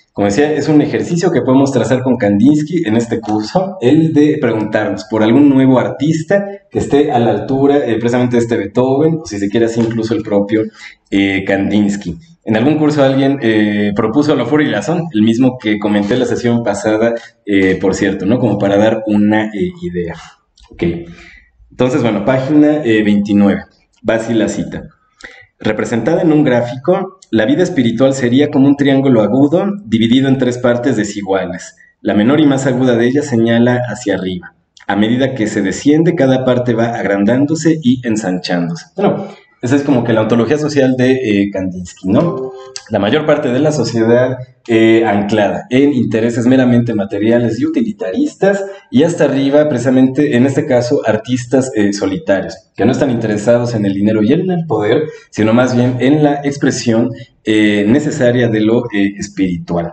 Speaker 1: Como decía, es un ejercicio que podemos trazar con Kandinsky en este curso, el de preguntarnos por algún nuevo artista que esté a la altura eh, precisamente de este Beethoven, o si se quiere así incluso el propio eh, Kandinsky. En algún curso alguien eh, propuso la Furia y la Razón, el mismo que comenté la sesión pasada, eh, por cierto, ¿no? Como para dar una eh, idea. Ok. Entonces, bueno, página eh, veintinueve, va así la cita. Representada en un gráfico, la vida espiritual sería como un triángulo agudo dividido en tres partes desiguales. La menor y más aguda de ellas señala hacia arriba. A medida que se desciende, cada parte va agrandándose y ensanchándose. Bueno, esa es como que la ontología social de eh, Kandinsky, ¿no? La mayor parte de la sociedad eh, anclada en intereses meramente materiales y utilitaristas, y hasta arriba, precisamente, en este caso, artistas eh, solitarios, que no están interesados en el dinero y en el poder, sino más bien en la expresión eh, necesaria de lo eh, espiritual.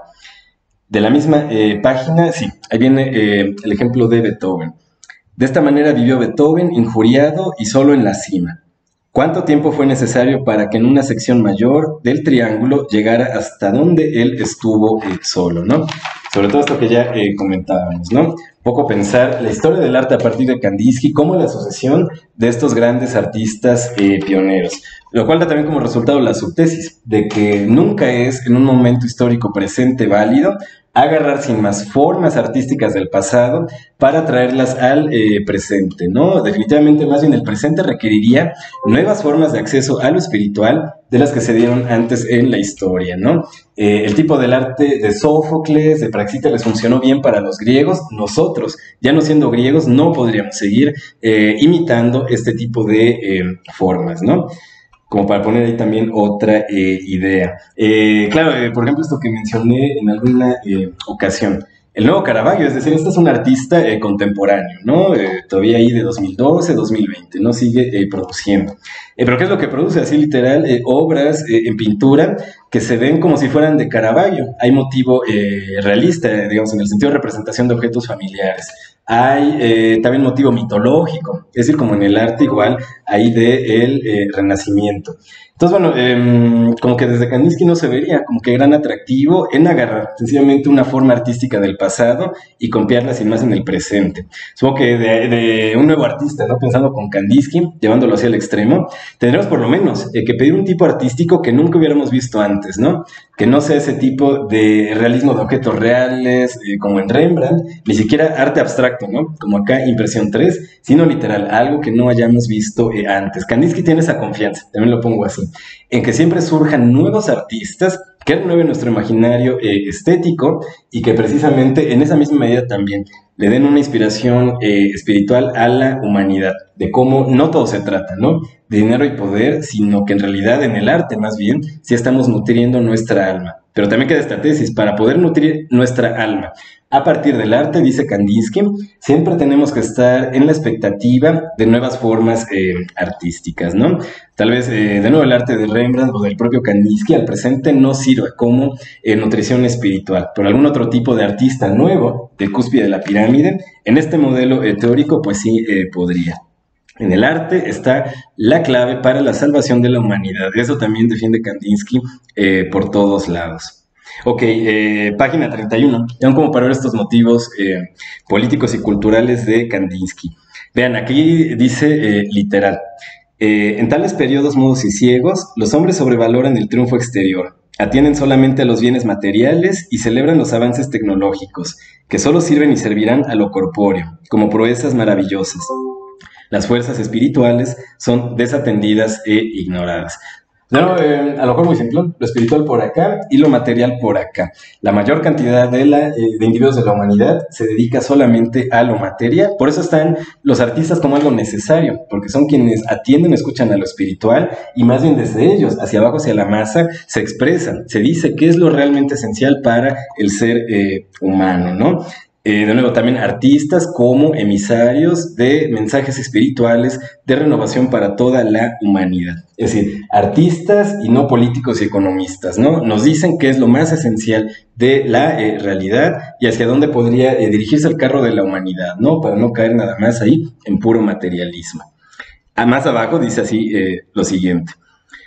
Speaker 1: De la misma eh, página, sí, ahí viene eh, el ejemplo de Beethoven. De esta manera vivió Beethoven, injuriado y solo en la cima. ¿Cuánto tiempo fue necesario para que en una sección mayor del triángulo llegara hasta donde él estuvo eh, solo, ¿no? Sobre todo esto que ya eh, comentábamos, ¿no? Poco pensar la historia del arte a partir de Kandinsky como la sucesión de estos grandes artistas eh, pioneros, lo cual da también como resultado la subtesis de que nunca es en un momento histórico presente válido agarrar sin más formas artísticas del pasado para traerlas al eh, presente, ¿no? Definitivamente, más bien el presente requeriría nuevas formas de acceso a lo espiritual de las que se dieron antes en la historia, ¿no? Eh, el tipo del arte de Sófocles, de Praxíteles funcionó bien para los griegos. Nosotros, ya no siendo griegos, no podríamos seguir eh, imitando este tipo de eh, formas, ¿no? Como para poner ahí también otra eh, idea. Eh, claro, eh, por ejemplo, esto que mencioné en alguna eh, ocasión. El nuevo Caravaggio, es decir, este es un artista eh, contemporáneo, ¿no? Eh, todavía ahí de dos mil doce, dos mil veinte, ¿no? Sigue eh, produciendo. Eh, pero ¿qué es lo que produce? Así literal, eh, obras eh, en pintura que se ven como si fueran de Caravaggio. Hay motivo eh, realista, digamos, en el sentido de representación de objetos familiares. Hay eh, también motivo mitológico, es decir, como en el arte igual, ahí del eh, Renacimiento. Entonces, bueno, eh, como que desde Kandinsky no se vería como que gran atractivo en agarrar sencillamente una forma artística del pasado y copiarla sin más en el presente. Supongo que de, de un nuevo artista, ¿no? Pensando con Kandinsky, llevándolo hacia el extremo, tendremos por lo menos eh, que pedir un tipo artístico que nunca hubiéramos visto antes, ¿no? Que no sea ese tipo de realismo de objetos reales, eh, como en Rembrandt, ni siquiera arte abstracto, ¿no? Como acá Impresión tres, sino literal, algo que no hayamos visto eh, antes. Kandinsky tiene esa confianza, también lo pongo así, en que siempre surjan nuevos artistas que renueven nuestro imaginario eh, estético y que precisamente en esa misma medida también le den una inspiración eh, espiritual a la humanidad, de cómo no todo se trata, ¿no? De dinero y poder, sino que en realidad en el arte más bien sí estamos nutriendo nuestra alma. Pero también queda esta tesis, para poder nutrir nuestra alma a partir del arte, dice Kandinsky, siempre tenemos que estar en la expectativa de nuevas formas eh, artísticas, ¿no? Tal vez, eh, de nuevo, el arte de Rembrandt o del propio Kandinsky al presente no sirva como eh, nutrición espiritual, pero algún otro tipo de artista nuevo, del cúspide de la pirámide, en este modelo eh, teórico, pues sí eh, podría. En el arte está la clave para la salvación de la humanidad. Eso también defiende Kandinsky eh, por todos lados. Ok, eh, página treinta y uno. Vean cómo para ver estos motivos eh, políticos y culturales de Kandinsky. Vean, aquí dice eh, literal. Eh, en tales periodos mudos y ciegos, los hombres sobrevaloran el triunfo exterior, atienden solamente a los bienes materiales y celebran los avances tecnológicos, que solo sirven y servirán a lo corpóreo, como proezas maravillosas. Las fuerzas espirituales son desatendidas e ignoradas. No, eh, a lo mejor muy simple, lo espiritual por acá y lo material por acá. La mayor cantidad de, la, eh, de individuos de la humanidad se dedica solamente a lo material. Por eso están los artistas como algo necesario, porque son quienes atienden, escuchan a lo espiritual y más bien desde ellos, hacia abajo, hacia la masa, se expresan, se dice qué es lo realmente esencial para el ser eh, humano, ¿no? Eh, de nuevo, también artistas como emisarios de mensajes espirituales de renovación para toda la humanidad. Es decir, artistas y no políticos y economistas, ¿no? Nos dicen qué es lo más esencial de la eh, realidad y hacia dónde podría eh, dirigirse el carro de la humanidad, ¿no? Para no caer nada más ahí en puro materialismo. A más abajo dice así eh, lo siguiente.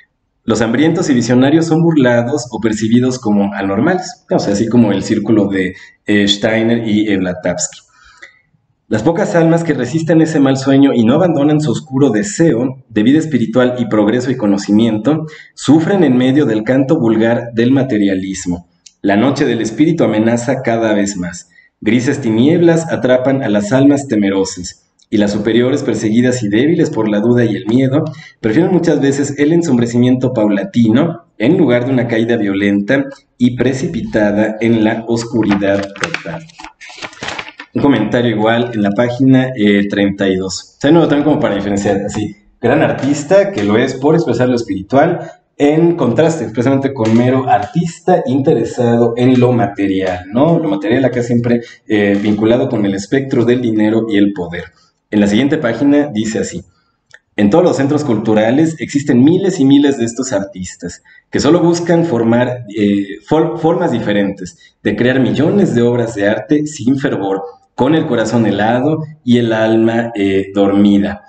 Speaker 1: Los hambrientos y visionarios son burlados o percibidos como anormales, o sea, así como el círculo de eh, Steiner y eh, Blavatsky. Las pocas almas que resisten ese mal sueño y no abandonan su oscuro deseo de vida espiritual y progreso y conocimiento, sufren en medio del canto vulgar del materialismo. La noche del espíritu amenaza cada vez más. Grises tinieblas atrapan a las almas temerosas, y las superiores, perseguidas y débiles por la duda y el miedo, prefieren muchas veces el ensombrecimiento paulatino en lugar de una caída violenta y precipitada en la oscuridad total. Un comentario igual en la página eh, treinta y dos. O sea, no, también como para diferenciar, así, gran artista que lo es por expresar lo espiritual, en contraste precisamente con mero artista interesado en lo material, ¿no? Lo material acá siempre eh, vinculado con el espectro del dinero y el poder. En la siguiente página dice así: en todos los centros culturales existen miles y miles de estos artistas que solo buscan formar eh, for, formas diferentes de crear millones de obras de arte sin fervor, con el corazón helado y el alma eh, dormida.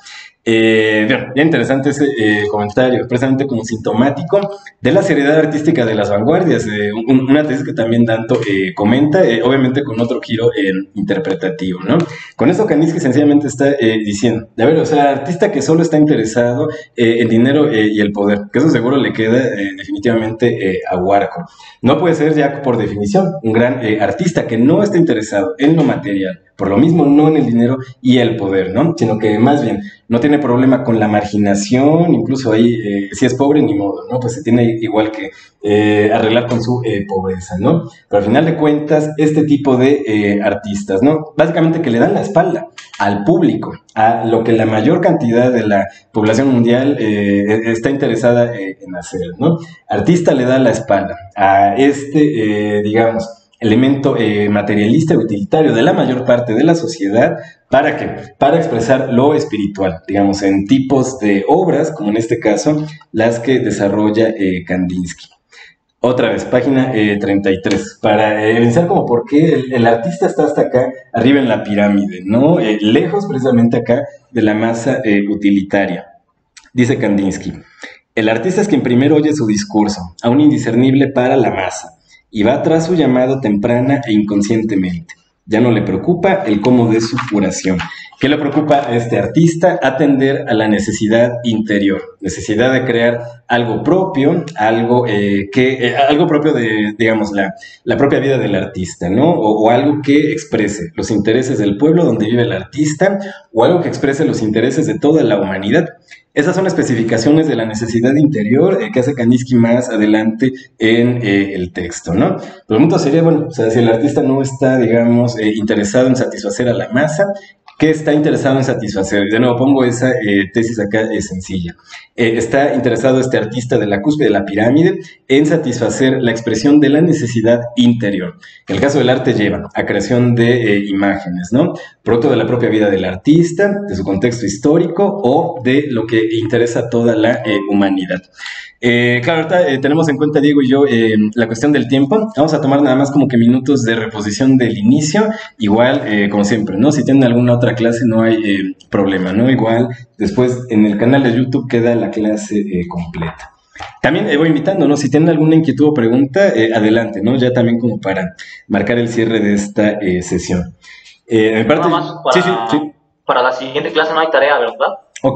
Speaker 1: Eh, bien, bien interesante ese eh, comentario, precisamente como sintomático de la seriedad artística de las vanguardias, eh, un, una tesis que también Danto eh, comenta, eh, obviamente con otro giro eh, interpretativo, ¿no? Con esto Kandinsky sencillamente está eh, diciendo, a ver, o sea, artista que solo está interesado eh, en dinero eh, y el poder, que eso seguro le queda eh, definitivamente eh, a Warhol. No puede ser ya por definición un gran eh, artista que no está interesado en lo material, por lo mismo no en el dinero y el poder, ¿no? Sino que más bien no tiene problema con la marginación, incluso ahí eh, si es pobre ni modo, ¿no? Pues se tiene igual que eh, arreglar con su eh, pobreza, ¿no? Pero al final de cuentas, este tipo de eh, artistas, ¿no? Básicamente que le dan la espalda al público, a lo que la mayor cantidad de la población mundial eh, está interesada eh, en hacer, ¿no? Artista le da la espalda a este, eh, digamos, elemento eh, materialista y utilitario de la mayor parte de la sociedad. ¿Para qué? Para expresar lo espiritual, digamos, en tipos de obras, como en este caso, las que desarrolla eh, Kandinsky. Otra vez, página eh, treinta y tres, para eh, evidenciar como por qué el, el artista está hasta acá, arriba en la pirámide, ¿no? Eh, lejos precisamente acá de la masa eh, utilitaria. Dice Kandinsky: el artista es quien primero oye su discurso, aún indiscernible para la masa, y va tras su llamado temprana e inconscientemente. Ya no le preocupa el cómo de su curación. ¿Qué le preocupa a este artista? Atender a la necesidad interior, necesidad de crear algo propio, algo eh, que eh, algo propio de, digamos, la, la propia vida del artista, ¿no? O, o algo que exprese los intereses del pueblo donde vive el artista, o algo que exprese los intereses de toda la humanidad. Esas son especificaciones de la necesidad interior eh, que hace Kandinsky más adelante en eh, el texto, ¿no? Pero el punto sería, bueno, o sea, si el artista no está, digamos, eh, interesado en satisfacer a la masa, ¿qué está interesado en satisfacer? De nuevo, pongo esa eh, tesis acá, es sencilla. Eh, está interesado este artista de la cúspide de la pirámide en satisfacer la expresión de la necesidad interior. En el caso del arte lleva a creación de eh, imágenes, ¿no? Producto de la propia vida del artista, de su contexto histórico o de lo que interesa a toda la eh, humanidad. Eh, claro, ahorita eh, tenemos en cuenta, Diego y yo, eh, la cuestión del tiempo. Vamos a tomar nada más como que minutos de reposición del inicio. Igual, eh, como siempre, ¿no? Si tienen alguna otra clase, no hay eh, problema, ¿no? Igual, después en el canal de YouTube queda la clase eh, completa. También eh, voy invitando, ¿no? Si tienen alguna inquietud o pregunta, eh, adelante, ¿no? Ya también como para marcar el cierre de esta eh, sesión. Eh, en parte,
Speaker 2: Nada más para,
Speaker 1: sí, sí, sí.
Speaker 2: Para la siguiente clase no hay tarea, ¿verdad?
Speaker 1: Ok,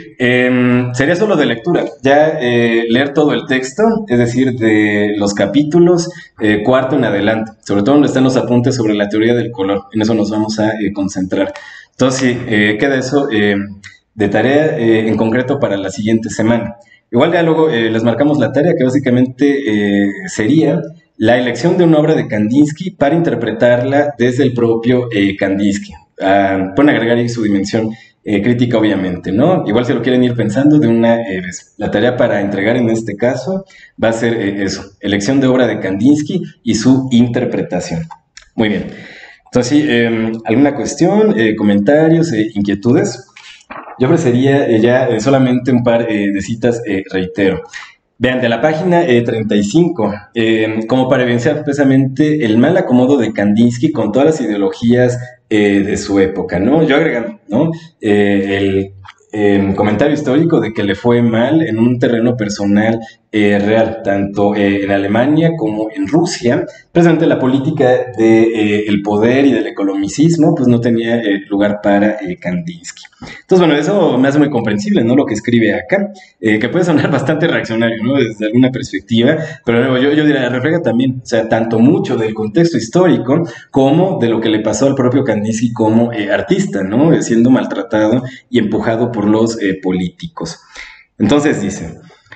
Speaker 1: eh, sería solo de lectura, ya eh, leer todo el texto, es decir, de los capítulos eh, cuarto en adelante, sobre todo donde están los apuntes sobre la teoría del color, en eso nos vamos a eh, concentrar. Entonces, sí, eh, queda eso eh, de tarea eh, en concreto para la siguiente semana. Igual ya luego eh, les marcamos la tarea, que básicamente eh, sería la elección de una obra de Kandinsky para interpretarla desde el propio eh, Kandinsky. Ah, pueden agregar ahí su dimensión Eh, crítica, obviamente, ¿no? Igual si lo quieren ir pensando de una eh, vez. La tarea para entregar en este caso va a ser eh, eso, elección de obra de Kandinsky y su interpretación. Muy bien. Entonces, sí, eh, ¿alguna cuestión, eh, comentarios, eh, inquietudes? Yo ofrecería eh, ya eh, solamente un par eh, de citas, eh, reitero. Vean, de la página eh, treinta y cinco, eh, como para evidenciar precisamente el mal acomodo de Kandinsky con todas las ideologías eh, de su época, ¿no? Yo agregando, ¿no? Eh, el eh, comentario histórico de que le fue mal en un terreno personal eh, real, tanto eh, en Alemania como en Rusia. Precisamente la política del de, eh, poder y del economicismo pues no tenía eh, lugar para eh, Kandinsky. Entonces, bueno, eso me hace muy comprensible, ¿no? Lo que escribe acá, eh, que puede sonar bastante reaccionario, ¿no? Desde alguna perspectiva, pero luego yo, yo diría, refleja también, o sea, tanto mucho del contexto histórico como de lo que le pasó al propio Kandinsky como eh, artista, ¿no? Siendo maltratado y empujado por los eh, políticos. Entonces dice,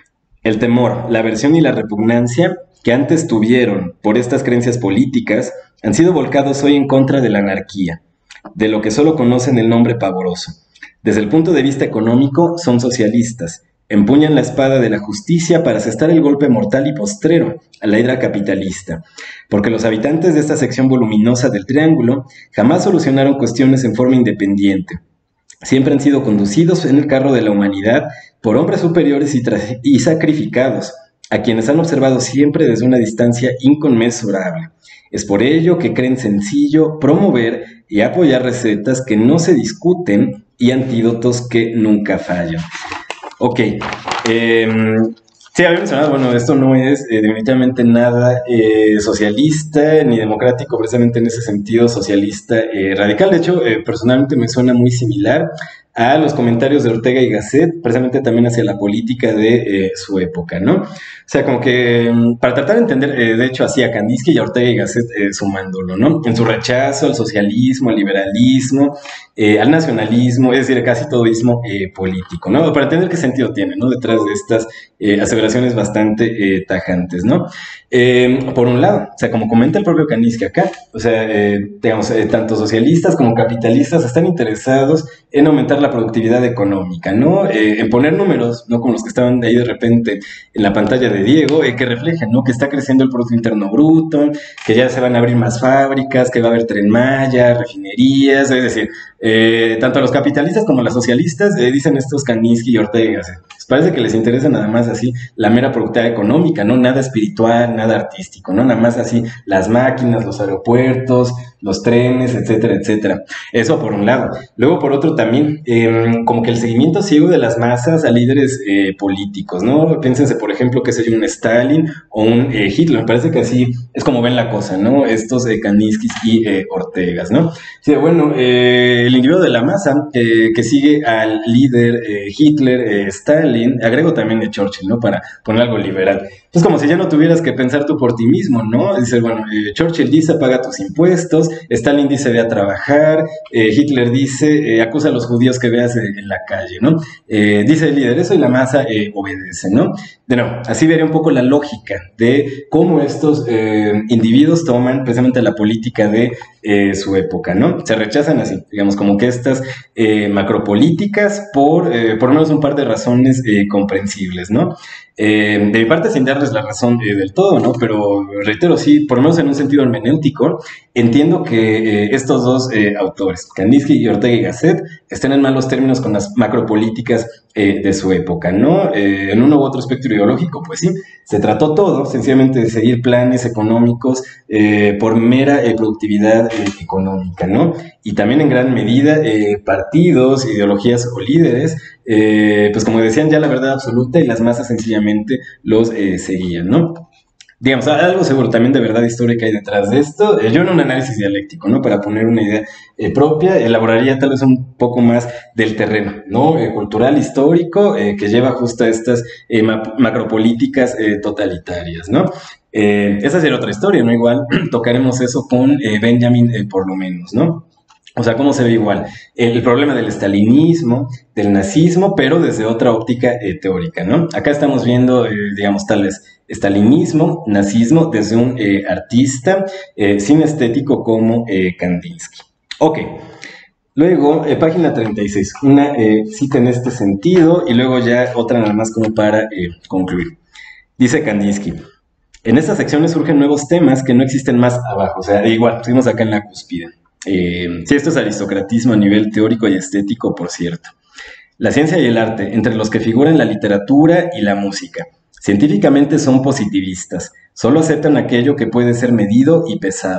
Speaker 1: el temor, la aversión y la repugnancia que antes tuvieron por estas creencias políticas han sido volcados hoy en contra de la anarquía, de lo que solo conocen el nombre pavoroso. Desde el punto de vista económico, son socialistas. Empuñan la espada de la justicia para asestar el golpe mortal y postrero a la hidra capitalista, porque los habitantes de esta sección voluminosa del triángulo jamás solucionaron cuestiones en forma independiente. Siempre han sido conducidos en el carro de la humanidad por hombres superiores y, y sacrificados, a quienes han observado siempre desde una distancia inconmensurable. Es por ello que creen sencillo promover y apoyar recetas que no se discuten y antídotos que nunca fallan. Ok, eh, sí, había mencionado, bueno, esto no es eh, definitivamente nada eh, socialista ni democrático, precisamente en ese sentido socialista eh, radical. De hecho, eh, personalmente me suena muy similar a los comentarios de Ortega y Gasset, precisamente también hacia la política de eh, su época, ¿no? O sea, como que para tratar de entender, eh, de hecho, así a Kandinsky y a Ortega y Gasset eh, sumándolo, ¿no? En su rechazo al socialismo, al liberalismo, eh, al nacionalismo, es decir, casi todoismo eh, político, ¿no? Para entender qué sentido tiene, ¿no? Detrás de estas eh, aseveraciones bastante eh, tajantes, ¿no? Eh, por un lado, o sea, como comenta el propio Kandinsky acá, o sea, eh, digamos, eh, tanto socialistas como capitalistas están interesados en aumentar la productividad económica, ¿no? Eh, en poner números, ¿no? Como los que estaban ahí de repente en la pantalla de Diego, eh, que reflejan, ¿no? Que está creciendo el Producto Interno Bruto, que ya se van a abrir más fábricas, que va a haber Tren Maya, refinerías, es decir, eh, tanto los capitalistas como los socialistas eh, dicen estos Kandinsky y Ortega. Pues parece que les interesa nada más así la mera productividad económica, ¿no? Nada espiritual, nada artístico, ¿no? Nada más así las máquinas, los aeropuertos, los trenes, etcétera, etcétera. Eso por un lado. Luego, por otro, también, eh, como que el seguimiento ciego de las masas a líderes eh, políticos, ¿no? Piénsense, por ejemplo, que soy un Stalin o un eh, Hitler. Me parece que así es como ven la cosa, ¿no? Estos eh, Kandinskys y eh, Ortegas, ¿no? Sí, bueno, eh, el individuo de la masa eh, que sigue al líder eh, Hitler, eh, Stalin, agrego también de Churchill, ¿no? Para poner algo liberal. Es como si ya no tuvieras que pensar tú por ti mismo, ¿no? Dice, bueno, eh, Churchill dice, paga tus impuestos, Stalin dice, ve a trabajar, eh, Hitler dice, eh, acusa a los judíos que veas en, en la calle, ¿no? Eh, dice el líder eso y la masa eh, obedece, ¿no? De nuevo, así vería un poco la lógica de cómo estos eh, individuos toman precisamente la política de eh, su época, ¿no? Se rechazan así, digamos, como que estas eh, macropolíticas por eh, por lo menos un par de razones eh, comprensibles, ¿no? Eh, de mi parte, sin darles la razón eh, del todo, ¿no? Pero reitero, sí, por lo menos en un sentido hermenéutico, entiendo que eh, estos dos eh, autores, Kandinsky y Ortega y Gasset, estén en malos términos con las macropolíticas eh, de su época, ¿no? Eh, en uno u otro espectro ideológico, pues sí, se trató todo, sencillamente de seguir planes económicos eh, por mera eh, productividad eh, económica, ¿no? Y también en gran medida eh, partidos, ideologías o líderes, eh, pues como decían ya la verdad absoluta y las masas sencillamente los eh, seguían, ¿no? Digamos, algo seguro también de verdad histórica hay detrás de esto. Eh, yo en un análisis dialéctico, ¿no? Para poner una idea eh, propia, elaboraría tal vez un poco más del terreno, ¿no? Eh, cultural, histórico, eh, que lleva justo a estas eh, ma macropolíticas eh, totalitarias, ¿no? Eh, esa sería otra historia, ¿no? Igual tocaremos eso con eh, Benjamin, eh, por lo menos, ¿no? O sea, ¿cómo se ve igual? El problema del estalinismo, del nazismo, pero desde otra óptica eh, teórica, ¿no? Acá estamos viendo, eh, digamos, tal vez, estalinismo, nazismo, desde un eh, artista eh, cinestético como eh, Kandinsky. Ok. Luego, eh, página treinta y seis, una eh, cita en este sentido, y luego ya otra nada más como para eh, concluir. Dice Kandinsky: en estas secciones surgen nuevos temas que no existen más abajo. O sea, igual, seguimos acá en la cúspide. Eh, sí, esto es aristocratismo a nivel teórico y estético, por cierto. La ciencia y el arte, entre los que figuran la literatura y la música, científicamente son positivistas, solo aceptan aquello que puede ser medido y pesado.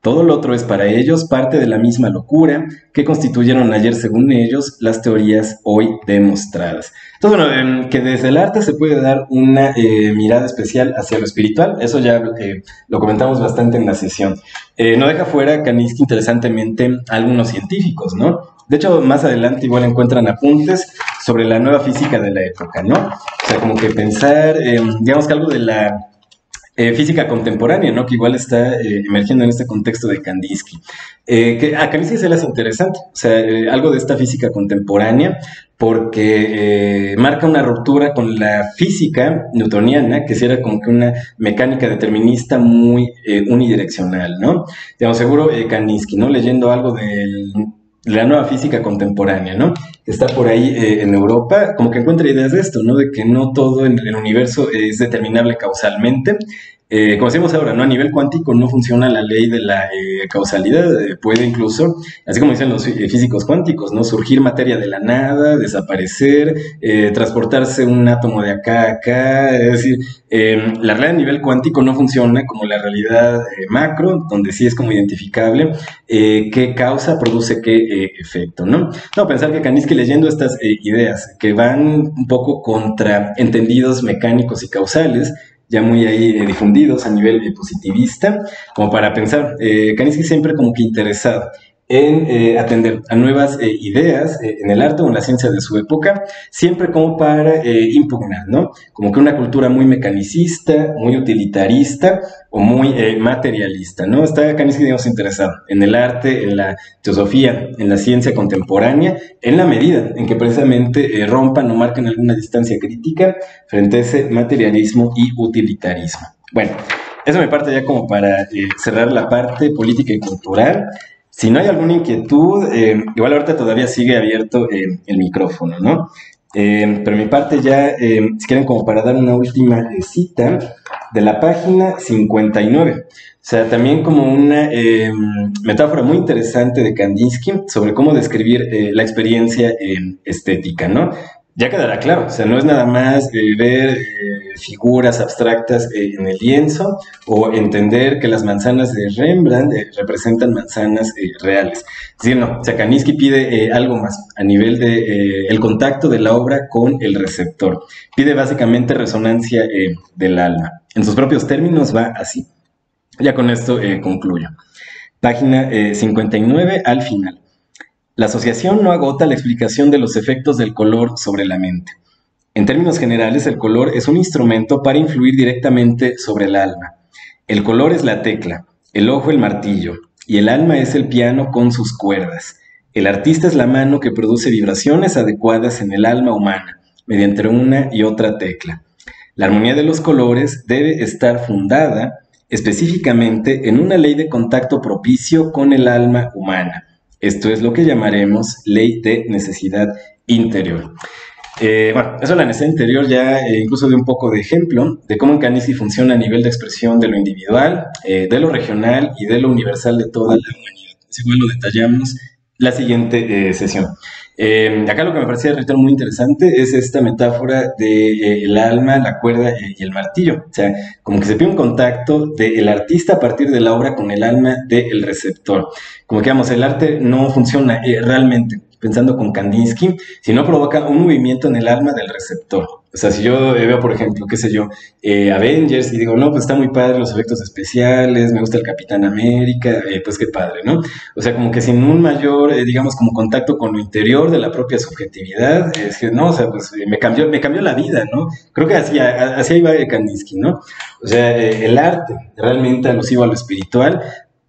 Speaker 1: Todo lo otro es para ellos parte de la misma locura que constituyeron ayer, según ellos, las teorías hoy demostradas. Entonces, bueno, eh, que desde el arte se puede dar una eh, mirada especial hacia lo espiritual, eso ya eh, lo comentamos bastante en la sesión. Eh, no deja fuera Kandinsky, interesantemente, a algunos científicos, ¿no? De hecho, más adelante igual encuentran apuntes sobre la nueva física de la época, ¿no? O sea, como que pensar, eh, digamos que algo de la Eh, física contemporánea, ¿no? Que igual está eh, emergiendo en este contexto de Kandinsky. Eh, que a Kandinsky se le hace interesante, o sea, eh, algo de esta física contemporánea, porque eh, marca una ruptura con la física newtoniana, que sí era como que una mecánica determinista muy eh, unidireccional, ¿no? Digamos, seguro eh, Kandinsky, ¿no? Leyendo algo del la nueva física contemporánea, ¿no? Que está por ahí eh, en Europa, como que encuentra ideas de esto, ¿no? De que no todo en el universo es determinable causalmente. Eh, como decimos ahora, ¿no? A nivel cuántico no funciona la ley de la eh, causalidad, eh, puede incluso, así como dicen los eh, físicos cuánticos, ¿no? Surgir materia de la nada, desaparecer, eh, transportarse un átomo de acá a acá, es decir, eh, la realidad a nivel cuántico no funciona como la realidad eh, macro, donde sí es como identificable eh, qué causa produce qué eh, efecto, ¿no? No, pensar que Kandinsky leyendo estas eh, ideas que van un poco contra entendidos mecánicos y causales, ya muy ahí eh, difundidos a nivel eh, positivista, como para pensar, eh, Kandinsky siempre como que interesado en eh, atender a nuevas eh, ideas eh, en el arte o en la ciencia de su época, siempre como para eh, impugnar, ¿no? Como que una cultura muy mecanicista, muy utilitarista o muy eh, materialista, ¿no? Está Kandinsky, digamos, interesado en el arte, en la teosofía, en la ciencia contemporánea, en la medida en que precisamente eh, rompan o marcan alguna distancia crítica frente a ese materialismo y utilitarismo. Bueno, eso me parte ya como para eh, cerrar la parte política y cultural. Si no hay alguna inquietud, eh, igual ahorita todavía sigue abierto eh, el micrófono, ¿no? Eh, pero mi parte ya, eh, si quieren como para dar una última eh, cita, de la página cincuenta y nueve. O sea, también como una eh, metáfora muy interesante de Kandinsky sobre cómo describir eh, la experiencia eh, estética, ¿no? Ya quedará claro, o sea, no es nada más eh, ver eh, figuras abstractas eh, en el lienzo o entender que las manzanas de Rembrandt eh, representan manzanas eh, reales. Es decir, no, o sea, Kandinsky pide eh, algo más a nivel de eh, el contacto de la obra con el receptor. Pide básicamente resonancia eh, del alma. En sus propios términos va así. Ya con esto eh, concluyo. Página eh, cincuenta y nueve al final. La asociación no agota la explicación de los efectos del color sobre la mente. En términos generales, el color es un instrumento para influir directamente sobre el alma. El color es la tecla, el ojo el martillo, y el alma es el piano con sus cuerdas. El artista es la mano que produce vibraciones adecuadas en el alma humana, mediante una y otra tecla. La armonía de los colores debe estar fundada específicamente en una ley de contacto propicio con el alma humana. Esto es lo que llamaremos ley de necesidad interior. Eh, bueno, eso es la necesidad interior ya eh, incluso de un poco de ejemplo de cómo en Kandinsky funciona a nivel de expresión de lo individual, eh, de lo regional y de lo universal de toda la humanidad. Así que lo detallamos la siguiente eh, sesión. Eh, acá lo que me parecía muy interesante es esta metáfora del de, eh, alma, la cuerda eh, y el martillo. O sea, como que se pide un contacto del artista a partir de la obra con el alma del receptor. Como que, vamos, el arte no funciona eh, realmente, pensando con Kandinsky, si no provoca un movimiento en el alma del receptor. O sea, si yo veo, por ejemplo, qué sé yo, eh, Avengers y digo, no, pues está muy padre los efectos especiales, me gusta el Capitán América, eh, pues qué padre, ¿no? O sea, como que sin un mayor, eh, digamos, como contacto con lo interior de la propia subjetividad, es que, no, o sea, pues me cambió, me cambió la vida, ¿no? Creo que así, así iba Kandinsky, ¿no? O sea, eh, el arte, realmente alusivo a lo espiritual,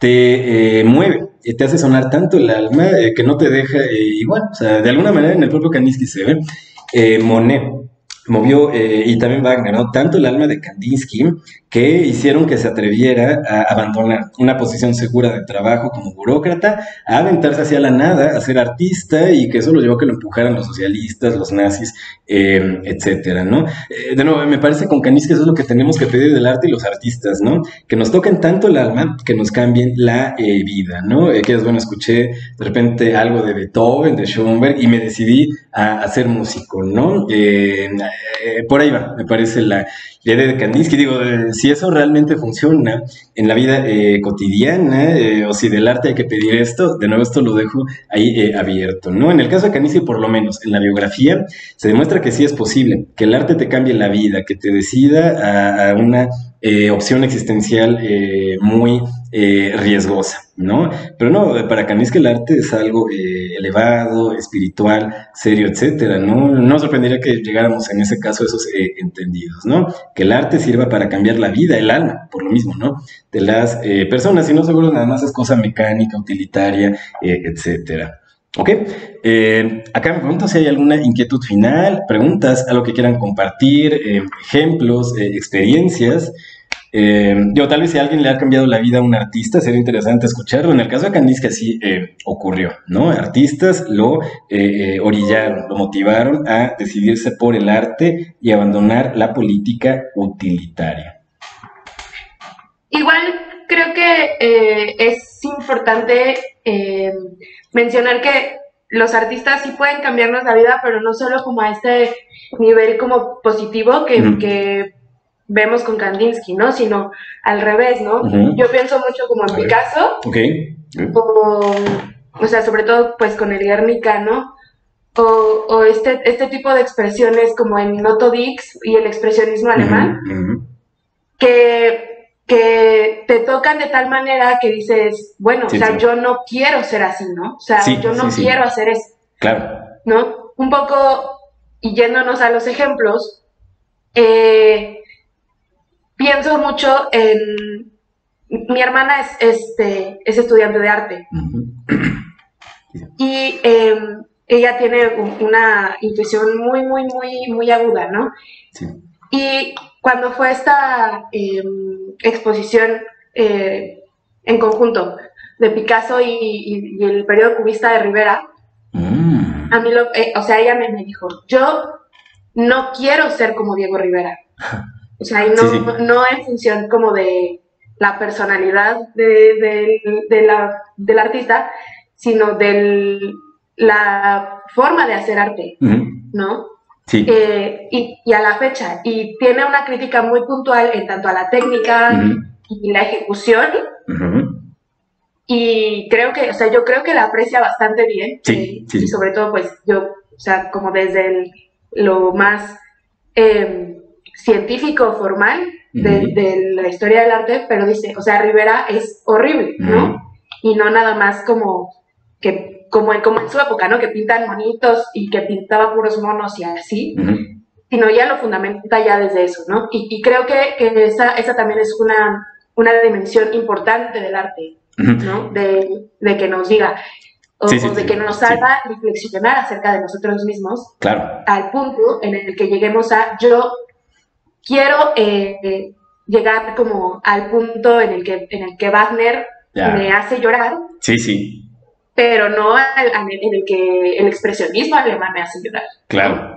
Speaker 1: te eh, mueve, te hace sonar tanto el alma eh, que no te deja eh, igual. O sea, de alguna manera en el propio Kandinsky se ve. Eh, Monet movió, eh, y también Wagner, ¿no? Tanto el alma de Kandinsky que hicieron que se atreviera a abandonar una posición segura de trabajo como burócrata, a aventarse hacia la nada, a ser artista, y que eso lo llevó a que lo empujaran los socialistas, los nazis, eh, etcétera, ¿no? Eh, de nuevo, me parece con Kandinsky eso es lo que tenemos que pedir del arte y los artistas, ¿no? Que nos toquen tanto el alma, que nos cambien la eh, vida, ¿no? Eh, que es bueno, escuché de repente algo de Beethoven, de Schoenberg, y me decidí a, a ser músico, ¿no? Eh, eh, por ahí va, me parece la, la idea de Kandinsky. Digo, eh, si eso realmente funciona en la vida eh, cotidiana, eh, o si del arte hay que pedir esto, de nuevo esto lo dejo ahí eh, abierto, ¿no? En el caso de Kandinsky, por lo menos, en la biografía, se demuestra que sí es posible, que el arte te cambie la vida, que te decida a, a una eh, opción existencial eh, muy eh, riesgosa, ¿no? Pero no, para Kandinsky el arte es algo eh, elevado, espiritual, serio, etcétera, ¿no? No sorprendería que llegáramos en ese caso a esos eh, entendidos, ¿no? Que el arte sirva para cambiar la vida, el alma, por lo mismo, ¿no? De las eh, personas, y no seguro nada más es cosa mecánica, utilitaria, eh, etcétera. Ok, eh, acá me pregunto si hay alguna inquietud final, preguntas, algo que quieran compartir, eh, ejemplos, eh, experiencias. Eh, yo, tal vez si a alguien le ha cambiado la vida a un artista, sería interesante escucharlo. En el caso de Kandinsky así eh, ocurrió, ¿no? Artistas lo eh, eh, orillaron, lo motivaron a decidirse por el arte y abandonar la política utilitaria.
Speaker 3: Igual creo que eh, es importante eh, mencionar que los artistas sí pueden cambiarnos la vida, pero no solo como a este nivel como positivo que, uh-huh. que vemos con Kandinsky, ¿no? Sino al revés, ¿no? Uh-huh. Yo pienso mucho como en Picasso,
Speaker 1: okay. Uh-huh.
Speaker 3: o, o sea, sobre todo pues con el Guernica, ¿no? O, o este, este tipo de expresiones como en Otto Dix y el expresionismo alemán,
Speaker 1: uh-huh.
Speaker 3: que... que te tocan de tal manera que dices, bueno, sí, o sea, sí. yo no quiero ser así, ¿no? O sea, sí, yo no sí, quiero sí. hacer eso.
Speaker 1: Claro.
Speaker 3: ¿No? Un poco, y yéndonos a los ejemplos, eh, pienso mucho en... Mi hermana es, este, es estudiante de arte. Uh-huh. Y eh, ella tiene una intuición muy, muy, muy, muy aguda, ¿no?
Speaker 1: Sí.
Speaker 3: Y cuando fue esta eh, exposición eh, en conjunto de Picasso y, y, y el periodo cubista de Rivera,
Speaker 1: mm.
Speaker 3: a mí, lo, eh, o sea, ella me, me dijo, yo no quiero ser como Diego Rivera. O sea, y no, sí, sí. no en función como de la personalidad de, de, de la, del artista, sino de la forma de hacer arte,
Speaker 1: mm.
Speaker 3: ¿no?
Speaker 1: Sí.
Speaker 3: Eh, y, y a la fecha, y tiene una crítica muy puntual en tanto a la técnica uh-huh. y la ejecución,
Speaker 1: uh-huh.
Speaker 3: y creo que, o sea, yo creo que la aprecia bastante bien,
Speaker 1: sí,
Speaker 3: eh,
Speaker 1: sí.
Speaker 3: y sobre todo, pues, yo, o sea, como desde el, lo más eh, científico, formal de, uh-huh. de la historia del arte, pero dice, o sea, Rivera es horrible, ¿no? Uh-huh. Y no nada más como que Como en, como en su época, ¿no? Que pintan monitos y que pintaba puros monos y así,
Speaker 1: uh-huh.
Speaker 3: sino ya lo fundamenta ya desde eso, ¿no? Y, y creo que, que esa, esa también es una, una dimensión importante del arte,
Speaker 1: uh-huh.
Speaker 3: ¿no? De, de que nos diga, o,
Speaker 1: sí, sí,
Speaker 3: o de
Speaker 1: sí,
Speaker 3: que nos haga sí. reflexionar acerca de nosotros mismos,
Speaker 1: claro.
Speaker 3: al punto en el que lleguemos a, yo quiero eh, llegar como al punto en el que, en el que Wagner
Speaker 1: yeah.
Speaker 3: me hace llorar.
Speaker 1: Sí, sí.
Speaker 3: Pero no en el que el expresionismo alemán me hace llorar.
Speaker 1: Claro.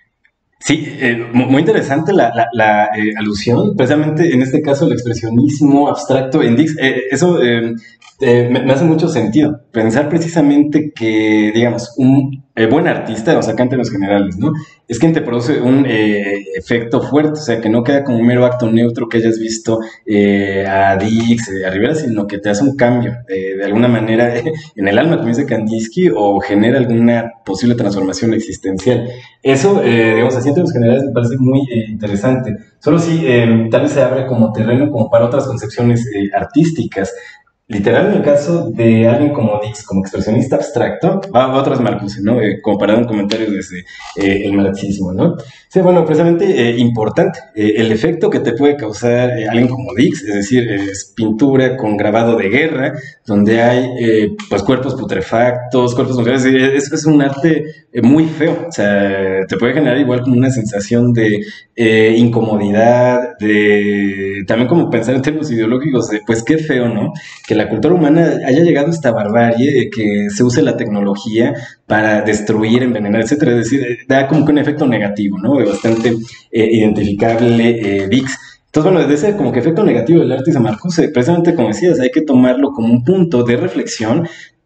Speaker 1: Sí, eh, muy interesante la, la, la eh, alusión, precisamente en este caso el expresionismo abstracto en Dix, eh, eso eh, eh, me, me hace mucho sentido, pensar precisamente que, digamos, un eh, buen artista, o sea, acá en términos generales, ¿no? Es quien te produce un eh, efecto fuerte, o sea, que no queda como un mero acto neutro que hayas visto eh, a Dix, eh, a Rivera, sino que te hace un cambio, eh, de alguna manera, eh, en el alma, como dice Kandinsky, o genera alguna posible transformación existencial. Eso, eh, digamos, así en términos generales me parece muy eh, interesante. Solo si eh, tal vez se abre como terreno como para otras concepciones eh, artísticas. Literal, en el caso de alguien como Dix, como expresionista abstracto, va a otras Marcuse, ¿no? Eh, comparado en comentarios desde eh, el marxismo, ¿no? Sí, bueno, precisamente eh, importante, eh, el efecto que te puede causar eh, alguien como Dix, es decir, eh, es pintura con grabado de guerra, donde hay, eh, pues, cuerpos putrefactos, cuerpos nucleares, eso es un arte eh, muy feo, o sea, te puede generar igual como una sensación de eh, incomodidad, de también como pensar en términos ideológicos, de, pues, qué feo, ¿no? Que la cultura humana haya llegado a esta barbarie, que se use la tecnología para destruir, envenenar, etcétera. Es decir, da como que un efecto negativo, ¿no? Bastante eh, identificable eh, Dix. Entonces, bueno, desde ese como que efecto negativo del arte de Marcuse, precisamente como decías, hay que tomarlo como un punto de reflexión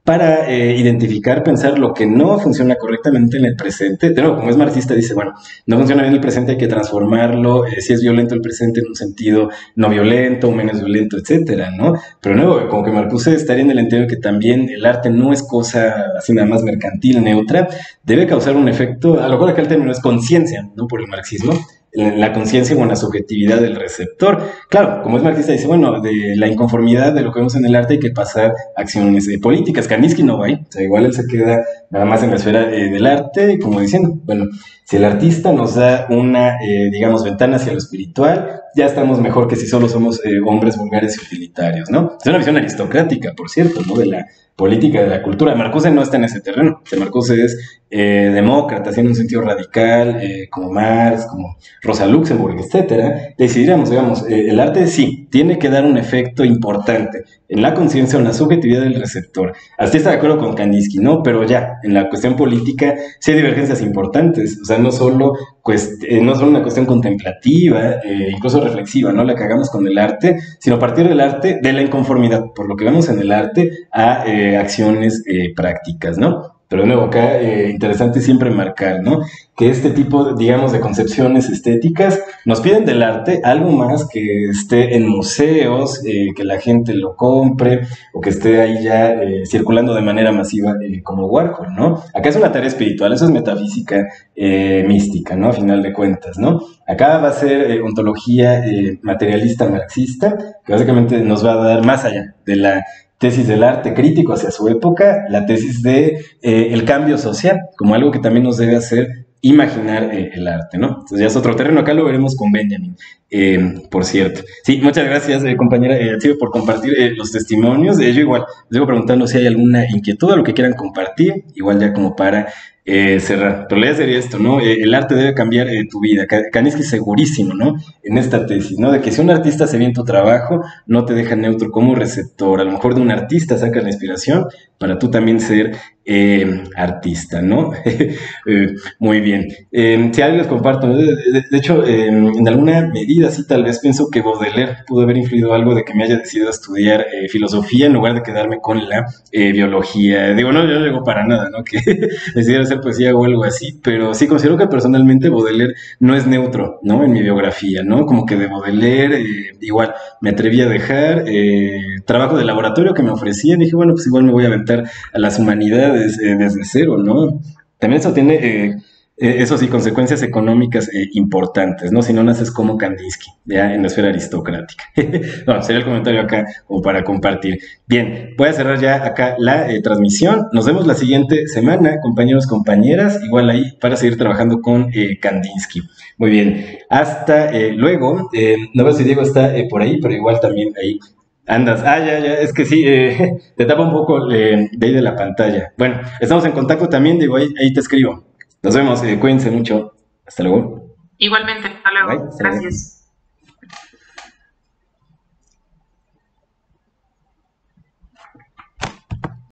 Speaker 1: para eh, identificar, pensar lo que no funciona correctamente en el presente. De nuevo, como es marxista, dice, bueno, no funciona bien el presente, hay que transformarlo, eh, si es violento el presente en un sentido no violento, menos violento, etcétera, ¿no? Pero de nuevo, como que Marcuse estaría en el entendido de que también el arte no es cosa así nada más mercantil, neutra, debe causar un efecto, a lo mejor acá el término es conciencia, ¿no? Por el marxismo, la conciencia con la subjetividad del receptor. Claro, como es marxista, dice, bueno, de la inconformidad de lo que vemos en el arte hay que pasar a acciones eh, políticas. Kandinsky no va ahí, o sea, igual él se queda nada más en la esfera eh, del arte, como diciendo, bueno, si el artista nos da una, eh, digamos, ventana hacia lo espiritual, ya estamos mejor que si solo somos eh, hombres vulgares y utilitarios, ¿no? Es una visión aristocrática, por cierto, ¿no? De la política de la cultura. Marcuse no está en ese terreno. O sea, Marcuse es eh, demócrata, así en un sentido radical, eh, como Marx, como Rosa Luxemburg, etcétera. Decidiéramos, digamos, eh, el arte sí tiene que dar un efecto importante en la conciencia o en la subjetividad del receptor. Así está de acuerdo con Kandinsky, ¿no? Pero ya, en la cuestión política sí hay divergencias importantes. O sea, no solo, pues, eh, no solo una cuestión contemplativa, eh, incluso reflexiva, ¿no? La que hagamos con el arte, sino a partir del arte, de la inconformidad, por lo que vemos en el arte, a eh, acciones eh, prácticas, ¿no? Pero de nuevo, acá eh, interesante siempre marcar, ¿no? Que este tipo, digamos, de concepciones estéticas nos piden del arte algo más que esté en museos, eh, que la gente lo compre, o que esté ahí ya eh, circulando de manera masiva eh, como Warhol, ¿no? Acá es una tarea espiritual, eso es metafísica eh, mística, ¿no? A final de cuentas, ¿no? Acá va a ser eh, ontología eh, materialista marxista, que básicamente nos va a dar más allá de la tesis del arte crítico hacia su época, la tesis de eh, el cambio social, como algo que también nos debe hacer imaginar eh, el arte, ¿no? Entonces ya es otro terreno, acá lo veremos con Benjamin, eh, por cierto. Sí, muchas gracias, eh, compañera, eh, por compartir eh, los testimonios. Eh, yo igual les voy preguntando si hay alguna inquietud o lo que quieran compartir, igual ya como para eh, cerrar. Pero la idea sería esto, ¿no? Eh, el arte debe cambiar eh, tu vida. Kandinsky segurísimo, ¿no? En esta tesis, ¿no? De que si un artista se ve en tu trabajo, no te deja neutro como receptor. A lo mejor de un artista sacas la inspiración para tú también ser eh, artista, ¿no? eh, muy bien. Eh, si algo les comparto, de, de, de hecho, eh, en alguna medida, sí, tal vez pienso que Baudelaire pudo haber influido algo de que me haya decidido estudiar eh, filosofía en lugar de quedarme con la eh, biología. Digo, no, yo no digo para nada, ¿no? Que decidiera hacer poesía o algo así, pero sí considero que personalmente Baudelaire no es neutro, ¿no? En mi biografía, ¿no? Como que de Baudelaire, eh, igual, me atreví a dejar eh, trabajo de laboratorio que me ofrecían, y dije, bueno, pues igual me voy a aventar a las humanidades eh, desde cero, ¿no? También eso tiene, eh, eh, eso sí, consecuencias económicas eh, importantes, ¿no? Si no naces como Kandinsky, ya en la esfera aristocrática. No, sería el comentario acá como para compartir. Bien, voy a cerrar ya acá la eh, transmisión. Nos vemos la siguiente semana, compañeros, compañeras, igual ahí para seguir trabajando con eh, Kandinsky. Muy bien, hasta eh, luego. Eh, no sé si Diego está eh, por ahí, pero igual también ahí andas. Ah, ya, ya, es que sí, eh, te tapa un poco eh, de ahí de la pantalla. Bueno, estamos en contacto también, digo, ahí, ahí te escribo. Nos vemos, eh, cuídense mucho. Hasta luego.
Speaker 3: Igualmente, hasta luego.
Speaker 1: Bye, hasta luego.
Speaker 3: Gracias.